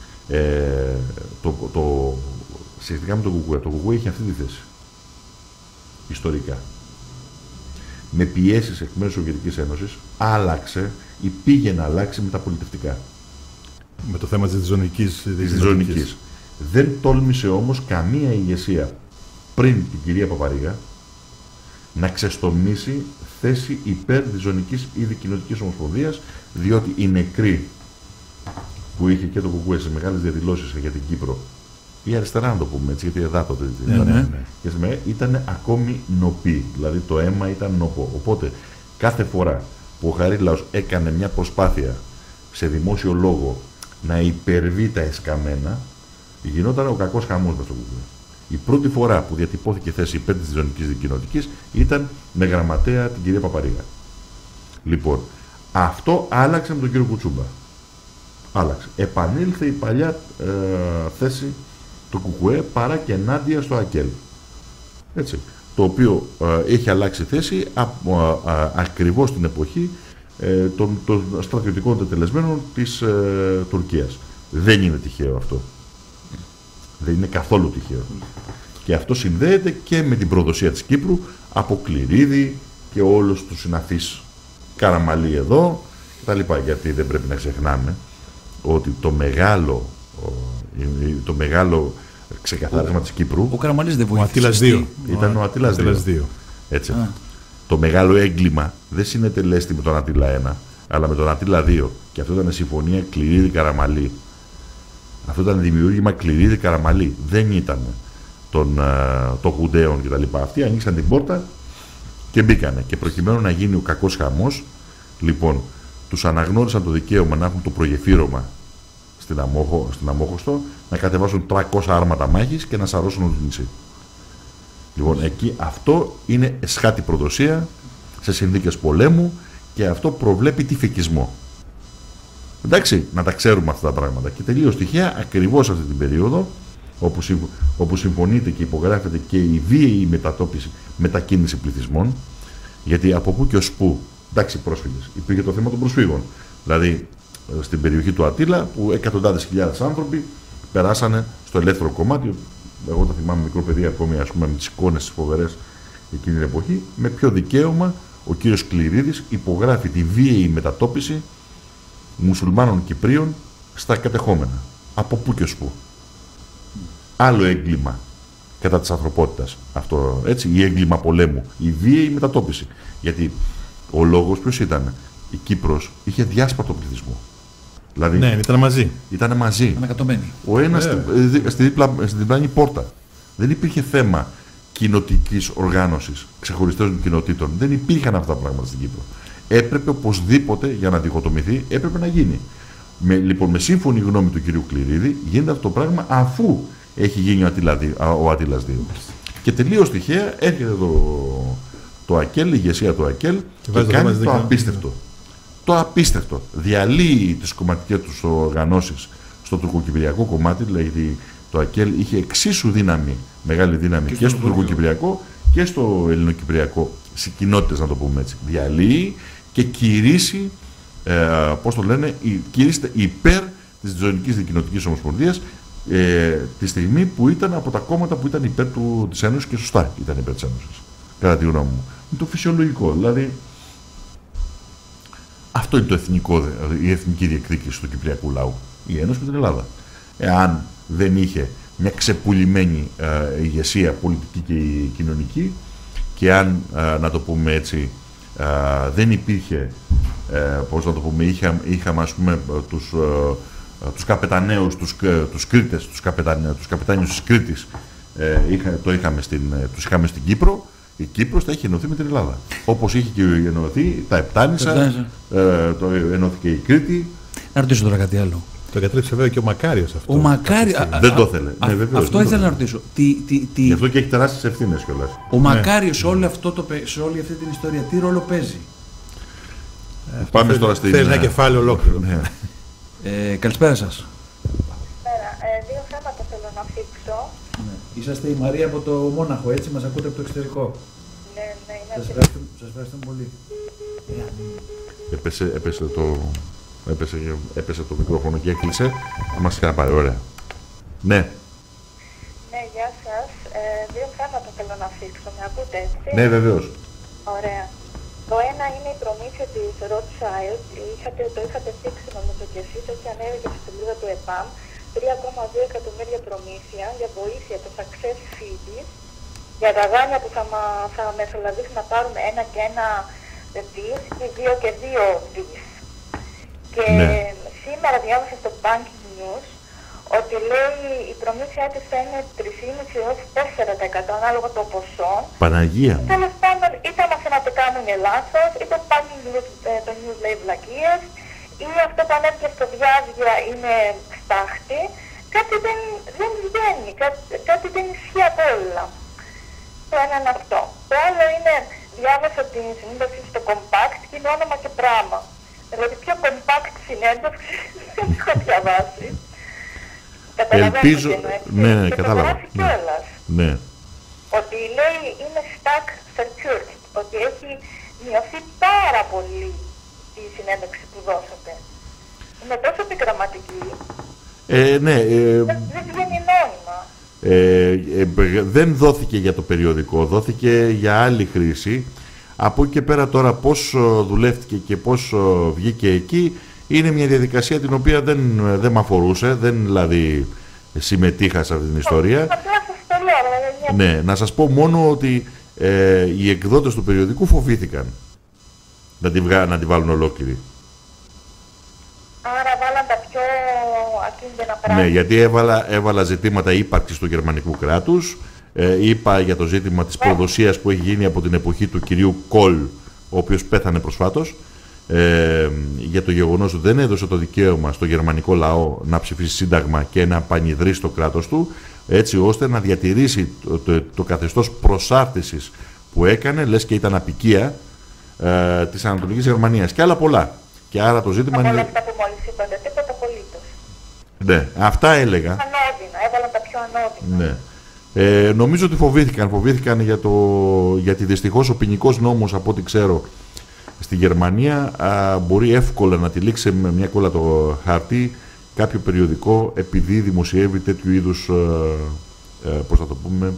σχετικά με το ΚΚΕ είχε αυτή τη θέση. Ιστορικά. Με πιέσεις εκ μέρους της Σοβιετικής Ένωσης άλλαξε ή πήγε να αλλάξει με τα πολιτευτικά.
Με το θέμα της ζωνικής.
Δεν τόλμησε όμως καμία ηγεσία πριν την κυρία Παπαρίγα να ξεστομίσει θέση υπέρ της ζωνικής ή δικοινοτικής ομοσπονδίας, διότι οι νεκροί που είχε και το ΚΚΕ σε μεγάλες διαδηλώσεις για την Κύπρο, η αριστερά να το πούμε έτσι, γιατί εδώ τότε ήταν ακόμη νοπή, δηλαδή το αίμα ήταν νοπό. Οπότε κάθε φορά που ο Χαρίλαος έκανε μια προσπάθεια σε δημόσιο λόγο να υπερβεί τα εσκαμμένα, γινόταν ο κακός χαμός μες στο ΚΚΕ. Η πρώτη φορά που διατυπώθηκε θέση υπέρ της ζωνικής δικοινοτικής ήταν με γραμματέα την κυρία Παπαρίγα. Λοιπόν, αυτό άλλαξε με τον κύριο Κουτσούμπα. Άλλαξε. Επανήλθε η παλιά θέση του ΚΚΕ παρά και ενάντια στο ΑΚΕΛ. Έτσι. Το οποίο έχει αλλάξει θέση ακριβώς την εποχή των στρατιωτικών τετελεσμένων της Τουρκίας. Δεν είναι τυχαίο αυτό. Δεν είναι καθόλου τυχαίο. Και αυτό συνδέεται και με την προδοσία της Κύπρου από Κληρίδη και όλους τους συναφείς Καραμαλή εδώ κτλ. Γιατί δεν πρέπει να ξεχνάμε ότι το μεγάλο ξεκαθάρισμα της Κύπρου,
Ο Καραμαλής δεν βοήθησε.
Ο Αττήλας 2.
Ήταν ο Αττήλας 2. Έτσι. Το μεγάλο έγκλημα δεν συνετελέστη με τον Αττήλα 1, αλλά με τον Αττήλα 2. Και αυτό ήταν συμφωνία Κληρίδη-Καραμαλή. Αυτό ήταν δημιούργημα Κληρίδη-Καραμαλή. Δεν ήταν των Χουντέων κτλ. Αυτοί ανοίξαν την πόρτα και μπήκανε. Και προκειμένου να γίνει ο κακός χαμός, λοιπόν, τους αναγνώρισαν το δικαίωμα να έχουν το προγεφύρωμα στην Αμόχωστο, να κατεβάσουν 300 άρματα μάχης και να σαρώσουν όλο το νησί. Λοιπόν, εκεί αυτό είναι εσχάτη προδοσία σε συνθήκες πολέμου και αυτό προβλέπει τυφικισμό. Εντάξει, να τα ξέρουμε αυτά τα πράγματα. Και τελείως τυχαία, ακριβώς αυτή την περίοδο, όπου συμφωνείται και υπογράφεται και η βίαιη μετακίνηση πληθυσμών, γιατί από πού και ως πού, εντάξει, πρόσφυγες, υπήρχε το θέμα των προσφύγων. Δηλαδή, στην περιοχή του Αττήλα, που εκατοντάδες χιλιάδες άνθρωποι περάσανε στο ελεύθερο κομμάτι. Εγώ τα θυμάμαι μικρό παιδί ακόμη, ας πούμε, με τις εικόνες τις φοβερές εκείνη την εποχή. Με ποιο δικαίωμα ο κύριος Κληρίδης υπογράφει τη βίαιη μετατόπιση μουσουλμάνων Κυπρίων στα κατεχόμενα. Από πού και ως πού. Άλλο έγκλημα κατά της ανθρωπότητας. Αυτό, έτσι, η έγκλημα πολέμου, η βίαιη μετατόπιση. Γιατί ο λόγος ποιος ήταν? Η Κύπρος είχε διάσπαρτο πληθυσμό. Δηλαδή,
ναι, ήταν μαζί.
Ήταν μαζί.
Ανακατωμένοι.
Ο ένας στη διπλάνη πόρτα. Δεν υπήρχε θέμα κοινοτικής οργάνωσης, ξεχωριστών κοινοτήτων. Δεν υπήρχαν αυτά τα πράγματα στην Κύπρο. Έπρεπε οπωσδήποτε, για να διχοτομηθεί, έπρεπε να γίνει. Λοιπόν, με σύμφωνη γνώμη του κυρίου Κληρίδη, γίνεται αυτό το πράγμα αφού έχει γίνει ο Αττήλας 2. Και τελείως τυχαία έρχεται το ΑΚΕΛ, η ηγεσία του ΑΚΕΛ και κάνει το απίστευτο. Το απίστευτο. Διαλύει τις κομματικές τους οργανώσεις στο τουρκοκυπριακό κομμάτι, δηλαδή το ΑΚΕΛ είχε εξίσου δύναμη, μεγάλη δύναμη και στο τουρκοκυπριακό και στο ελληνοκυπριακό, σε κοινότητες να το πούμε έτσι. Διαλύει και κηρύσσει, πώς το λένε, κηρύσσεται υπέρ της Δυτικής Δικοινοτικής Ομοσπονδίας τη στιγμή που ήταν από τα κόμματα που ήταν υπέρ της Ένωσης και σωστά ήταν υπέρ της Ένωσης, κατά τη γνώμη μου. Είναι το φυσιολογικό, δηλαδή αυτό είναι το εθνικό, η εθνική διεκδίκηση του κυπριακού λαού, η Ένωση με την Ελλάδα. Εάν δεν είχε μια ξεπουλημένη ηγεσία πολιτική και κοινωνική και αν, να το πούμε έτσι, δεν υπήρχε, πώς να το πούμε, είχαμε ας πούμε τους καπεταναίους, τους Κρήτες, τους καπετάνιους της Κρήτης, τους είχαμε στην Κύπρο. Η Κύπρος θα είχε ενωθεί με την Ελλάδα. Όπως είχε και ενωθεί τα Επτάνησα, ενώθηκε η Κρήτη.
Να ρωτήσω τώρα κάτι άλλο.
Το εγκατέλειψε βέβαια και ο Μακάριος αυτό.
Ο Μακάριος.
Δεν το ήθελε.
Αυτό ήθελα να ρωτήσω.
Γι' αυτό και έχει τεράστιες ευθύνες κιόλας.
Ο Μακάριος σε όλη αυτή την ιστορία τι ρόλο παίζει?
Πάμε τώρα στην.
Θέλει ένα κεφάλαιο ολόκληρο.
Καλησπέρα σας.
Καλησπέρα. Δύο θέματα θέλω να θίξω.
Είσαστε η Μαρία από το Μόναχο, έτσι, μας ακούτε από το εξωτερικό.
Ναι, είναι
Σας ευχαριστούμε πολύ.
Έπεσε το μικρόφωνο και έκλεισε. Μας είχα πάρει, ωραία. Ναι.
Ναι, γεια σας. Δύο θέματα θέλω να θίξω. Με ακούτε, έτσι?
Ναι, βεβαίως.
Ωραία. Το ένα είναι η προμήθεια της Rothschild. Το είχατε θίξει νομίζω και εσείς, έτσι ανέβηκε στη σελίδα του ΕΠΑΜ. 3,2 εκατομμύρια προμήθεια για βοήθεια το success fees για τα δάνεια που θα μεσολαβήσει να πάρουμε 1 και 1 δις ή 2 και 2 δις. Και σήμερα διάβασα στο Banking News ότι λέει η προμήθειά της θα είναι 3,5 έως 4% ανάλογα το ποσό.
Παναγία.
Τέλος πάντων, είτε μας το κάνουν λάθος, είτε το news λέει βλακίες, ή αυτό που ανέβηκε στο διάβγεια είναι στάχτη, κάτι δεν βγαίνει, κάτι δεν ισχύει από όλα. Το ένα είναι αυτό. Το άλλο είναι, διάβασα την συνέντευξη στο Compact και είναι όνομα και πράγμα. Δηλαδή πιο compact συνέντευξη δεν έχω διαβάσει.
Ελπίζω, ναι, κατάλαβα. Ναι.
Ότι λέει είναι stack secured, ότι έχει μειωθεί πάρα πολύ η συνέντευξη που δώσατε. Είναι τόσο επιγραμματική.
Ναι.
Δεν βγαίνει νόημα.
Δεν δόθηκε για το περιοδικό, δόθηκε για άλλη χρήση. Από εκεί και πέρα τώρα πώς δουλεύτηκε και πώς βγήκε εκεί είναι μια διαδικασία την οποία δεν με αφορούσε, δεν δηλαδή συμμετείχα σε αυτή την ιστορία.
Απλά σας το λέω.
Ναι, να σας πω μόνο ότι οι εκδότες του περιοδικού φοβήθηκαν να τη βάλουν ολόκληρη.
Άρα βάλαν τα πιο ακίνδυνα πράγματα.
Ναι, γιατί έβαλα ζητήματα ύπαρξης του γερμανικού κράτους, είπα για το ζήτημα της προδοσίας που έχει γίνει από την εποχή του κυρίου Κολ, ο οποίος πέθανε προσφάτως, για το γεγονός ότι δεν έδωσε το δικαίωμα στο γερμανικό λαό να ψηφίσει σύνταγμα και να πανιδρύσει το κράτος του, έτσι ώστε να διατηρήσει το καθεστώς προσάρτησης που έκανε, λες και ήταν απικία της Ανατολικής Γερμανίας και άλλα πολλά. Και άρα το ζήτημα είναι...
Από όλα αυτά που μόλις είπατε, τίποτα απολύτως.
Ναι, αυτά έλεγα.
Ανώδυνα, έβαλαν τα πιο ανώδυνα.
Ναι. Νομίζω ότι φοβήθηκαν γιατί δυστυχώς ο ποινικός νόμος, από ό,τι ξέρω, στη Γερμανία μπορεί εύκολα να τυλίξει με μια κόλλα το χαρτί κάποιο περιοδικό επειδή δημοσιεύει τέτοιου είδους, πώς θα το πούμε,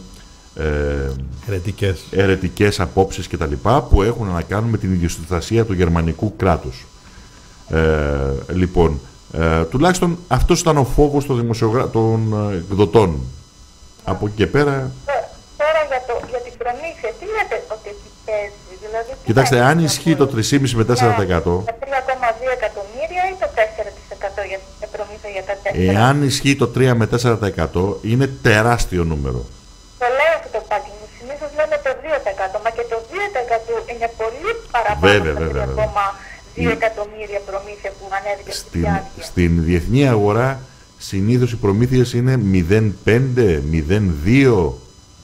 αιρετικές απόψεις κτλ. Που έχουν να κάνουν με την ιδιοστασία του γερμανικού κράτους. Λοιπόν, τουλάχιστον αυτός ήταν ο φόβος των εκδοτών. Από εκεί και πέρα...
Τώρα για την προμήθεια, τι λέτε ότι εκεί παίζει? Δηλαδή,
κοιτάξτε, αν ισχύει το 3,5 με 4%... Τα 3,2
εκατομμύρια ή το 4% για προμήθεια για τα 4%?
Εάν ισχύει το 3 με 4% είναι τεράστιο νούμερο.
Το λέω αυτό το πάκι μου. Συνήθως λέμε το 2%, μα και το 2% είναι πολύ παραπάνω από 2 εκατομμύρια προμήθεια που ανέβηκε στη διάρκεια.
Στην διεθνή αγορά συνήθως οι προμήθειες είναι 0,5, 0,2,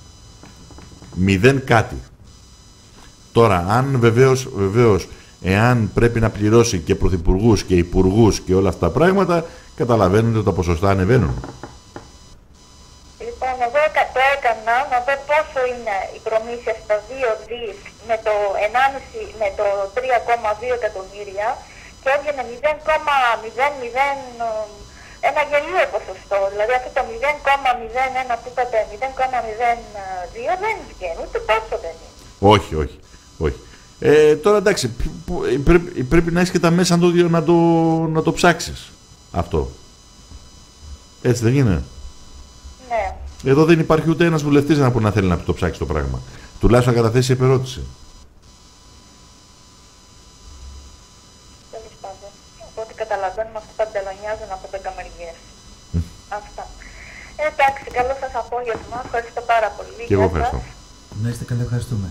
0 κάτι. Τώρα, αν βεβαίως, εάν πρέπει να πληρώσει και πρωθυπουργούς και υπουργούς και όλα αυτά τα πράγματα, καταλαβαίνετε ότι τα ποσοστά ανεβαίνουν.
Λοιπόν, εγώ το έκανα να δω πόσο είναι η προμήθεια στα 2 δις με το 1,5, με το 3,2 εκατομμύρια και έβγαινε 0,00, ένα γελίο ποσοστό. Δηλαδή αυτό το 0,01 που είπατε, 0,02 δεν βγαίνει, ούτε πόσο δεν είναι.
Όχι. Τώρα εντάξει, πρέπει να έχεις και τα μέσα να το ψάξεις αυτό. Έτσι δεν είναι?
Ναι.
Εδώ δεν υπάρχει ούτε ένας βουλευτής να θέλει να το ψάξει το πράγμα. Τουλάχιστον να καταθέσει επερώτηση.
Τέλος πάντων. Από ό,τι καταλαβαίνουμε αυτό παντελονιάζουν από 10 μεριές. Αυτά. Εντάξει, καλό σας απόγευμα. Ευχαριστώ πάρα πολύ.
Και εγώ ευχαριστώ.
Να είστε καλά, ευχαριστούμε.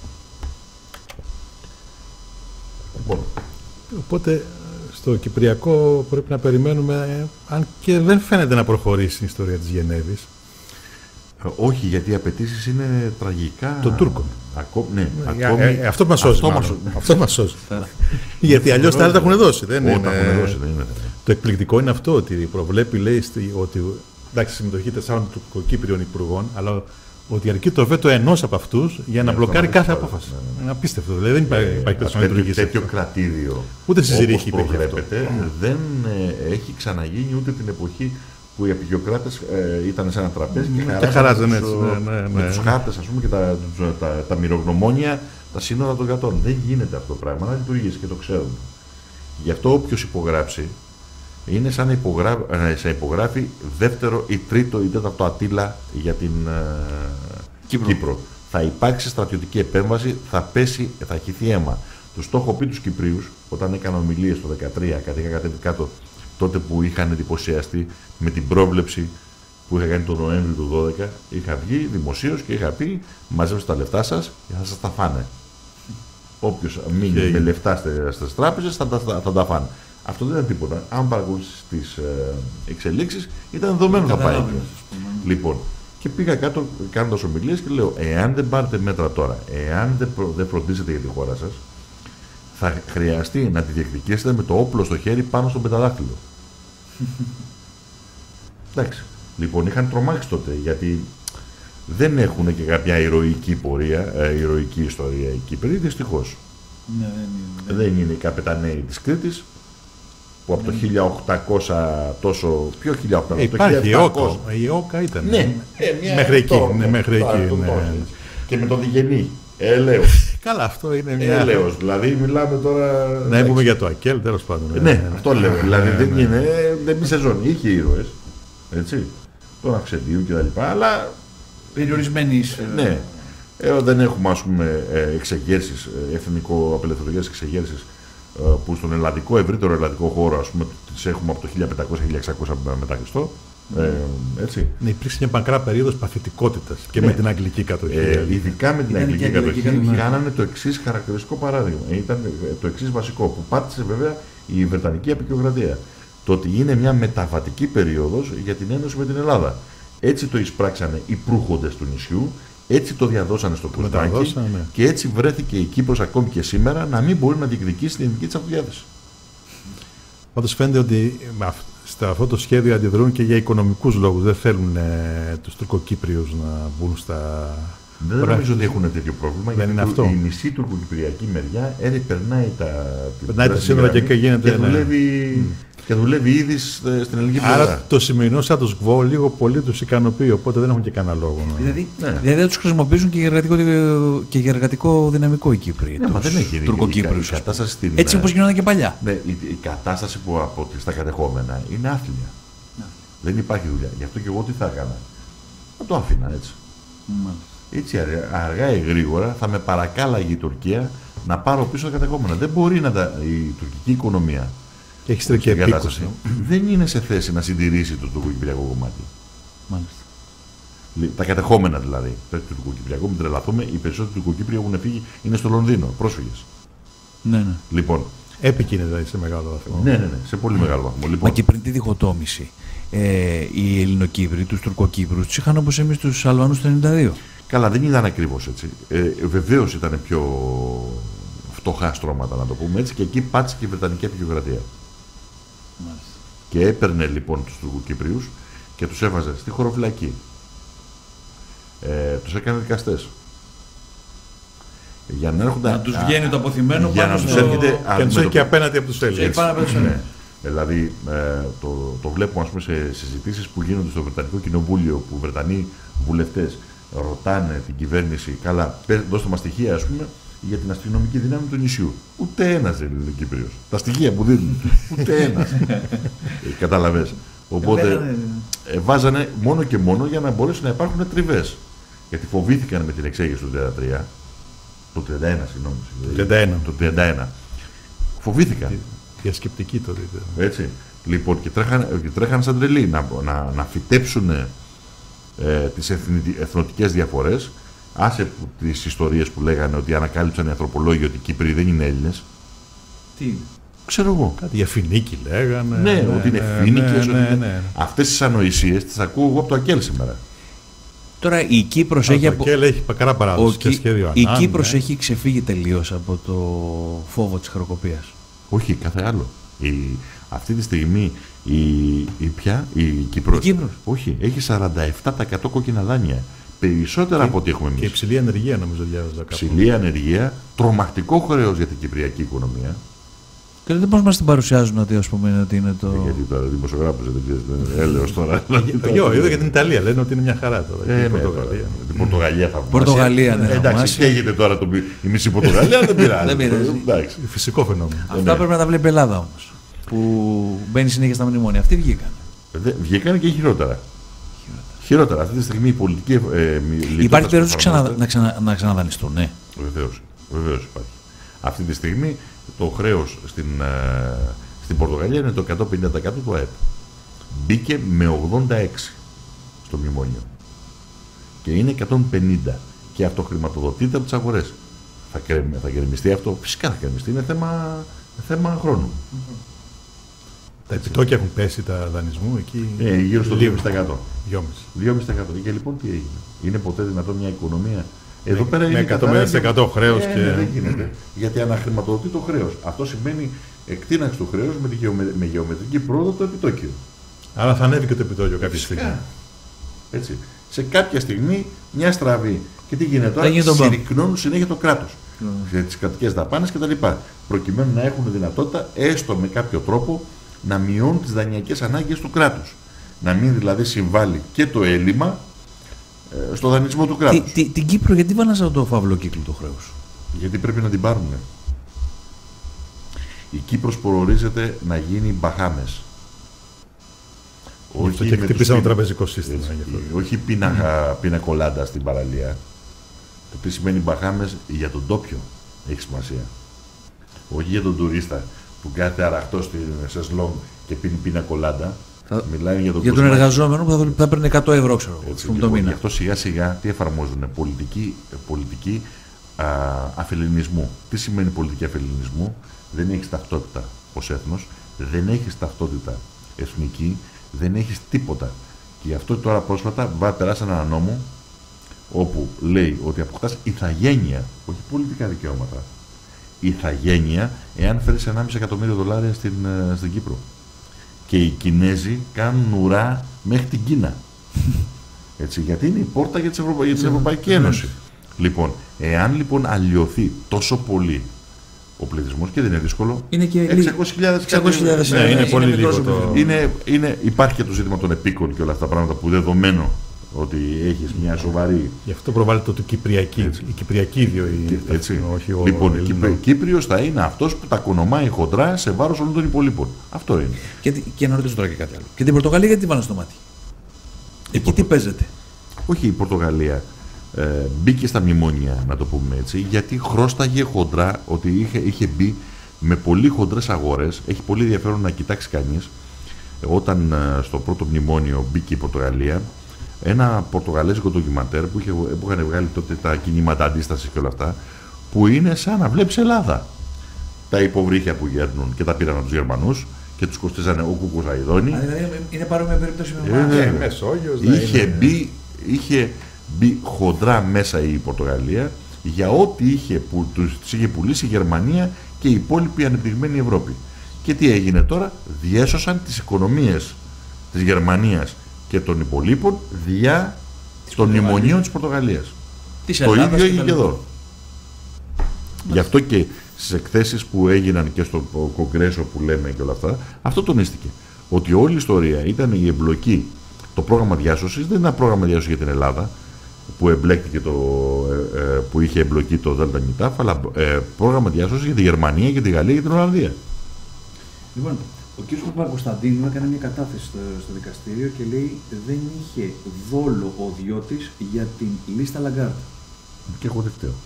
Οπότε στο Κυπριακό πρέπει να περιμένουμε, αν και δεν φαίνεται να προχωρήσει η ιστορία της Γενέβης.
Όχι, γιατί οι απαιτήσεις είναι τραγικά.
Των Τούρκων.
Ναι,
αυτό μας σώζει. Αυτό μας σώζει. Γιατί αλλιώς τα άλλα τα έχουν δώσει.
Τα έχουν δώσει, δεν είναι.
Το εκπληκτικό είναι αυτό, ότι προβλέπει, λέει, ότι εντάξει, συμμετοχή 4 τουρκοκύπριων υπουργών, αλλά ότι αρκεί το βέτο ενός από αυτούς για να μπλοκάρει κάθε απόφαση. Είναι απίστευτο. Δηλαδή δεν υπάρχει
τέτοιο κρατήδιο.
Ούτε στη Ζηρίχη
όπως προβλέπετε, δεν έχει ξαναγίνει ούτε την εποχή που οι απεικιοκράτες ήταν σε ένα τραπέζι και χαράζανε με τους χάρτες, ας πούμε, και τα μυρογνωμόνια, τα σύνορα των κρατών. Δεν γίνεται αυτό το πράγμα να λειτουργήσει και το ξέρουμε. Γι' αυτό όποιος υπογράψει είναι σαν να υπογράφει δεύτερο ή τρίτο ή τέταρτο Αττήλα για την Κύπρο. Θα υπάρξει στρατιωτική επέμβαση, θα χυθεί αίμα. Τους το έχω πει τους Κυπρίους όταν έκανα ομιλίες το 2013, κατέβη κάτω, τότε που είχαν εντυπωσιαστεί με την πρόβλεψη που είχα κάνει τον Νοέμβριο του 2012, είχα βγει δημοσίως και είχα πει: μαζέψτε τα λεφτά σας και θα σας τα φάνε. Όποιος μείνει με λεφτά στις τράπεζες θα τα φάνε. Αυτό δεν ήταν τίποτα. Αν παρακολουθήσεις τις εξελίξεις, ήταν δεδομένο θα πάει. Λοιπόν, και πήγα κάτω κάνοντας ομιλίες και λέω: εάν δεν πάρετε μέτρα τώρα, εάν δεν φροντίσετε για τη χώρα σας, θα χρειαστεί να τη διεκδικήσετε με το όπλο στο χέρι πάνω στον πενταδάχτυλο. Εντάξει. Λοιπόν, είχαν τρομάξει τότε, γιατί δεν έχουν και κάποια ηρωική πορεία, ηρωική ιστορία οι Κύπροι, δυστυχώς. Δεν είναι οι καπεταναίοι της Κρήτης, που από το 1800 τόσο, πιο 1800,
υπάρχει η ΟΚΑ ήταν.
Ναι,
μέχρι εκεί.
Και με τον Διγενή, έλεος.
Καλά, αυτό είναι μια...
Έλεος, δηλαδή μιλάμε τώρα...
Να πούμε για το ΑΚΕΛ, τέλος πάντων.
Ναι, αυτό λέω, δηλαδή δεν είναι σεζόν, είχε ήρωες, έτσι, τον Αυξεντίου και τα λοιπά, αλλά...
Περιορισμένης...
Ναι, δεν έχουμε, ας πούμε, εξεγέρσεις, εθνικο-απελευθερωτικές εξεγέρσεις, που στον ευρύτερο ελλαδικό χώρο, ας πούμε, τις έχουμε από το 1500-1600 μετά Χριστό. Έτσι.
Ναι, υπήρξε μια μακρά περίοδος παθητικότητας και με την αγγλική κατοχή.
Ειδικά με την αγγλική κατοχή κάνανε το εξής χαρακτηριστικό παράδειγμα. Ήταν το εξής βασικό, που πάτησε βέβαια η Βρετανική Απεικιοκρατία. Το ότι είναι μια μεταβατική περίοδος για την ένωση με την Ελλάδα. Έτσι το εισπράξανε οι προύχοντες του νησιού, έτσι το διαδώσανε στο Κουσμάκι και έτσι βρέθηκε η Κύπρος ακόμη και σήμερα να μην μπορεί να διεκδικήσει την εθνική της αυτοδιάθεση.
Πάντως φαίνεται ότι σε αυτό το σχέδιο αντιδρούν και για οικονομικούς λόγους. Δεν θέλουν τους Τουρκοκύπριους να μπουν στα...
Δεν νομίζω ότι έχουν τέτοιο πρόβλημα,
δεν
γιατί
είναι
η μισή τουρκοκυπριακή μεριά περνάει
τα σύνορα και γίνεται...
Και δουλεύει ήδη στην ελληνική πλευρά.
Άρα το σημερινό status quo λίγο πολύ τους ικανοποιεί, οπότε δεν έχουν και κανένα λόγο.
Δηλαδή δεν τους χρησιμοποιήσουν και για εργατικό δυναμικό οι Κύπροι.
Ναι, μα δεν έχει
Τουρκοκύπριους.
Στην...
Έτσι όπως γινόταν και παλιά.
Ναι, η κατάσταση που στα κατεχόμενα είναι άθλια. Δεν υπάρχει δουλειά. Γι' αυτό και εγώ τι θα έκανα. Θα το άφηνα έτσι. Έτσι αργά ή γρήγορα θα με παρακάλαγε η Τουρκία να πάρω πίσω τα κατεχόμενα. Δεν μπορεί η τουρκική οικονομία.
Και έχει στρική επίκουση.
Δεν είναι σε θέση να συντηρήσει το τουρκοκυπριακό κομμάτι. Μάλιστα. Τα κατεχόμενα δηλαδή. Το τουρκοκυπριακό, μην τρελαθούμε, οι περισσότεροι τουρκοκύπριοι έχουν φύγει, είναι στο Λονδίνο, πρόσφυγες.
Ναι.
Λοιπόν,
Έπικη δηλαδή σε μεγάλο βαθμό.
Ναι, σε πολύ μεγάλο βαθμό. Λοιπόν,
Μα και πριν τη διχοτόμηση, οι Ελληνοκύπροι, τους Τουρκοκύπρους, τους είχαν όπως εμείς τους Αλβανούς το 1992.
καλά, δεν ήταν ακριβώς έτσι. Βεβαίως ήταν πιο φτωχά στρώματα, να το πούμε έτσι, και εκεί πάτησε και η Βρετανική Επικρατεία. Και έπαιρνε λοιπόν τους Τουρκοκύπριους και τους έβαζε στη χωροφυλακή. Τους έκανε δικαστές. Για να έρχονται.
Να τους βγαίνει το αποθυμένο
για
πάνω
να τους
στο...
έρχεται.
Και να τους έχει και απέναντι από τους Έλληνες.
Ναι. Δηλαδή, το βλέπουμε, ας πούμε, σε συζητήσεις που γίνονται στο Βρετανικό Κοινοβούλιο, που Βρετανοί βουλευτές ρωτάνε την κυβέρνηση, καλά, δώστε μας στοιχεία, ας πούμε, για την αστυνομική δύναμη του νησιού. Ούτε ένας δεν είναι Κύπριος. Τα στοιχεία που δίνουν, ούτε ένας. Καταλαβες. Οπότε βάζανε μόνο και μόνο για να μπορέσουν να υπάρχουν τριβές. Γιατί φοβήθηκαν με την εξέγερση του 1933, το 1931, συγγνώμη. Το 1931. Φοβήθηκαν.
Διασκεπτική τότε.
Έτσι. Λοιπόν, και τρέχανε σαν τρελοί να φυτέψουν τις εθνοτικές διαφορές. Άσε τις ιστορίες που λέγανε ότι ανακάλυψαν οι ανθρωπολόγοι ότι οι Κύπροι δεν είναι Έλληνες.
Τι.
Ξέρω εγώ.
Κάτι για Φινίκη λέγανε.
Ναι, ότι είναι Φίνικες. Αυτές τις ανοησίες τις ακούω εγώ από το ΑΚΕΛ σήμερα.
Τώρα η Κύπρος έχει...
Το ΑΚΕΛ έχει καρά παράδοση και σχέδιο
η Κύπρος έχει ξεφύγει τελείως από το φόβο της χρεοκοπίας.
Όχι, κάθε άλλο. Αυτή τη στιγμή η Κύπρος. Όχι, έχει 47% κόκκινα δάνεια. Περισσότερα από ό,τι έχουμε εμείς.
Και υψηλή ανεργία, νομίζω, διάβαζα κάπου.
Υψηλή ανεργία, τρομακτικό χρέος για την κυπριακή οικονομία.
Και δεν πώς μας την παρουσιάζουν ότι, ας πούμε, ότι είναι το...
Γιατί τώρα δημοσιογράφος δεν ξέρεις, έλεος τώρα.
Εδώ για την Ιταλία λένε ότι είναι μια χαρά τώρα.
Την Πορτογαλία θα πούμε.
Πορτογαλία, ναι.
Εντάξει, καίγεται τώρα η μισή Πορτογαλία, δεν πειράζει.
Φυσικό φαινόμενο.
Αυτά πρέπει να τα βλέπει η Ελλάδα όμως. Που μπαίνει συνέχεια στα μνημόνια. Αυτοί βγήκαν.
Βγήκαν και χειρότερα. Χειρότερα. Αυτή τη στιγμή η πολιτική.
Υπάρχει περίπτωση να ξαναδανιστούν, ναι.
Βεβαίως υπάρχει. Αυτή τη στιγμή το χρέος στην Πορτογαλία είναι το 150% του ΑΕΠ. Μπήκε με 86 στο μνημόνιο. Και είναι 150. Και αυτοχρηματοδοτείται από τις αγορές. Θα γκρεμιστεί αυτό? Φυσικά θα γκρεμιστεί. Είναι θέμα χρόνου.
Τα επιτόκια έχουν πέσει τα δανεισμού εκεί.
Γύρω στο 2,5%.
2,5%.
Και λοιπόν τι έγινε? Είναι ποτέ δυνατόν μια οικονομία? Εδώ πέρα είναι
100% χρέος και...
δεν γίνεται. Γιατί αναχρηματοδοτεί το χρέος. Αυτό σημαίνει εκτείναξη του χρέους με γεωμετρική πρόοδο το επιτόκιο.
Άρα θα ανέβει και το επιτόκιο κάποια στιγμή.
Έτσι. Σε κάποια στιγμή μια στραβή. Και τι γίνεται τώρα? Συρρυκνώνουν συνέχεια το κράτος. Για τις κρατικές δαπάνες κτλ. Προκειμένου να έχουν δυνατότητα, έστω με κάποιο τρόπο, να μειώνουν τις δανειακές ανάγκες του κράτους. Να μην δηλαδή συμβάλλει και το έλλειμμα στο δανεισμό του κράτους.
Την Κύπρο γιατί βάλανε το φαύλο κύκλο του χρέους?
Γιατί πρέπει να την πάρουν. Η Κύπρος προορίζεται να γίνει Μπαχάμες.
Όχι και χτυπήσαμε το τραπεζικό σύστημα.
Όχι πινακολάντα στην παραλία. Το τι σημαίνει Μπαχάμες για τον τόπιο έχει σημασία. Όχι για τον τουρίστα που κάθεται αραχτό στη σεσλόμ και πίνει πινακολάντα. Μιλάει για
τον εργαζόμενο που θα παίρνει 100 ευρώ, ξέρω εγώ, το μήνα.
Γι' αυτό σιγά σιγά τι εφαρμόζουν? Πολιτική αφελινισμού. Τι σημαίνει πολιτική αφελινισμού? Δεν έχεις ταυτότητα ως έθνος, δεν έχεις ταυτότητα εθνική, δεν έχεις τίποτα. Και γι' αυτό τώρα πρόσφατα περάσαν ένα νόμο όπου λέει ότι αποκτάς ηθαγένεια, όχι πολιτικά δικαιώματα. Ηθαγένεια εάν φέρεις $1,5 εκατομμύριο στην Κύπρο. Και οι Κινέζοι κάνουν ουρά μέχρι την Κίνα. Έτσι, γιατί είναι η πόρτα για την Ευρωπαϊκή Ένωση. Λοιπόν, εάν λοιπόν αλλοιωθεί τόσο πολύ ο πληθυσμός, και δεν είναι δύσκολο,
είναι και
600.000
είναι πολύ λίγο.
Υπάρχει και το ζήτημα των επίκων και όλα αυτά τα πράγματα που δεδομένο ότι έχεις μια σοβαρή...
Γι' αυτό προβάλλεται το Κυπριακή, η Κυπριακή ιδιοή.
Λοιπόν, ο Κύπριος θα είναι αυτός που τα κονομάει χοντρά σε βάρος όλων των υπολείπων. Αυτό είναι.
Και να ρωτήσω τώρα και κάτι άλλο. Και την Πορτογαλία γιατί βάλανε στο μάτι? Εκεί τι παίζεται?
Όχι, η Πορτογαλία μπήκε στα μνημόνια, να το πούμε έτσι, γιατί χρώσταγε χοντρά, ότι είχε μπει με πολύ χοντρές αγορές. Έχει πολύ ενδιαφέρον να κοιτάξει κανείς, όταν στο πρώτο μνημόνιο μπήκε η Πορτογαλία, ένα πορτογαλέζικο ντοκιμαντέρ που είχαν βγάλει τότε τα κινήματα αντίστασης και όλα αυτά, που είναι σαν να βλέπεις Ελλάδα. τα υποβρύχια που γέρνουν και τα πήραν από τους Γερμανούς και τους κοστίζανε ο Κουκουζαϊδόνη.
Δηλαδή είναι παρόμοια περίπτωση με εμάς.
Μεσόγειος.
Είχε μπει χοντρά μέσα η Πορτογαλία για ό,τι τους είχε πουλήσει η Γερμανία και η υπόλοιπη ανεπτυγμένη Ευρώπη. Και τι έγινε τώρα? Διέσωσαν τις οικονομίες της Γερμανίας και των υπολείπων διά των μνημονίων της Πορτογαλίας. Το ίδιο έγινε και εδώ. Γι' αυτό και στις εκθέσεις που έγιναν και στο Κογκρέσο που λέμε και όλα αυτά, αυτό τονίστηκε. Ότι όλη η ιστορία ήταν η εμπλοκή. Το πρόγραμμα διάσωσης δεν ήταν πρόγραμμα διάσωσης για την Ελλάδα, που είχε εμπλοκή το ΔΝΤ, αλλά πρόγραμμα διάσωσης για τη Γερμανία, για τη Γαλλία και την Ολλανδία.
Λοιπόν, ο κ. Παπακοσταντίνου έκανε μια κατάθεση στο δικαστήριο και λέει δεν είχε δόλο ο Διώτης για την λίστα Λαγκάρτ.
Και εγώ δεν φταίω.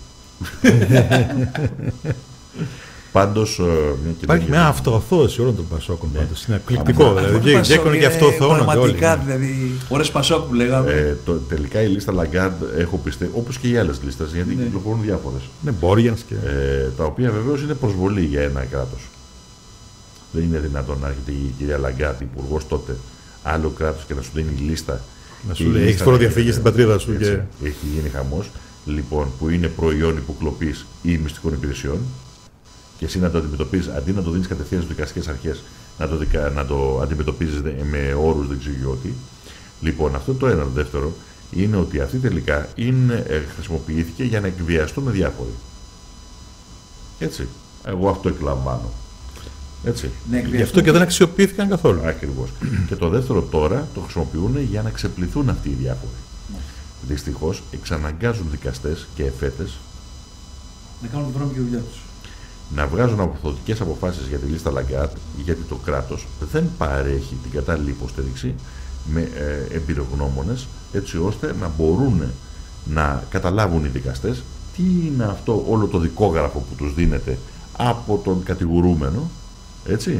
Πάντως.
Υπάρχει μια αυτοοθώση όλων των Πασόκων. Είναι εκπληκτικό. Δηλαδή βγαίνουν και αυτοοθώνονται όλοι.
Πραγματικά, δηλαδή. Ωρες Πασόκ που λέγαμε.
Τελικά η λίστα Λαγκάρτ έχω πιστεί, όπως και οι άλλες λίστες, γιατί κυκλοφορούν διάφορες.
Ναι, Μπόργιανς και.
Τα οποία βεβαίως είναι προσβολή για ένα κράτος. Δεν είναι δυνατόν να έρχεται η κυρία Λαγκάρτ, υπουργός τότε, άλλο κράτος και να σου δίνει λίστα.
Να σου λέει: έχεις φοροδιαφύγει στην πατρίδα σου.
Και... Έχει γίνει χαμός. Λοιπόν, που είναι προϊόν υποκλοπής ή μυστικών υπηρεσιών, και εσύ να το αντιμετωπίζεις, αντί να το δίνεις κατευθείαν στις δικαστικές αρχές, να το αντιμετωπίζεις με όρους δεν ξέρω τι. Λοιπόν, αυτό το ένα. Το δεύτερο είναι ότι αυτή τελικά χρησιμοποιήθηκε για να εκβιαστούν διάφοροι. Έτσι. Εγώ αυτό εκλαμβάνω. Έτσι.
Ναι,
γι' αυτό και δεν αξιοποιήθηκαν καθόλου.
Ακριβώς. Και το δεύτερο τώρα το χρησιμοποιούν για να ξεπληθούν αυτοί οι διάφοροι. Δυστυχώς εξαναγκάζουν δικαστές και εφέτες
να κάνουν την βρώμικη δουλειά τους.
Να βγάζουν αποδοτικές αποφάσεις για τη λίστα Λαγκάρτ, γιατί το κράτος δεν παρέχει την κατάλληλη υποστήριξη με εμπειρογνώμονες, έτσι ώστε να μπορούν να καταλάβουν οι δικαστές τι είναι αυτό όλο το δικόγραφο που τους δίνεται από τον κατηγορούμενο, έτσι,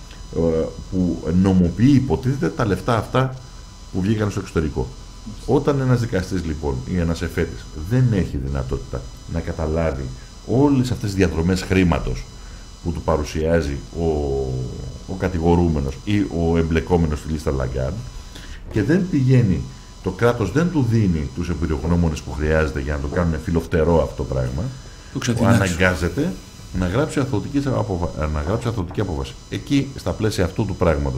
που νομοποιεί υποτίθεται τα λεφτά αυτά που βγήκαν στο εξωτερικό. Όταν ένας δικαστής λοιπόν ή ένας εφέτης δεν έχει δυνατότητα να καταλάβει όλες αυτές τις διαδρομές χρήματος που του παρουσιάζει ο κατηγορούμενος ή ο εμπλεκόμενος στη λίστα Λαγκάρτ και δεν πηγαίνει, το κράτος δεν του δίνει τους εμπειρογνώμονες που χρειάζεται για να το κάνουν φιλοφτερό αυτό το πράγμα, αναγκάζεται να γράψει αθωτική απόφαση. Εκεί, στα πλαίσια αυτού του πράγματος,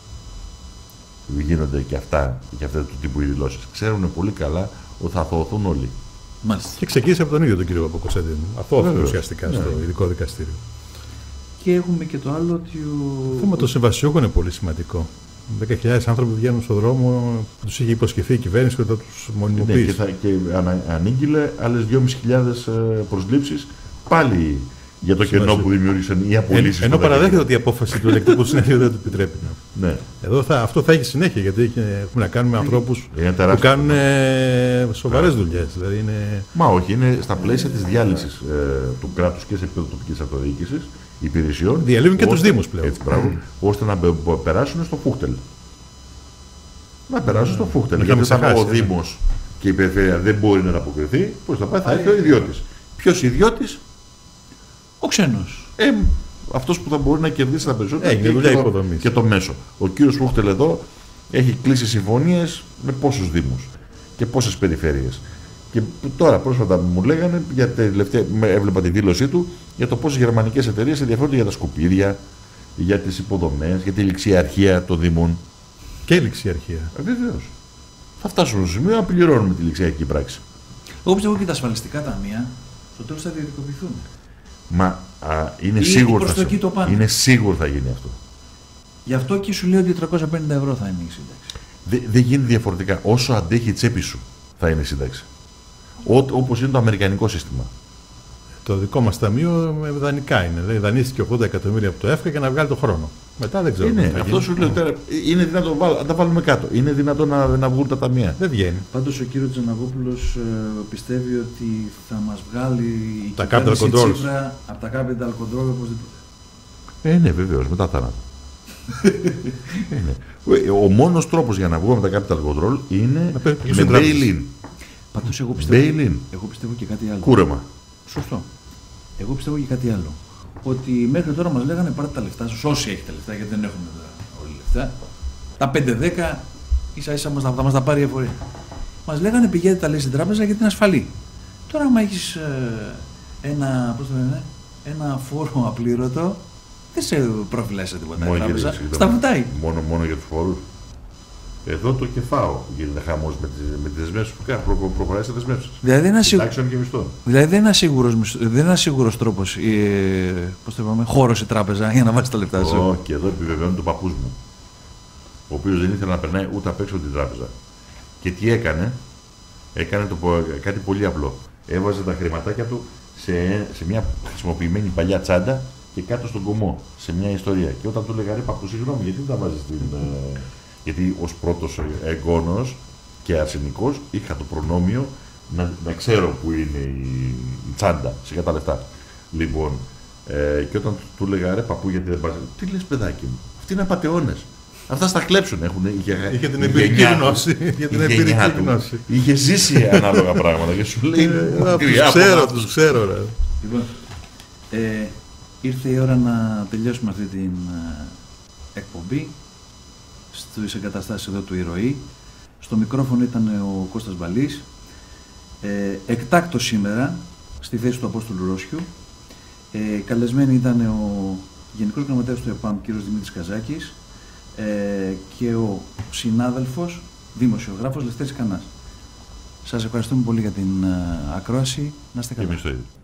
γίνονται και αυτά του τύπου οι δηλώσεις. Ξέρουν πολύ καλά ότι θα αθωωωθούν όλοι.
Μάλιστα.
Και ξεκίνησε από τον ίδιο τον κύριο Παπακοσταντίνου. Αθώωθηκε ουσιαστικά στο ειδικό δικαστήριο.
Και έχουμε και το άλλο ότι.
Το θέμα των συμβασιούχων είναι πολύ σημαντικό. 10.000 άνθρωποι βγαίνουν στον δρόμο που τους είχε υποσχεθεί η κυβέρνηση και θα τους μονιμοποιήσει.
Ναι, και ανήγγειλε άλλες 2.500 προσλήψεις πάλι για το κενό που δημιούργησαν οι απολύσεις.
Ενώ παραδέχεται ότι η απόφαση του ελεκτικού συνεδρίου δεν του επιτρέπει.
Ναι.
Εδώ αυτό θα έχει συνέχεια, γιατί έχουμε να κάνουμε με ανθρώπους που κάνουν σοβαρές δουλειές. Δηλαδή είναι...
Μα όχι, είναι στα πλαίσια της διάλυσης του κράτους και σε επίπεδο τοπικής αυτοδιοίκησης υπηρεσιών.
Διαλύουν και τους Δήμους πλέον.
Έτσι, ώστε να περάσουν στο Φούχτελ. Να περάσουν στο Φούχτελ. Γιατί όταν ο Δήμος και η Περιφέρεια δεν μπορεί να ανταποκριθεί, πώς θα πάει, θα έρθει ο ιδιώτης. Ποιος ιδιώτης?
Ο ξένος.
Αυτός που θα μπορεί να κερδίσει τα περισσότερα
και
το μέσο. Ο κύριος Φούχτελ εδώ έχει κλείσει συμφωνίες με πόσους δήμους και πόσες περιφέρειες. Και τώρα πρόσφατα μου λέγανε, έβλεπα τη δήλωσή του, για το πόσες γερμανικές εταιρείες ενδιαφέρονται για τα σκουπίδια, για τις υποδομές, για τη ληξιαρχία των δήμων.
Και η ληξιαρχία.
Βεβαίως. Θα φτάσουν στο σημείο να πληρώνουμε τη ληξιαρχική πράξη.
Εγώ πιστεύω και τα ασφαλιστικά ταμεία στο τέλος θα ιδιωτικοποιηθούν.
Μα είναι σίγουρο θα γίνει αυτό.
Γι' αυτό και σου λέω ότι 350 ευρώ θα είναι η σύνταξη.
Δεν γίνεται διαφορετικά. Όσο αντέχει η τσέπη σου θα είναι η σύνταξη. Όπως είναι το αμερικανικό σύστημα.
Το δικό μας ταμείο δανεικά είναι. Δηλαδή δανείστηκε 80 εκατομμύρια από το ΕΦΚΑ για να βγάλει το χρόνο. Μετά δεν ξέρω.
Αυτό σου λέω τώρα. Είναι δυνατόν να τα βάλουμε κάτω. Είναι δυνατόν να βγουν τα ταμεία.
Δεν βγαίνει.
Πάντως ο κύριος Τζαναγόπουλος πιστεύει ότι θα μας βγάλει η
τα capital controls
από τα capital control οπωσδήποτε.
Ναι, βεβαίως, μετά θάνατο. Ο μόνος τρόπος για να βγούμε με τα capital control είναι με bail-in.
Πάντως εγώ πιστεύω και κάτι άλλο.
Κούρεμα.
Σωστό. Εγώ πιστεύω και κάτι άλλο. ότι μέχρι τώρα μας λέγανε πάρτε τα λεφτά σας, όσοι έχετε λεφτά, γιατί δεν έχουμε όλοι λεφτά. Τα 5-10 ίσα-ίσα θα μας τα πάρει η εφορία. Μας λέγανε πηγαίνετε τα λέει στην τράπεζα γιατί είναι ασφαλή. Τώρα, άμα έχεις ένα φόρο απλήρωτο, δεν σε προφυλάσσει τίποτα η τράπεζα. Στα βουτάει.
Μόνο για τους φόρους. Εδώ το κεφάω γίνεται χαμός με τις δεσμεύσεις που κάνει. Προχωράει σε δεσμεύσεις.
Δηλαδή δεν είναι ένα σίγουρος τρόπος, πώς το είπαμε, χώρος η τράπεζα για να βάλεις τα λεφτά σου.
Και εδώ επιβεβαιώνει τον παππούς μου, ο οποίος δεν ήθελε να περνάει ούτε απ' έξω από την τράπεζα. Και τι έκανε, κάτι πολύ απλό. Έβαζε τα χρηματάκια του σε μια χρησιμοποιημένη παλιά τσάντα και κάτω στον κομμό, σε μια ιστορία. Και όταν του λέγανε παππού, συγγνώμη, γιατί δεν τα βάζεις στην. Γιατί ως πρώτος εγγόνος και αρσενικός είχα το προνόμιο να ξέρω που είναι η τσάντα, σιγά τα λεφτά. Λοιπόν, και όταν του λέγα ρε παππού, γιατί δεν πας, τι λες παιδάκι μου, αυτοί είναι απατεώνες. Αυτά στα κλέψουν,
είχε την εμπειρική γνώση.
Είχε ζήσει ανάλογα πράγματα και σου λέει.
Τους ξέρω, ρε.
Λοιπόν, ήρθε η ώρα να τελειώσουμε αυτή την εκπομπή στις εγκαταστάσεις εδώ του Ηρωή. Στο μικρόφωνο ήταν ο Κώστας Μπαλής. Εκτάκτος σήμερα στη θέση του Απόστολου Ρώσιου. Καλεσμένοι ήταν ο Γενικός Γραμματέας του ΕΠΑΜ, κ. Δημήτρης Καζάκης, και ο συνάδελφος, δημοσιογράφος Λευτέρης Κανάς. Σας ευχαριστούμε πολύ για την ακρόαση. Να είστε καλά.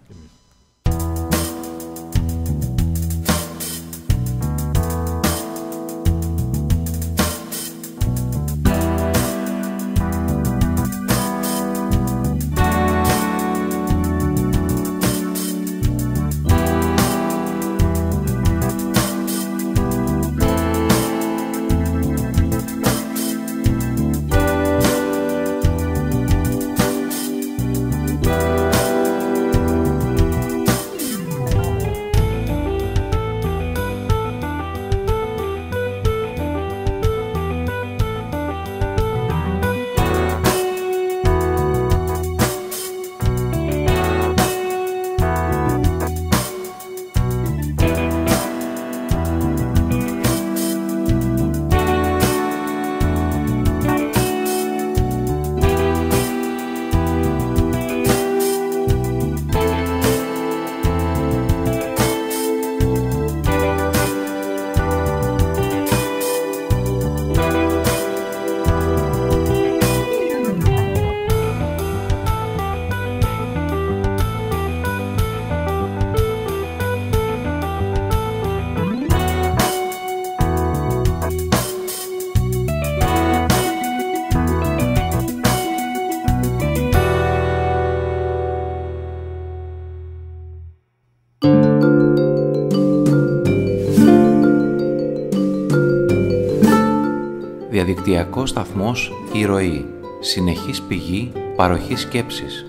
Διαδικτυακός σταθμός Ηρωή. Συνεχής πηγή παροχής σκέψης.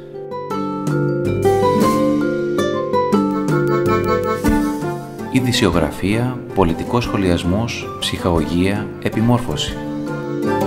Ειδησιογραφία, πολιτικός σχολιασμός, ψυχαγωγία, επιμόρφωση.